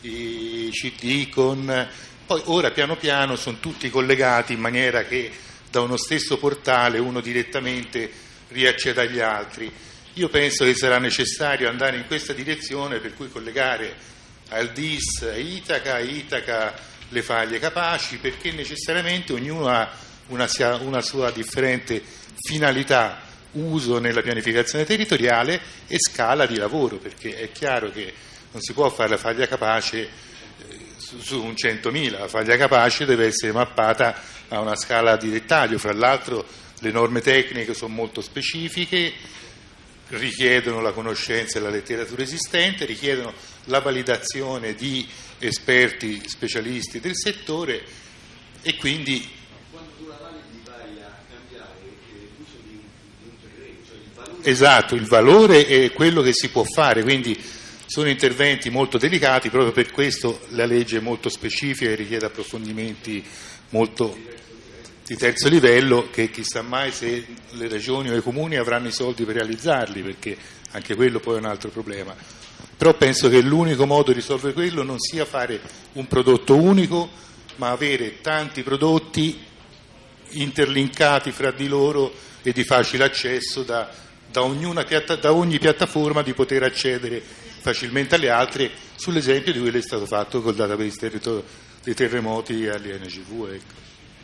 i C D con... poi ora piano piano sono tutti collegati in maniera che da uno stesso portale uno direttamente riacceda agli altri. Io penso che sarà necessario andare in questa direzione, per cui collegare al D I S a Itaca, a Itaca le faglie capaci, perché necessariamente ognuno ha una, una sua differente finalità, uso nella pianificazione territoriale e scala di lavoro, perché è chiaro che non si può fare la faglia capace eh, su, su un centomila, la faglia capace deve essere mappata a una scala di dettaglio. Fra l'altro le norme tecniche sono molto specifiche, richiedono la conoscenza della letteratura esistente, richiedono la validazione di esperti specialisti del settore e quindi quando tu la validi vai a cambiare l'uso di un terreno, cioè il valore. Esatto, il valore è quello che si può fare, quindi sono interventi molto delicati, proprio per questo la legge è molto specifica e richiede approfondimenti molto di terzo livello, che chissà mai se le regioni o i comuni avranno i soldi per realizzarli, perché anche quello poi è un altro problema. Però penso che l'unico modo di risolvere quello non sia fare un prodotto unico, ma avere tanti prodotti interlinkati fra di loro e di facile accesso da, da, ognuna, da ogni piattaforma, di poter accedere facilmente alle altre, sull'esempio di quello che è stato fatto col database territor- dei terremoti agli N G V. Ecco.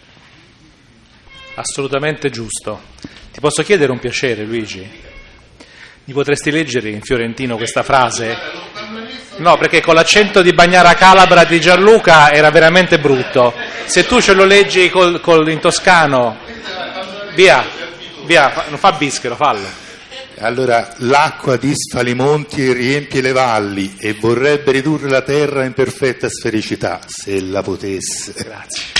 Assolutamente giusto. Ti posso chiedere un piacere, Luigi? Mi potresti leggere in fiorentino questa frase? No, perché con l'accento di Bagnara Calabra di Gianluca era veramente brutto. Se tu ce lo leggi col, col, in toscano, via, via, non fa bischero, fallo. Allora, l'acqua disfa i monti e riempie le valli e vorrebbe ridurre la terra in perfetta sfericità, se la potesse. Grazie.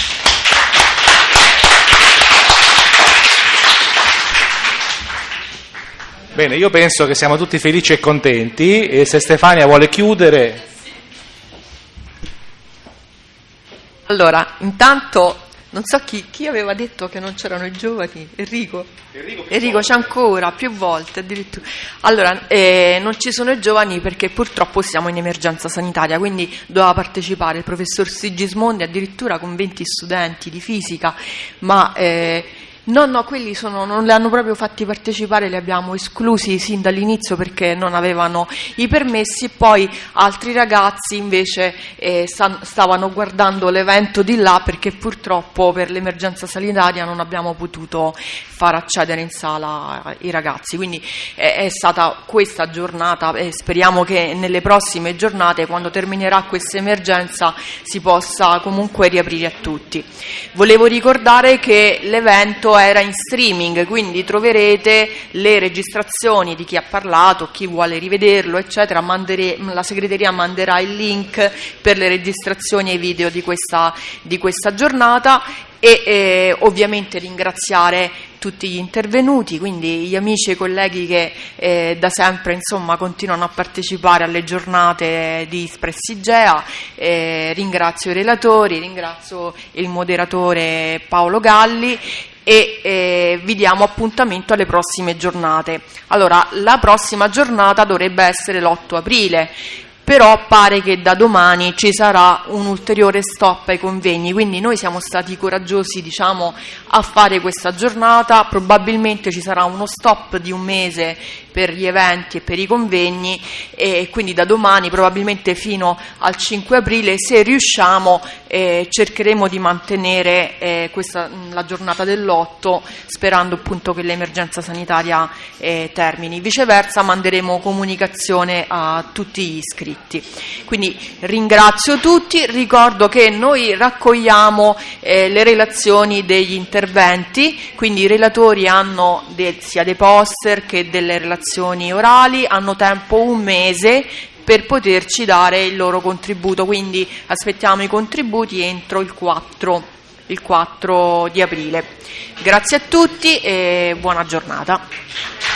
Bene, io penso che siamo tutti felici e contenti, e se Stefania vuole chiudere. Allora, intanto non so chi, chi aveva detto che non c'erano i giovani. Enrico? Enrico, Enrico c'è ancora, più volte addirittura. Allora, eh, non ci sono i giovani perché purtroppo siamo in emergenza sanitaria, quindi doveva partecipare il professor Sigismondi addirittura con venti studenti di fisica, ma... Eh, No, no, quelli sono, non li hanno proprio fatti partecipare, li abbiamo esclusi sin dall'inizio perché non avevano i permessi, e poi altri ragazzi invece eh, stavano guardando l'evento di là perché purtroppo per l'emergenza sanitaria non abbiamo potuto far accedere in sala i ragazzi, quindi è, è stata questa giornata e speriamo che nelle prossime giornate, quando terminerà questa emergenza, si possa comunque riaprire a tutti. Volevo ricordare che l'evento era in streaming, quindi troverete le registrazioni di chi ha parlato, chi vuole rivederlo, eccetera. Mandere, la segreteria manderà il link per le registrazioni e i video di questa, di questa giornata e eh, ovviamente ringraziare tutti gli intervenuti, quindi gli amici e i colleghi che eh, da sempre insomma continuano a partecipare alle giornate di Espressigea. Eh, ringrazio i relatori, ringrazio il moderatore Paolo Galli e eh, vi diamo appuntamento alle prossime giornate. Allora, la prossima giornata dovrebbe essere l'otto aprile, però pare che da domani ci sarà un ulteriore stop ai convegni, quindi noi siamo stati coraggiosi, diciamo, a fare questa giornata. Probabilmente ci sarà uno stop di un mese per gli eventi e per i convegni, e quindi da domani probabilmente fino al cinque aprile, se riusciamo, eh, cercheremo di mantenere eh, questa, la giornata dell'otto, sperando appunto che l'emergenza sanitaria eh, termini. Viceversa manderemo comunicazione a tutti gli iscritti. Quindi ringrazio tutti, ricordo che noi raccogliamo eh, le relazioni degli interventi, quindi i relatori hanno de- sia dei poster che delle relazioni orali, hanno tempo un mese per poterci dare il loro contributo, quindi aspettiamo i contributi entro il quattro, il quattro di aprile. Grazie a tutti e buona giornata.